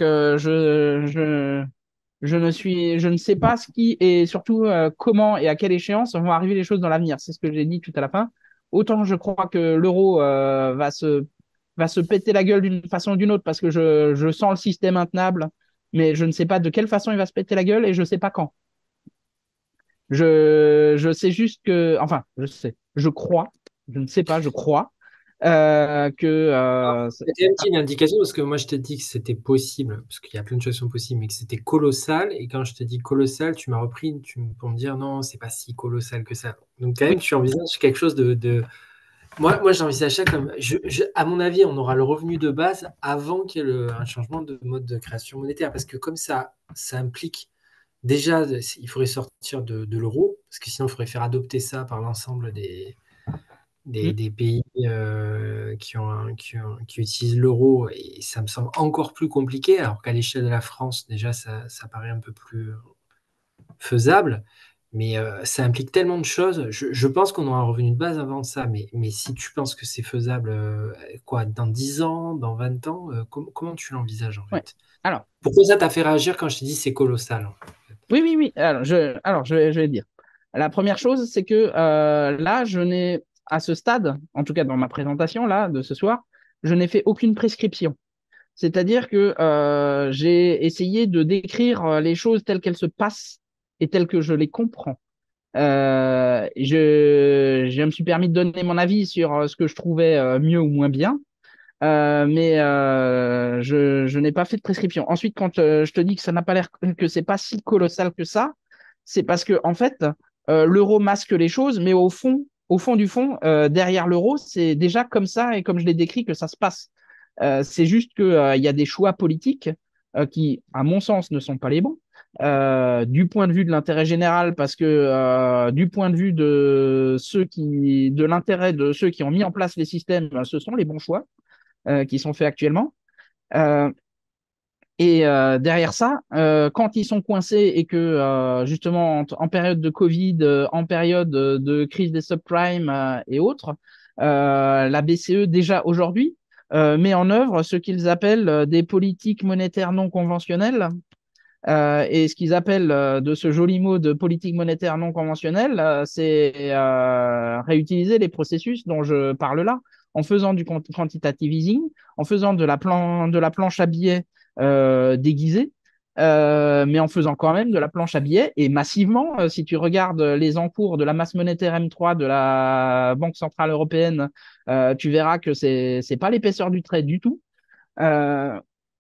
je ne sais pas ce qui et surtout comment et à quelle échéance vont arriver les choses dans l'avenir. C'est ce que j'ai dit tout à la fin. Autant je crois que l'euro va se péter la gueule d'une façon ou d'une autre parce que je sens le système intenable, mais je ne sais pas de quelle façon il va se péter la gueule et je ne sais pas quand. Je sais juste que, enfin, je sais, je crois, je ne sais pas, je crois que C'était une petite indication parce que moi je t'ai dit que c'était possible, parce qu'il y a plein de choses qui sont possibles, mais que c'était colossal. Et quand je t'ai dit colossal, tu m'as repris pour me dire non, c'est pas si colossal que ça. Donc quand oui, même, tu envisages quelque chose Moi j'envisage ça comme, à mon avis, on aura le revenu de base avant qu'il y ait un changement de mode de création monétaire, parce que comme ça implique déjà, il faudrait sortir de l'euro, parce que sinon il faudrait faire adopter ça par l'ensemble Hmm. des pays qui utilisent l'euro, et ça me semble encore plus compliqué, alors qu'à l'échelle de la France, déjà, ça paraît un peu plus faisable, mais ça implique tellement de choses. Je pense qu'on aura un revenu de base avant ça, mais si tu penses que c'est faisable, quoi, dans 10 ans, dans 20 ans, comment tu l'envisages en Ouais. fait? Alors, Pourquoi ça t'a fait réagir quand je t'ai dit c'est colossal? oui, oui, oui. Alors, je vais dire. La première chose, c'est que là, je n'ai, à ce stade, en tout cas dans ma présentation là de ce soir, je n'ai fait aucune prescription. C'est-à-dire que j'ai essayé de décrire les choses telles qu'elles se passent et telles que je les comprends. Je me suis permis de donner mon avis sur ce que je trouvais mieux ou moins bien. Mais je n'ai pas fait de prescription. Ensuite, quand je te dis que ça n'a pas l'air que c'est pas si colossal que ça, c'est parce que en fait, l'euro masque les choses, mais au fond du fond, derrière l'euro, c'est déjà comme ça et comme je l'ai décrit que ça se passe. C'est juste que il y a des choix politiques qui, à mon sens, ne sont pas les bons. Du point de vue de l'intérêt général, parce que du point de vue de l'intérêt de ceux qui ont mis en place les systèmes, ce sont les bons choix qui sont faits actuellement. Euh, Derrière ça, quand ils sont coincés et que justement en période de Covid, en période de crise des subprimes et autres, la BCE déjà aujourd'hui met en œuvre ce qu'ils appellent des politiques monétaires non conventionnelles. Et ce qu'ils appellent de ce joli mot de politique monétaire non conventionnelle, c'est réutiliser les processus dont je parle là, en faisant du quantitative easing, en faisant de la planche à billets déguisée, mais en faisant quand même de la planche à billets et massivement. Si tu regardes les encours de la masse monétaire M3 de la Banque Centrale Européenne, tu verras que c'est pas l'épaisseur du trait du tout. Euh,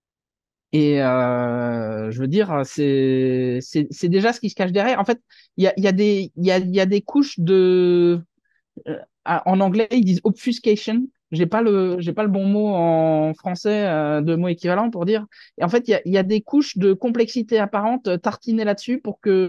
je veux dire, c'est déjà ce qui se cache derrière. En fait, il y a des couches de. En anglais, ils disent obfuscation. J'ai pas le bon mot en français, de mot équivalent pour dire. Et en fait, il y a des couches de complexité apparente tartinées là-dessus pour que.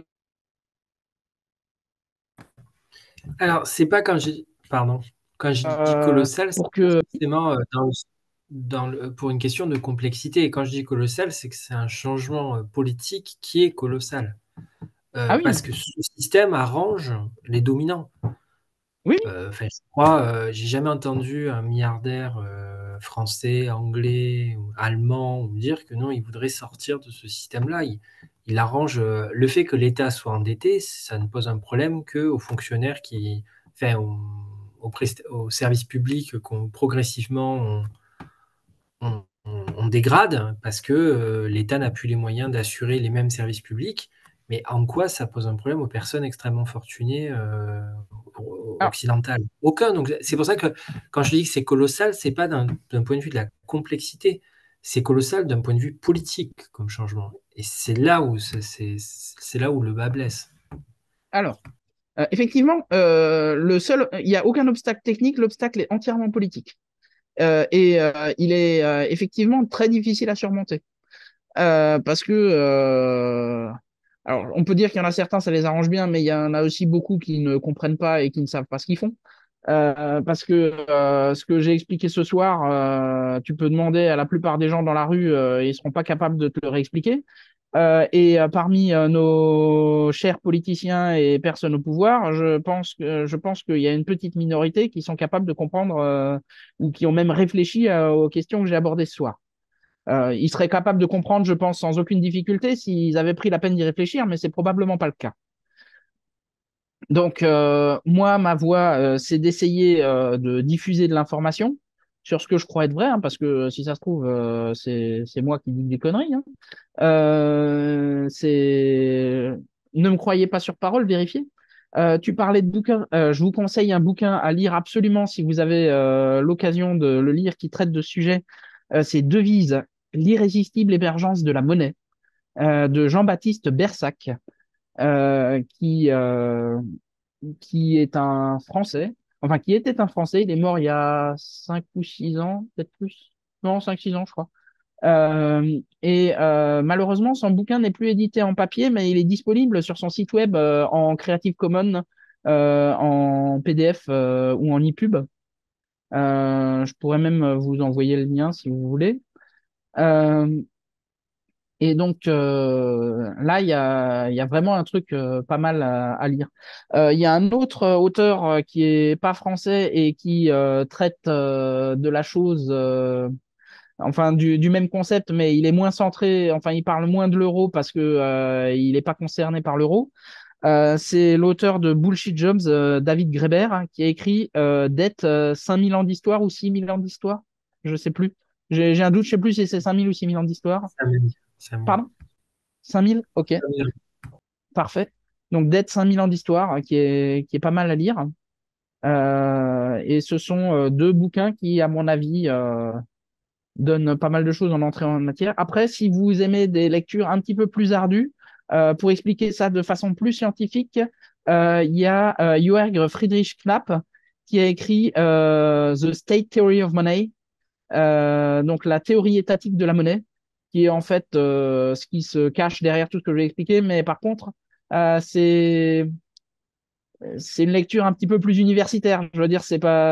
Alors, c'est pas pardon, quand je dis euh, colossal, c'est pour pas que forcément pour une question de complexité. Et quand je dis colossal, c'est que c'est un changement politique qui est colossal. ah oui, Parce que ce système arrange les dominants. oui, Enfin, je crois, j'ai jamais entendu un milliardaire français, anglais ou allemand dire que non, il voudrait sortir de ce système-là. Il arrange le fait que l'État soit endetté, ça ne pose un problème qu'aux fonctionnaires enfin, aux services publics qu'on progressivement on dégrade parce que l'État n'a plus les moyens d'assurer les mêmes services publics. Mais en quoi ça pose un problème aux personnes extrêmement fortunées alors, occidentales? Aucun. Donc c'est pour ça que quand je dis que c'est colossal, c'est pas d'un point de vue de la complexité, c'est colossal d'un point de vue politique comme changement. Et c'est là où c'est là où le bas blesse. alors, effectivement, il n'y a aucun obstacle technique, l'obstacle est entièrement politique. Il est effectivement très difficile à surmonter. Parce que, alors, on peut dire qu'il y en a certains, ça les arrange bien, mais il y en a aussi beaucoup qui ne comprennent pas et qui ne savent pas ce qu'ils font. Parce que ce que j'ai expliqué ce soir, tu peux demander à la plupart des gens dans la rue, ils ne seront pas capables de te le réexpliquer. Parmi nos chers politiciens et personnes au pouvoir, je pense qu'il y a une petite minorité qui sont capables de comprendre ou qui ont même réfléchi aux questions que j'ai abordées ce soir. Ils seraient capables de comprendre, je pense, sans aucune difficulté s'ils avaient pris la peine d'y réfléchir, mais c'est probablement pas le cas. Donc, moi, ma voie, c'est d'essayer de diffuser de l'information sur ce que je crois être vrai, hein, parce que si ça se trouve, c'est moi qui dis des conneries. Hein. C'est Ne me croyez pas sur parole, vérifiez. Tu parlais de bouquins. Je vous conseille un bouquin à lire absolument si vous avez l'occasion de le lire qui traite de ce sujet. C'est Devise, l'irrésistible émergence de la monnaie de Jean-Baptiste Bersac, euh, qui, euh, qui est un Français enfin qui était un Français. Il est mort il y a 5 ou 6 ans, peut-être plus. Non, 5 6 ans, je crois. Malheureusement, son bouquin n'est plus édité en papier, mais il est disponible sur son site web en Creative Commons, en PDF ou en EPUB. Je pourrais même vous envoyer le lien si vous voulez. Euh, et donc là, il y a vraiment un truc pas mal à lire. Il y a un autre auteur qui est pas français et qui traite de la chose, enfin du même concept, mais il est moins centré, enfin il parle moins de l'euro parce que il n'est pas concerné par l'euro. C'est l'auteur de Bullshit Jobs, David Graeber, hein, qui a écrit Dette, 5000 ans d'histoire ou 6000 ans d'histoire. Je sais plus. J'ai un doute, je sais plus si c'est 5000 ou 6000 ans d'histoire. 5000. 5000. Pardon? 5000? Ok, 5000. parfait. Donc Dette, 5000 ans d'histoire, hein, qui est pas mal à lire. Et ce sont deux bouquins qui, à mon avis, donne pas mal de choses en entrée en matière. Après, si vous aimez des lectures un petit peu plus ardues, pour expliquer ça de façon plus scientifique, il y a Jörg Friedrich Knapp qui a écrit The State Theory of Money, donc la théorie étatique de la monnaie, qui est en fait ce qui se cache derrière tout ce que je vais expliquer, mais par contre, euh, c'est c'est une lecture un petit peu plus universitaire. Je veux dire,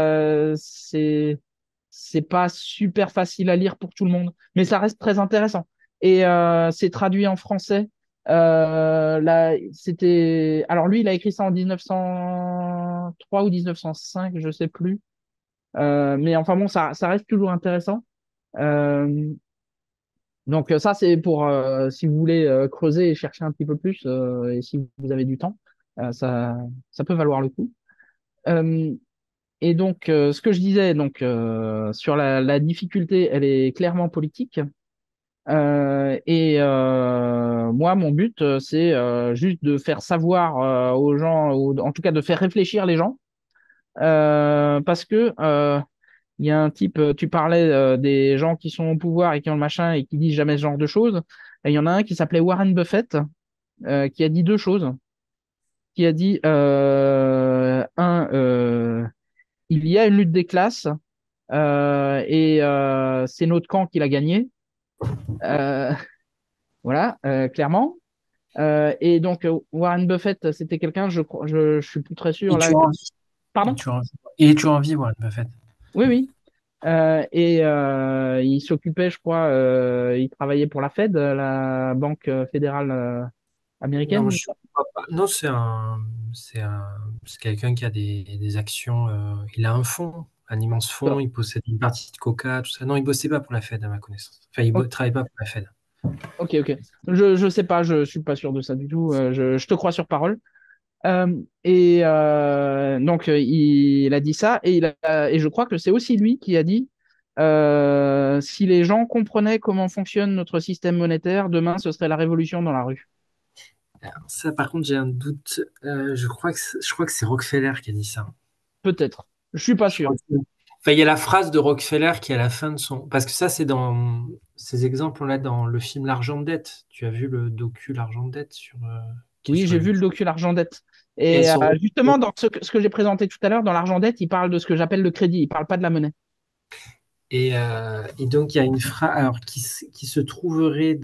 c'est pas super facile à lire pour tout le monde, mais ça reste très intéressant. Et c'est traduit en français. Là, c'était. Alors lui, il a écrit ça en 1903 ou 1905, je sais plus. Mais enfin bon, ça reste toujours intéressant. Euh, donc ça, c'est pour si vous voulez creuser et chercher un petit peu plus, et si vous avez du temps, ça peut valoir le coup. Euh, et donc, ce que je disais, donc sur la difficulté, elle est clairement politique. Moi, mon but, c'est juste de faire savoir aux gens, ou en tout cas de faire réfléchir les gens, parce que il y a un type, tu parlais des gens qui sont au pouvoir et qui ont le machin et qui disent jamais ce genre de choses. Et il y en a un qui s'appelait Warren Buffett, qui a dit deux choses. Qui a dit, il y a une lutte des classes c'est notre camp qui l'a gagné. Euh, voilà, clairement. Et donc, Warren Buffett, c'était quelqu'un, je suis plus très sûr Et là. tu as envie. Et Pardon? tu as envie. Et tu as envie, Warren Buffett. Oui, oui. Il s'occupait, je crois, il travaillait pour la Fed, la Banque fédérale Non, américaine. je crois pas. Non, c'est quelqu'un qui a des actions. Il a un fonds, un immense fonds. Il possède une partie de Coca, tout ça. Non, il bossait pas pour la Fed, à ma connaissance. Enfin, il Ok, travaille pas pour la Fed. ok, ok. Je sais pas, je suis pas sûr de ça du tout. Je te crois sur parole. Donc, il a dit ça, et je crois que c'est aussi lui qui a dit si les gens comprenaient comment fonctionne notre système monétaire, demain, ce serait la révolution dans la rue. Alors, ça, par contre, j'ai un doute. Je crois que c'est Rockefeller qui a dit ça. Peut-être. Je suis pas Je crois sûr. Enfin, il y a la phrase de Rockefeller qui est à la fin de son. Parce que ça, c'est dans ces exemples-là dans le film L'Argent de dette. Tu as vu le docu L'Argent de dette qui est Oui, sur j'ai vu le YouTube. docu L'Argent dette. Et Et son- justement, dans ce que j'ai présenté tout à l'heure, dans l'Argent dette, il parle de ce que j'appelle le crédit. Il parle pas de la monnaie. et donc, il y a une phrase alors, qui se trouverait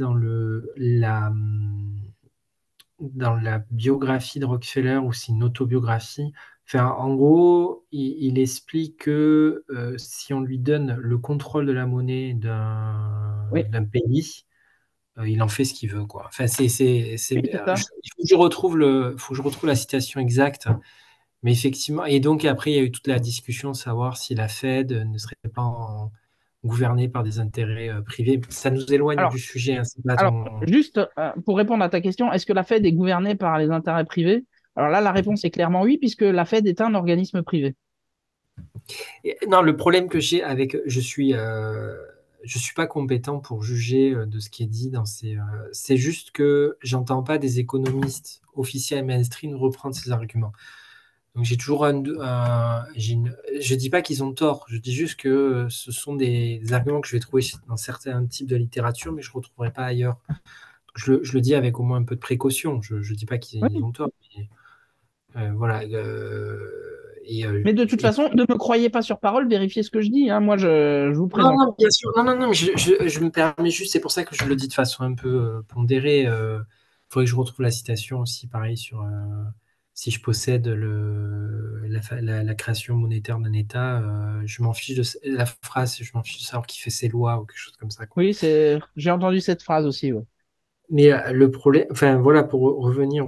dans la biographie de Rockefeller ou c'est une autobiographie. Enfin, en gros, il explique que si on lui donne le contrôle de la monnaie Oui, d'un pays, il en fait ce qu'il veut, quoi. Enfin, oui, c'est ça. il faut que je retrouve la citation exacte. Mais effectivement, et donc après, il y a eu toute la discussion de savoir si la Fed ne serait pas gouvernée par des intérêts privés. Ça nous éloigne Alors, du sujet, hein, c'est pas Alors, ton... juste pour répondre à ta question, est-ce que la Fed est gouvernée par les intérêts privés? Alors là, la réponse est clairement oui, puisque la Fed est un organisme privé. Non, le problème que j'ai avec, je suis pas compétent pour juger de ce qui est dit dans c'est juste que j'entends pas des économistes officiels et mainstream reprendre ces arguments. Donc j'ai toujours je dis pas qu'ils ont tort, je dis juste que ce sont des arguments que je vais trouver dans certains types de littérature, mais je ne retrouverai pas ailleurs. Je le dis avec au moins un peu de précaution. Je ne dis pas qu'ils Oui. ont tort. Mais, voilà. Mais de toute façon, ne me croyez pas sur parole, vérifiez ce que je dis, hein. Moi, je vous Non, présente. non, bien sûr. Non, non, non, mais je me permets juste, c'est pour ça que je le dis de façon un peu pondérée. Il faudrait que je retrouve la citation aussi, pareil, sur si je possède la création monétaire d'un État, je m'en fiche de la phrase, je m'en fiche de savoir qui fait ses lois ou quelque chose comme ça, quoi. Oui, j'ai entendu cette phrase aussi, ouais. Mais le problème, enfin voilà, pour revenir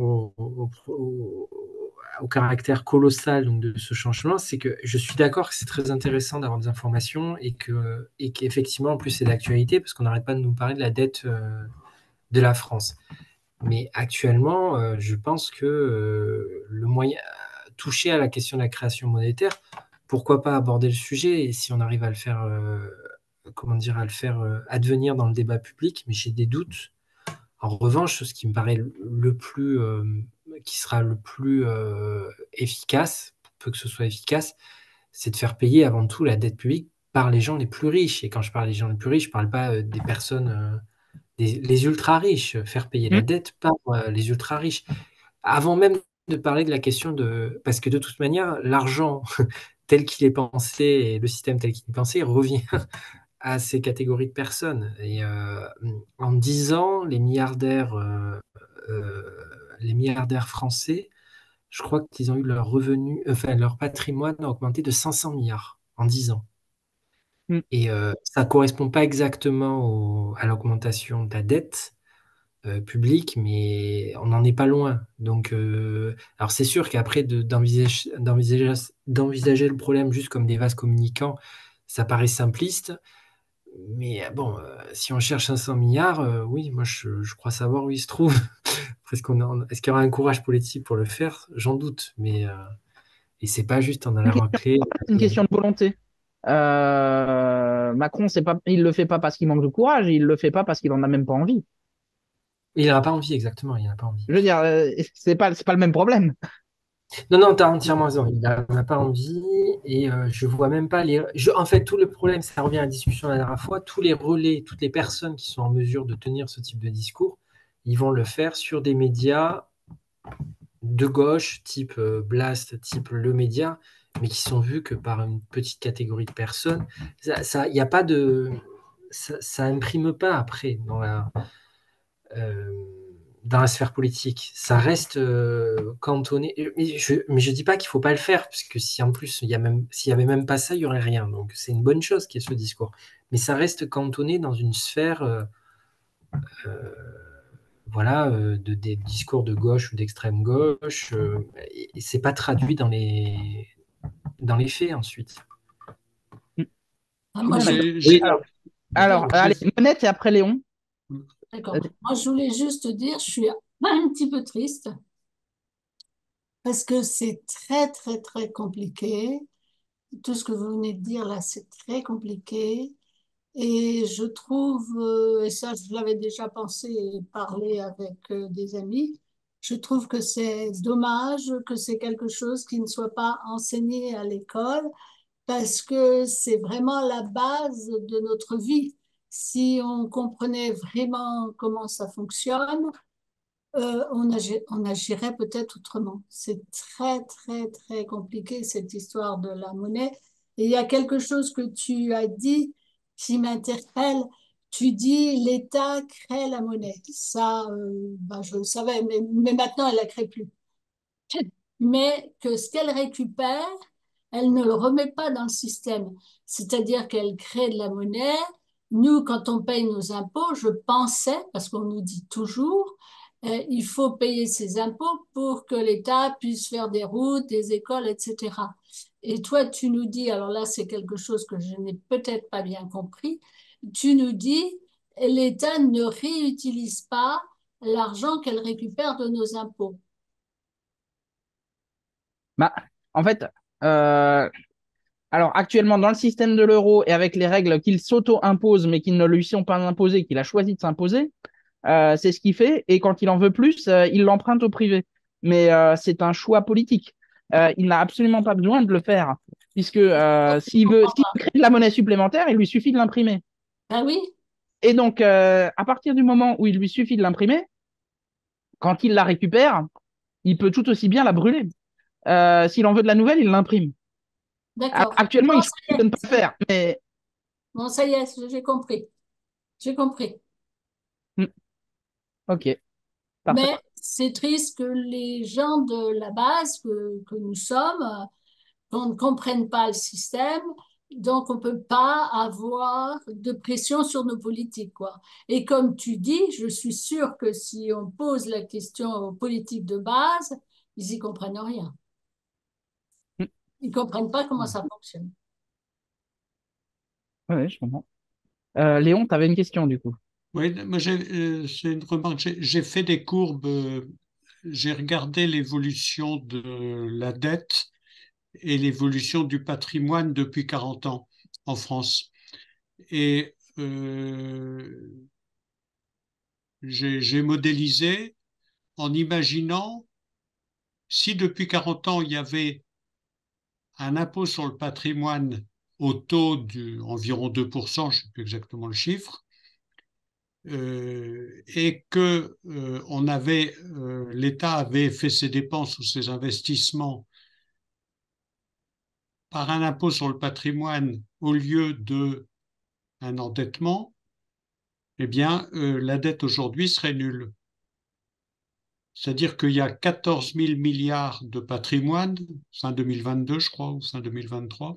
au caractère colossal donc, de ce changement, c'est que je suis d'accord que c'est très intéressant d'avoir des informations et qu'effectivement, en plus, c'est d'actualité parce qu'on n'arrête pas de nous parler de la dette de la France. Mais actuellement, je pense que le moyen, toucher à la question de la création monétaire, pourquoi pas aborder le sujet et si on arrive à le faire, comment dire, à le faire advenir dans le débat public, mais j'ai des doutes. En revanche, ce qui me paraît le plus, qui sera le plus efficace, pour peu que ce soit efficace, c'est de faire payer avant tout la dette publique par les gens les plus riches. Et quand je parle des gens les plus riches, je ne parle pas des personnes, les ultra riches, faire payer la Hmm. dette par les ultra riches. Avant même de parler de la question de... Parce que de toute manière, l'argent tel qu'il est pensé et le système tel qu'il est pensé revient à ces catégories de personnes. Et en 10 ans, euh, les milliardaires français, je crois qu'ils ont eu leur revenu, enfin leur patrimoine a augmenté de 500 milliards en 10 ans. Hmm. Et ça ne correspond pas exactement à l'augmentation de la dette publique, mais on n'en est pas loin. Donc, alors c'est sûr qu'après d'envisager le problème juste comme des vases communicants, ça paraît simpliste. Mais bon, si on cherche 500 milliards, oui, moi je crois savoir où il se trouve. Est-ce qu'il y aura un courage politique pour le faire? J'en doute. Mais et c'est pas juste en allant créer. C'est une question de volonté. Macron, il le fait pas parce qu'il manque de courage, il le fait pas parce qu'il en a même pas envie. Il n'a pas envie, exactement. Il n'a pas envie. Je veux dire, c'est pas le même problème. Non, non, tu as entièrement raison. Il n'a pas envie et je vois même pas les. En fait, tout le problème, ça revient à la discussion la dernière fois. Tous les relais, toutes les personnes qui sont en mesure de tenir ce type de discours, ils vont le faire sur des médias de gauche, type Blast, type Le Média, mais qui sont vus que par une petite catégorie de personnes. Y a pas de, ça imprime pas après euh, dans la sphère politique. Ça reste cantonné. Mais je dis pas qu'il faut pas le faire, parce que si en plus s'il y avait même pas ça, il y aurait rien. Donc c'est une bonne chose qu'il y ait ce discours. Mais ça reste cantonné dans une sphère euh, voilà, des discours de gauche ou d'extrême gauche, et c'est pas traduit dans les faits ensuite. Ah, moi, Très bien. Et Oui, Alors, allez, j'ai- Monette et après Léon. d'accord. Vas-y. Moi, je voulais juste dire, je suis un petit peu triste parce que c'est très, très, très compliqué. Tout ce que vous venez de dire là, c'est très compliqué. Et je trouve, et ça, je l'avais déjà pensé et parlé avec des amis, je trouve que c'est dommage que c'est quelque chose qui ne soit pas enseigné à l'école parce que c'est vraiment la base de notre vie. Si on comprenait vraiment comment ça fonctionne, on agirait peut-être autrement. C'est très, très, très compliqué, cette histoire de la monnaie. Et il y a quelque chose que tu as dit qui m'interpelle. Tu dis l'État crée la monnaie. Ça, ben, je le savais, mais maintenant, elle ne la crée plus. Mais que ce qu'elle récupère, elle ne le remet pas dans le système. C'est-à-dire qu'elle crée de la monnaie. Nous, quand on paye nos impôts, je pensais, parce qu'on nous dit toujours, il faut payer ses impôts pour que l'État puisse faire des routes, des écoles, etc. Et toi, tu nous dis, alors là, c'est quelque chose que je n'ai peut-être pas bien compris, tu nous dis, l'État ne réutilise pas l'argent qu'elle récupère de nos impôts. Bah, en fait, euh, alors actuellement, dans le système de l'euro et avec les règles qu'il s'auto-impose, mais qui ne lui sont pas imposées, qu'il a choisi de s'imposer, c'est ce qu'il fait. Et quand il en veut plus, il l'emprunte au privé. Mais c'est un choix politique. Il n'a absolument pas besoin de le faire, puisque s'il crée de la monnaie supplémentaire, il lui suffit de l'imprimer. Ah oui? Et donc, à partir du moment où il lui suffit de l'imprimer, quand il la récupère, il peut tout aussi bien la brûler. S'il en veut de la nouvelle, il l'imprime. D'accord. Actuellement, Bon, il ça y choisit de est, ne pas le faire, mais bon, ça y est, j'ai compris. J'ai compris. hmm, ok, parfait. Mais c'est triste que les gens de la base que nous sommes, qu'on ne comprenne pas le système, donc on ne peut pas avoir de pression sur nos politiques, quoi. Et comme tu dis, je suis sûre que si on pose la question aux politiques de base, ils n'y comprennent rien. Hmm, Ils ne comprennent pas comment ça fonctionne. ouais, je comprends. Léon, tu avais une question du coup. Oui, moi c'est une remarque. J'ai fait des courbes, j'ai regardé l'évolution de la dette et l'évolution du patrimoine depuis 40 ans en France. Et j'ai modélisé en imaginant si depuis 40 ans il y avait un impôt sur le patrimoine au taux d'environ 2%, je ne sais plus exactement le chiffre, et que l'État avait fait ses dépenses ou ses investissements par un impôt sur le patrimoine au lieu d'un endettement, eh bien, la dette aujourd'hui serait nulle. C'est-à-dire qu'il y a 14 000 milliards de patrimoine, fin 2022, je crois, ou fin 2023,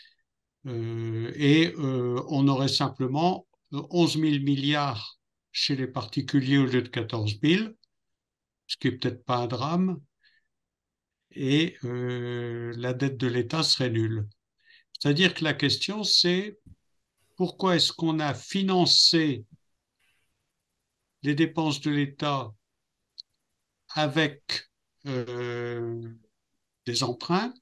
et on aurait simplement 11 000 milliards chez les particuliers au lieu de 14 000, ce qui est peut-être pas un drame, et la dette de l'État serait nulle. C'est-à-dire que la question, c'est pourquoi est-ce qu'on a financé les dépenses de l'État avec des emprunts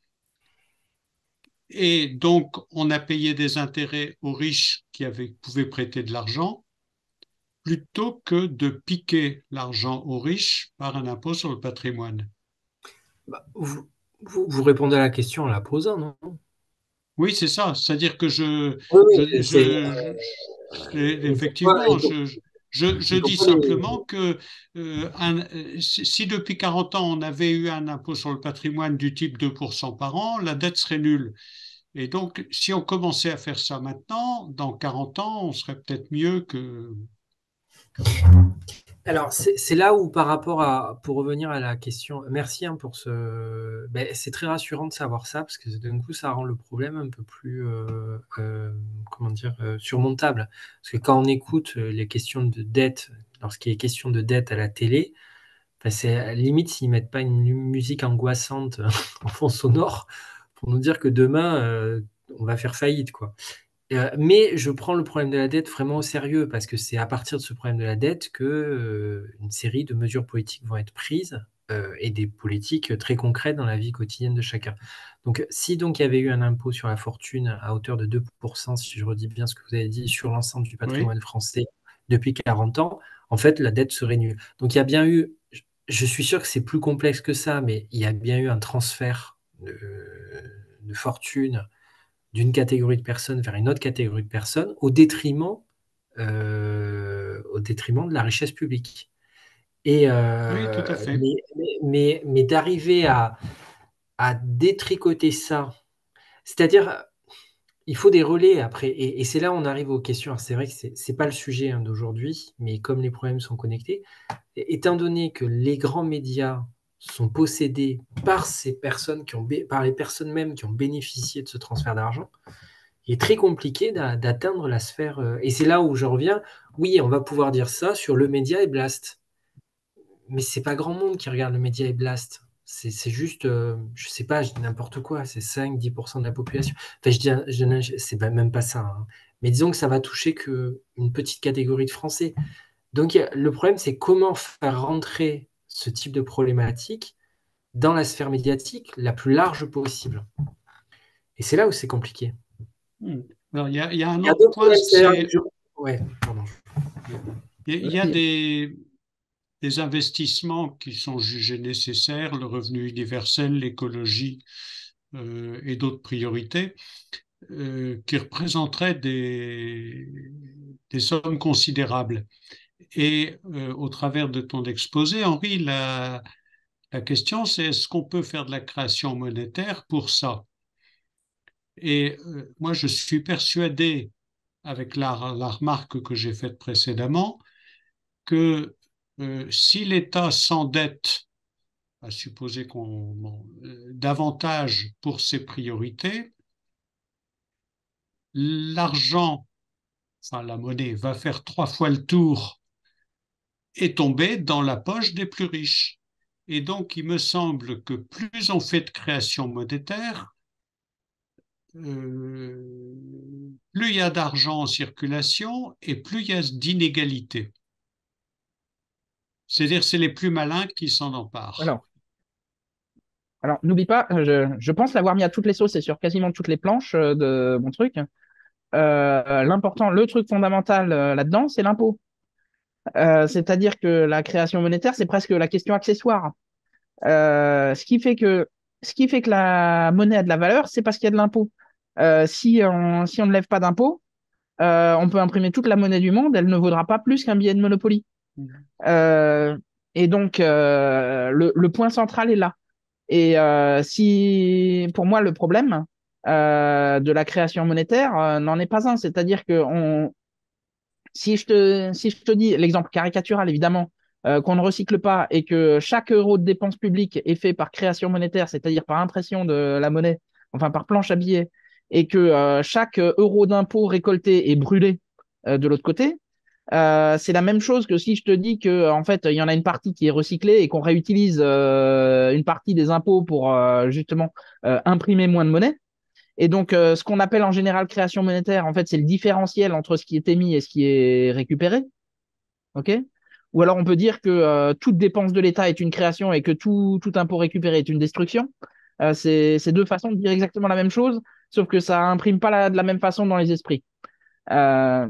et donc on a payé des intérêts aux riches pouvaient prêter de l'argent plutôt que de piquer l'argent aux riches par un impôt sur le patrimoine. Bah, vous répondez à la question en la posant, non? Oui, c'est ça. C'est-à-dire que Oui, je, oui, c'est. Et pourquoi, effectivement, je et dis pourquoi les. simplement que si depuis 40 ans on avait eu un impôt sur le patrimoine du type 2% par an, la dette serait nulle. Et donc, si on commençait à faire ça maintenant, dans 40 ans, on serait peut-être mieux qu'avant. Alors, c'est là où, par rapport à, pour revenir à la question, merci hein, pour ce. Ben, c'est très rassurant de savoir ça, parce que d'un coup, ça rend le problème un peu plus, comment dire, surmontable. Parce que quand on écoute les questions de dette, lorsqu'il est question de dette à la télé, ben, c'est limite s'ils mettent pas une musique angoissante en fond sonore pour nous dire que demain, on va faire faillite, quoi. Mais je prends le problème de la dette vraiment au sérieux parce que c'est à partir de ce problème de la dette que une série de mesures politiques vont être prises et des politiques très concrètes dans la vie quotidienne de chacun. Donc, si donc il y avait eu un impôt sur la fortune à hauteur de 2%, si je redis bien ce que vous avez dit, sur l'ensemble du Oui, patrimoine français depuis 40 ans, en fait, la dette serait nulle. Donc, il y a bien eu, je suis sûr que c'est plus complexe que ça, mais il y a bien eu un transfert de fortune d'une catégorie de personnes vers une autre catégorie de personnes au détriment de la richesse publique. Et, oui, tout à fait. mais d'arriver à détricoter ça, c'est-à-dire, il faut des relais après. Et c'est là où on arrive aux questions. Alors, c'est vrai que c'est pas le sujet hein, d'aujourd'hui, mais comme les problèmes sont connectés, étant donné que les grands médias sont possédés par ces personnes par les personnes mêmes qui ont bénéficié de ce transfert d'argent, il est très compliqué d'atteindre la sphère. Et c'est là où je reviens. Oui, on va pouvoir dire ça sur le média et Blast. Mais c'est pas grand monde qui regarde le média et Blast. C'est juste, je sais pas, je dis n'importe quoi, c'est 5-10% de la population. Enfin, c'est même pas ça, hein. Mais disons que ça va toucher qu'une petite catégorie de Français. Donc le problème, c'est comment faire rentrer ce type de problématique dans la sphère médiatique la plus large possible. Et c'est là où c'est compliqué. Hmm. Alors, il y a un Il y a autre d'autres point, problèmes, c'est-à-dire c'est ouais, pardon. il y a Vas-y. des investissements qui sont jugés nécessaires, le revenu universel, l'écologie et d'autres priorités, qui représenteraient des sommes considérables. Et au travers de ton exposé, Henri, La question, c'est est-ce qu'on peut faire de la création monétaire pour ça? Et moi, je suis persuadé, avec la remarque que j'ai faite précédemment, que si l'État s'endette, à supposer davantage pour ses priorités, l'argent, enfin la monnaie, va faire 3 fois le tour et tomber dans la poche des plus riches. Et donc, il me semble que plus on fait de création monétaire, plus il y a d'argent en circulation et plus il y a d'inégalités. C'est-à-dire, c'est les plus malins qui s'en emparent. Alors, n'oublie pas, je pense l'avoir mis à toutes les sauces et sur quasiment toutes les planches de mon truc. L'important, le truc fondamental là-dedans, c'est l'impôt. C'est-à-dire que la création monétaire, c'est presque la question accessoire. Ce qui fait que, la monnaie a de la valeur, c'est parce qu'il y a de l'impôt. Si on ne lève pas d'impôt, on peut imprimer toute la monnaie du monde, elle ne vaudra pas plus qu'un billet de Monopoly. Euh, et donc, le point central est là. Et si, pour moi, le problème de la création monétaire n'en est pas un. C'est-à-dire que si je te dis l'exemple caricatural, évidemment, qu'on ne recycle pas et que chaque euro de dépense publique est fait par création monétaire, c'est-à-dire par impression de la monnaie, enfin par planche à billets, et que chaque euro d'impôt récolté est brûlé de l'autre côté, c'est la même chose que si je te dis que en fait il y en a une partie qui est recyclée et qu'on réutilise une partie des impôts pour justement imprimer moins de monnaie. Et donc, ce qu'on appelle en général création monétaire, en fait, c'est le différentiel entre ce qui est émis et ce qui est récupéré. OK? Ou alors, on peut dire que toute dépense de l'État est une création et que tout impôt récupéré est une destruction. C'est deux façons de dire exactement la même chose, sauf que ça imprime pas de la même façon dans les esprits. Euh,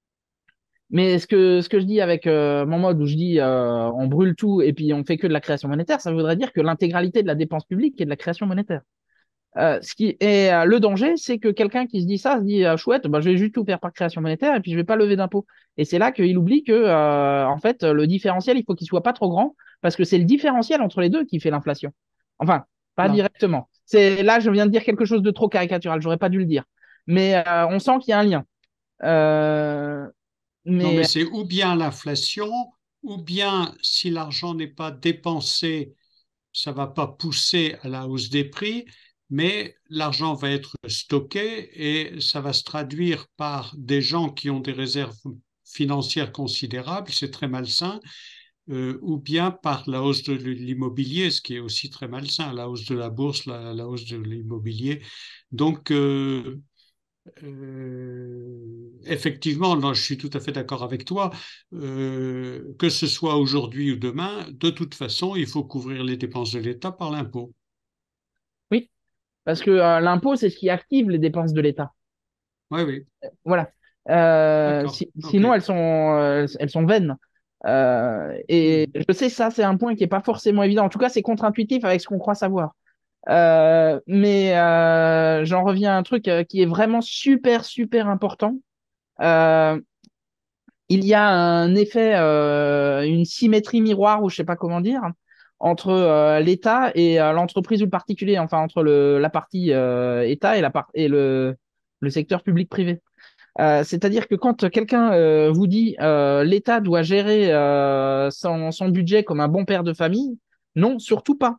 mais ce que je dis avec mon mode où je dis on brûle tout et puis on fait que de la création monétaire, ça voudrait dire que l'intégralité de la dépense publique est de la création monétaire. Ce qui est le danger, c'est que quelqu'un qui se dit ça se dit chouette, bah, je vais juste tout faire par création monétaire et puis je vais pas lever d'impôts. Et c'est là qu'il oublie que en fait le différentiel, il faut qu'il soit pas trop grand parce que c'est le différentiel entre les deux qui fait l'inflation. Enfin, pas Non, directement. C'est là, je viens de dire quelque chose de trop caricatural. J'aurais pas dû le dire. Mais on sent qu'il y a un lien. Euh, non, mais mais c'est ou bien l'inflation, ou bien si l'argent n'est pas dépensé, ça ne va pas pousser à la hausse des prix, mais l'argent va être stocké et ça va se traduire par des gens qui ont des réserves financières considérables, c'est très malsain, ou bien par la hausse de l'immobilier, ce qui est aussi très malsain, la hausse de la bourse, la hausse de l'immobilier. Donc, effectivement, non, je suis tout à fait d'accord avec toi. Que ce soit aujourd'hui ou demain, de toute façon, il faut couvrir les dépenses de l'État par l'impôt. oui, parce que l'impôt, c'est ce qui active les dépenses de l'État. Oui, oui, Voilà. d'accord. OK. Sinon, elles sont vaines. Et Hmm. je sais, ça, c'est un point qui n'est pas forcément évident. En tout cas, c'est contre-intuitif avec ce qu'on croit savoir. Mais j'en reviens à un truc qui est vraiment super, super important. Euh, il y a un effet, une symétrie miroir, ou je sais pas comment dire, entre l'État et l'entreprise ou le particulier, enfin entre la partie État et le secteur public-privé. C'est-à-dire que quand quelqu'un vous dit l'État doit gérer son budget comme un bon père de famille, non, surtout pas.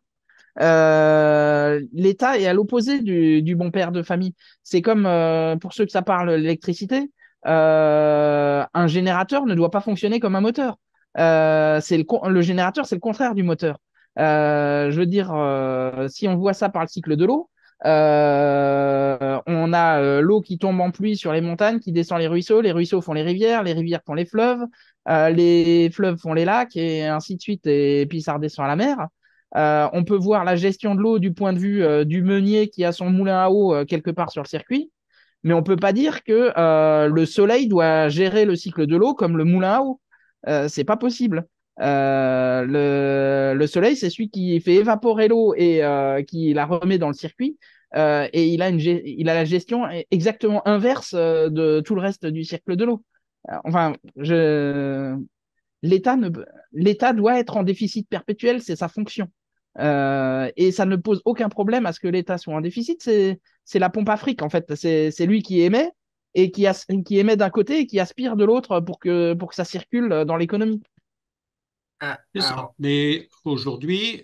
L'État est à l'opposé du bon père de famille. C'est comme, pour ceux que ça parle, l'électricité, un générateur ne doit pas fonctionner comme un moteur. Le générateur, c'est le contraire du moteur. Je veux dire, si on voit ça par le cycle de l'eau, on a l'eau qui tombe en pluie sur les montagnes, qui descend les ruisseaux font les rivières font les fleuves font les lacs, et ainsi de suite, et puis ça redescend à la mer. On peut voir la gestion de l'eau du point de vue du meunier qui a son moulin à eau quelque part sur le circuit, mais on ne peut pas dire que le soleil doit gérer le cycle de l'eau comme le moulin à eau. C'est pas possible. Le soleil, c'est celui qui fait évaporer l'eau et qui la remet dans le circuit. Et il a la gestion exactement inverse de tout le reste du cycle de l'eau. Enfin, l'État ne, l'État doit être en déficit perpétuel, c'est sa fonction. Et ça ne pose aucun problème à ce que l'État soit en déficit. C'est la pompe Afrique, en fait. C'est lui qui émet et qui émet d'un côté et qui aspire de l'autre pour que ça circule dans l'économie. Ah, C'est ça. alors, Mais aujourd'hui,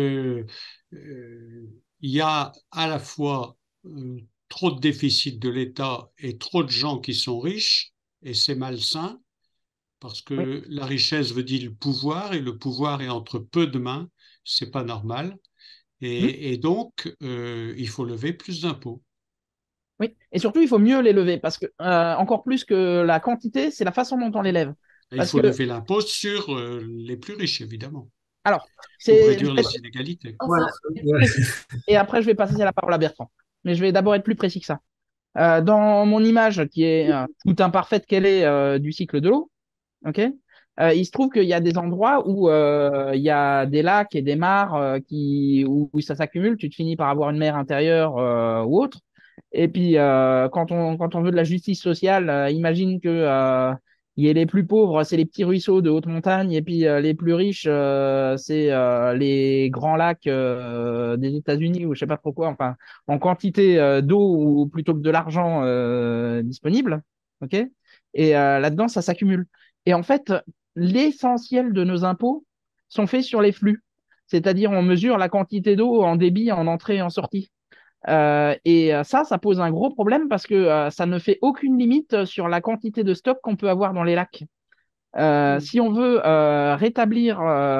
il y a à la fois trop de déficit de l'État et trop de gens qui sont riches, et c'est malsain, parce Oui. que la richesse veut dire le pouvoir, et le pouvoir est entre peu de mains, c'est pas normal. Hmm. Et donc, il faut lever plus d'impôts. Oui. Et surtout, il faut mieux les lever parce que, encore plus que la quantité, c'est la façon dont on les lève. Et il Parce faut que, lever l'impôt sur les plus riches, évidemment, alors, pour je réduire vais être les inégalités. voilà. plus précis. Et après, je vais passer la parole à Bertrand. Mais je vais d'abord être plus précis que ça. Dans mon image, qui est toute imparfaite qu'elle est du cycle de l'eau, ok, il se trouve qu'il y a des endroits où il y a des lacs et des mares où ça s'accumule. Tu te finis par avoir une mer intérieure ou autre. Et puis, quand on veut de la justice sociale, imagine que il y ait les plus pauvres, c'est les petits ruisseaux de haute montagne, et puis les plus riches, c'est les grands lacs des États-Unis ou je sais pas trop quoi, enfin, en quantité d'eau ou plutôt que de l'argent disponible. Ok? Et là-dedans, ça s'accumule. Et en fait, l'essentiel de nos impôts sont faits sur les flux. C'est-à-dire, on mesure la quantité d'eau en débit, en entrée et en sortie. Ça pose un gros problème parce que ça ne fait aucune limite sur la quantité de stock qu'on peut avoir dans les lacs. Si on veut rétablir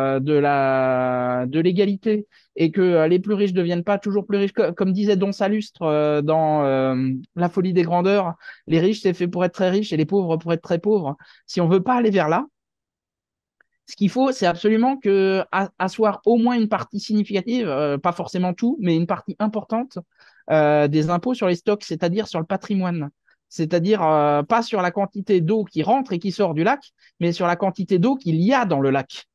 de l'égalité et que les plus riches ne deviennent pas toujours plus riches, comme disait Don Salustre dans La folie des grandeurs, les riches c'est fait pour être très riches et les pauvres pour être très pauvres. Si on veut pas aller vers là, ce qu'il faut, c'est absolument asseoir au moins une partie significative, pas forcément tout, mais une partie importante des impôts sur les stocks, c'est-à-dire sur le patrimoine. C'est-à-dire pas sur la quantité d'eau qui rentre et qui sort du lac, mais sur la quantité d'eau qu'il y a dans le lac.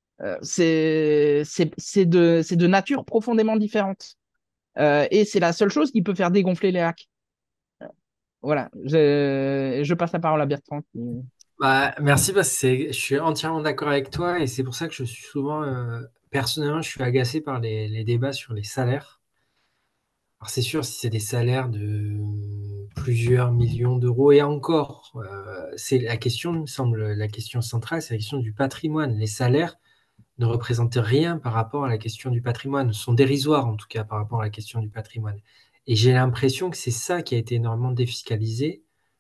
C'est de nature profondément différente. Et c'est la seule chose qui peut faire dégonfler les lacs. Voilà, je passe la parole à Bertrand. Bah, merci parce que je suis entièrement d'accord avec toi et c'est pour ça que je suis souvent, personnellement, je suis agacé par les débats sur les salaires. Alors c'est sûr, si c'est des salaires de plusieurs millions d'euros et encore, c'est la question, il me semble, la question centrale, c'est la question du patrimoine. Les salaires ne représentent rien par rapport à la question du patrimoine, sont dérisoires en tout cas par rapport à la question du patrimoine. Et j'ai l'impression que c'est ça qui a été énormément défiscalisé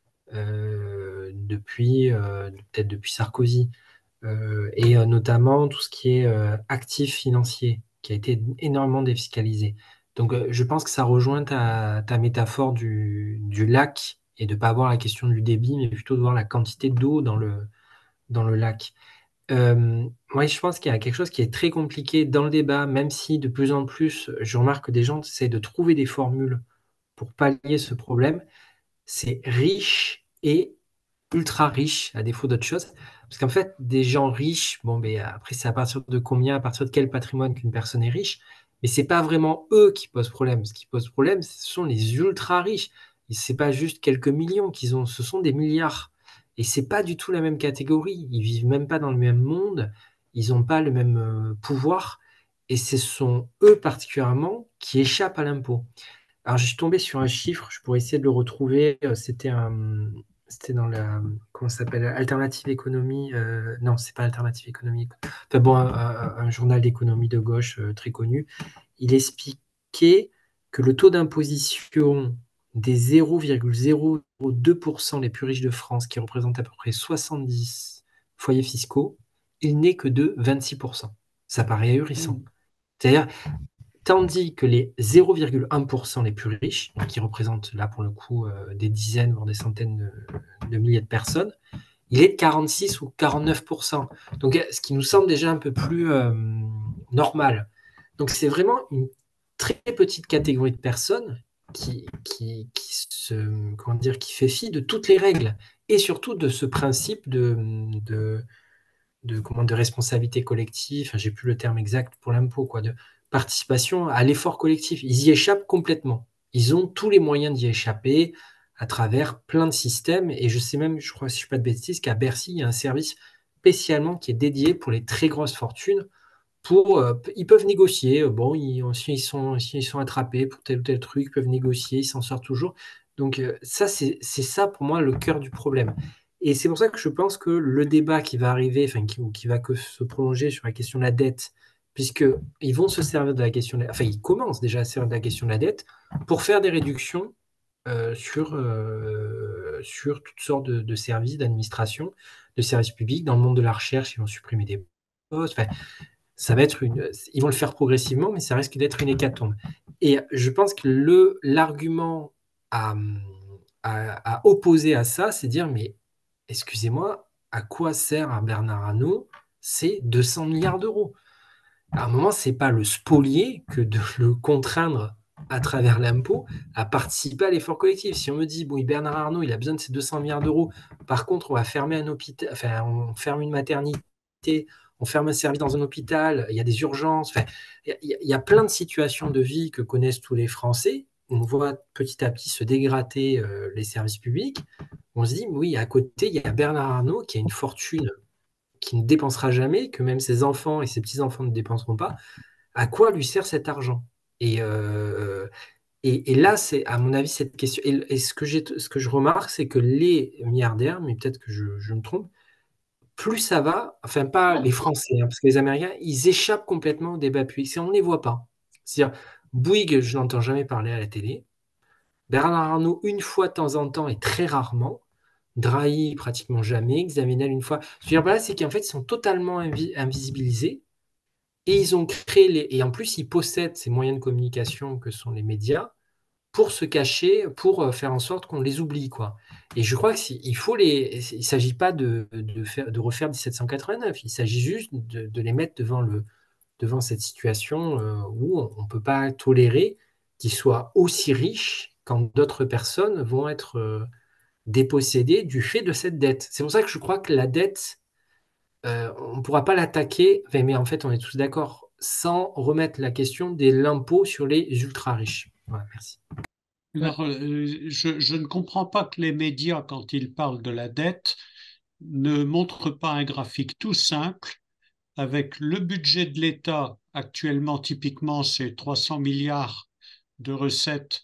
peut-être depuis Sarkozy, et notamment tout ce qui est actif financier, qui a été énormément défiscalisé. Donc je pense que ça rejoint ta métaphore du lac et de ne pas avoir la question du débit, mais plutôt de voir la quantité d'eau dans le lac. Moi, je pense qu'il y a quelque chose qui est très compliqué dans le débat, même si de plus en plus, je remarque que des gens essaient de trouver des formules pour pallier ce problème. C'est riche et ultra riches, à défaut d'autre chose. Parce qu'en fait, des gens riches, bon, mais après, c'est à partir de combien, à partir de quel patrimoine qu'une personne est riche. Mais c'est pas vraiment eux qui posent problème. Ce qui pose problème, ce sont les ultra riches. Et c'est pas juste quelques millions qu'ils ont, ce sont des milliards. Et c'est pas du tout la même catégorie. Ils vivent même pas dans le même monde. Ils n'ont pas le même pouvoir. Et ce sont eux particulièrement qui échappent à l'impôt. Alors, je suis tombé sur un chiffre, je pourrais essayer de le retrouver. C'était dans la, comment ça s'appelle, Alternative Économie. Non, c'est pas Alternative Économie. Enfin bon, un journal d'économie de gauche très connu. Il expliquait que le taux d'imposition des 0,002% les plus riches de France, qui représentent à peu près 70 foyers fiscaux, il n'est que de 26%. Ça paraît ahurissant. C'est-à-dire, tandis que les 0,1% les plus riches, qui représentent là pour le coup des dizaines, voire des centaines de milliers de personnes, il est de 46 ou 49%. Donc, ce qui nous semble déjà un peu plus normal. Donc, c'est vraiment une très petite catégorie de personnes qui fait fi de toutes les règles et surtout de ce principe de responsabilité collective, enfin, j'ai plus le terme exact pour l'impôt, quoi, de participation à l'effort collectif. Ils y échappent complètement. Ils ont tous les moyens d'y échapper à travers plein de systèmes. Et je sais même, je crois, si je ne dis pas de bêtises, qu'à Bercy, il y a un service spécialement qui est dédié pour les très grosses fortunes ils peuvent négocier. Bon, s'ils sont attrapés pour tel ou tel truc, ils peuvent négocier, ils s'en sortent toujours. Donc, ça, c'est ça pour moi le cœur du problème. Et c'est pour ça que je pense que le débat qui va arriver, enfin, qui va que se prolonger sur la question de la dette, puisqu'ils vont se servir de la question, enfin, ils commencent déjà à se servir de la question de la dette pour faire des réductions sur toutes sortes de services d'administration, de services publics. Dans le monde de la recherche, ils vont supprimer des postes. Enfin, ça va être ils vont le faire progressivement, mais ça risque d'être une hécatombe. Et je pense que l'argument à, à opposer à ça, c'est dire, mais excusez-moi, à quoi sert à Bernard Arnault ces 200 milliards d'euros? À un moment, c'est pas le spolier que de le contraindre à travers l'impôt à participer à l'effort collectif. Si on me dit, bon, Bernard Arnault, il a besoin de ces 200 milliards d'euros, par contre, on va fermer un hôpital, enfin, on ferme une maternité, on ferme un service dans un hôpital, il y a des urgences, enfin, il y a plein de situations de vie que connaissent tous les Français. On voit petit à petit se dégrader les services publics. On se dit, oui, à côté, il y a Bernard Arnault qui a une fortune qui ne dépensera jamais, que même ses enfants et ses petits-enfants ne dépenseront pas, à quoi lui sert cet argent? Et, euh, et là, c'est à mon avis cette question. Et ce que je remarque, c'est que les milliardaires, mais peut-être que je me trompe, plus ça va, enfin pas les Français, hein, parce que les Américains, ils échappent complètement au débat public. On ne les voit pas. C'est-à-dire, Bouygues, je n'entends jamais parler à la télé. Bernard Arnault, une fois de temps en temps et très rarement. Drahi, pratiquement jamais. Xavier Niel, une fois. Ce que je veux dire, voilà, c'est qu'en fait, ils sont totalement invisibilisés. Et ils ont créé et en plus, ils possèdent ces moyens de communication que sont les médias pour se cacher, pour faire en sorte qu'on les oublie, quoi. Et je crois qu'il faut il s'agit pas de refaire 1789, il s'agit juste de les mettre devant cette situation où on ne peut pas tolérer qu'ils soient aussi riches quand d'autres personnes vont être dépossédées du fait de cette dette. C'est pour ça que je crois que la dette, on ne pourra pas l'attaquer, enfin, mais en fait, on est tous d'accord, sans remettre la question de l'impôt sur les ultra-riches. Voilà, merci. Alors, je ne comprends pas que les médias, quand ils parlent de la dette, ne montrent pas un graphique tout simple avec le budget de l'État. Actuellement, typiquement, c'est 300 milliards de recettes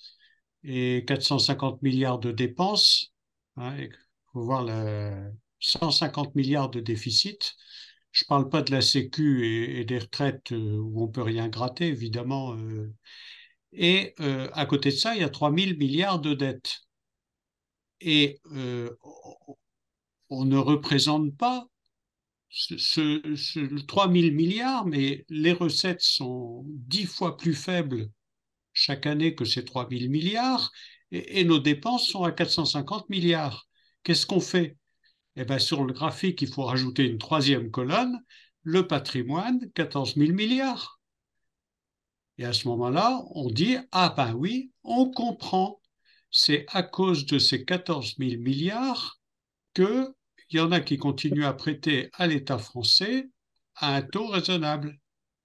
et 450 milliards de dépenses. Hein, il faut voir 150 milliards de déficit. Je ne parle pas de la Sécu et des retraites où on peut rien gratter, évidemment. Et à côté de ça, il y a 3000 milliards de dettes. Et on ne représente pas 3000 milliards, mais les recettes sont 10 fois plus faibles chaque année que ces 3000 milliards, et nos dépenses sont à 450 milliards. Qu'est-ce qu'on fait? Eh bien, sur le graphique, il faut rajouter une troisième colonne, le patrimoine, 14 000 milliards. Et à ce moment-là, on dit, ah ben oui, on comprend. C'est à cause de ces 14 000 milliards qu'il y en a qui continuent à prêter à l'État français à un taux raisonnable.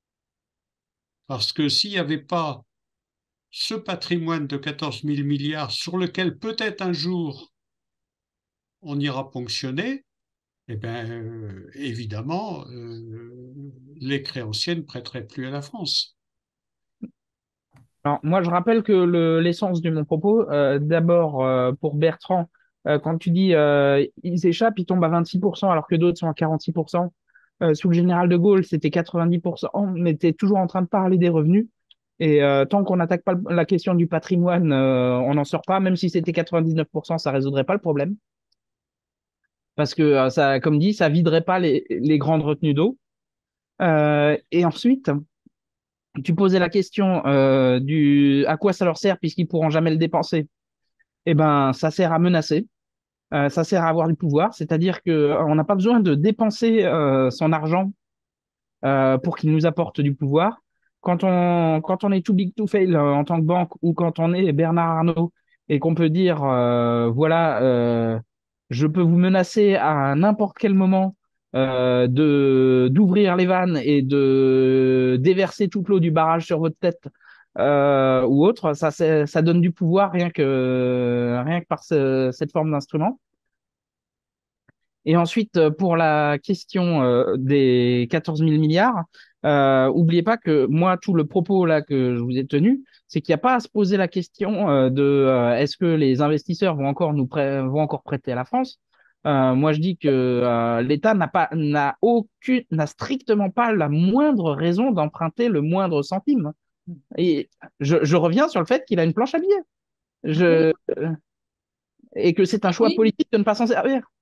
Parce que s'il n'y avait pas ce patrimoine de 14 000 milliards sur lequel peut-être un jour on ira ponctionner, eh bien, évidemment, les créanciers ne prêteraient plus à la France. Alors, moi, je rappelle que l'essence de mon propos, d'abord, pour Bertrand, quand tu dis ils échappent, ils tombent à 26%, alors que d'autres sont à 46%. Sous le général de Gaulle, c'était 90%. On était toujours en train de parler des revenus. Et tant qu'on n'attaque pas la question du patrimoine, on n'en sort pas. Même si c'était 99%, ça résoudrait pas le problème. Parce que, ça, comme dit, ça viderait pas les grandes retenues d'eau. Et ensuite, tu posais la question à quoi ça leur sert puisqu'ils pourront jamais le dépenser. Eh ben, ça sert à menacer, ça sert à avoir du pouvoir, c'est-à-dire que on n'a pas besoin de dépenser son argent pour qu'il nous apporte du pouvoir. Quand on est too big to fail en tant que banque ou quand on est Bernard Arnault et qu'on peut dire voilà, je peux vous menacer à n'importe quel moment d'ouvrir les vannes et de déverser toute l'eau du barrage sur votre tête ou autre, ça donne du pouvoir rien que par cette forme d'instrument. Et ensuite, pour la question des 14 000 milliards, oubliez pas que moi, tout le propos là que je vous ai tenu, c'est qu'il n'y a pas à se poser la question est-ce que les investisseurs vont encore prêter à la France? Moi, je dis que l'État n'a strictement pas la moindre raison d'emprunter le moindre centime. Et je reviens sur le fait qu'il a une planche à billets. Oui, Et que c'est un choix oui, politique de ne pas s'en servir.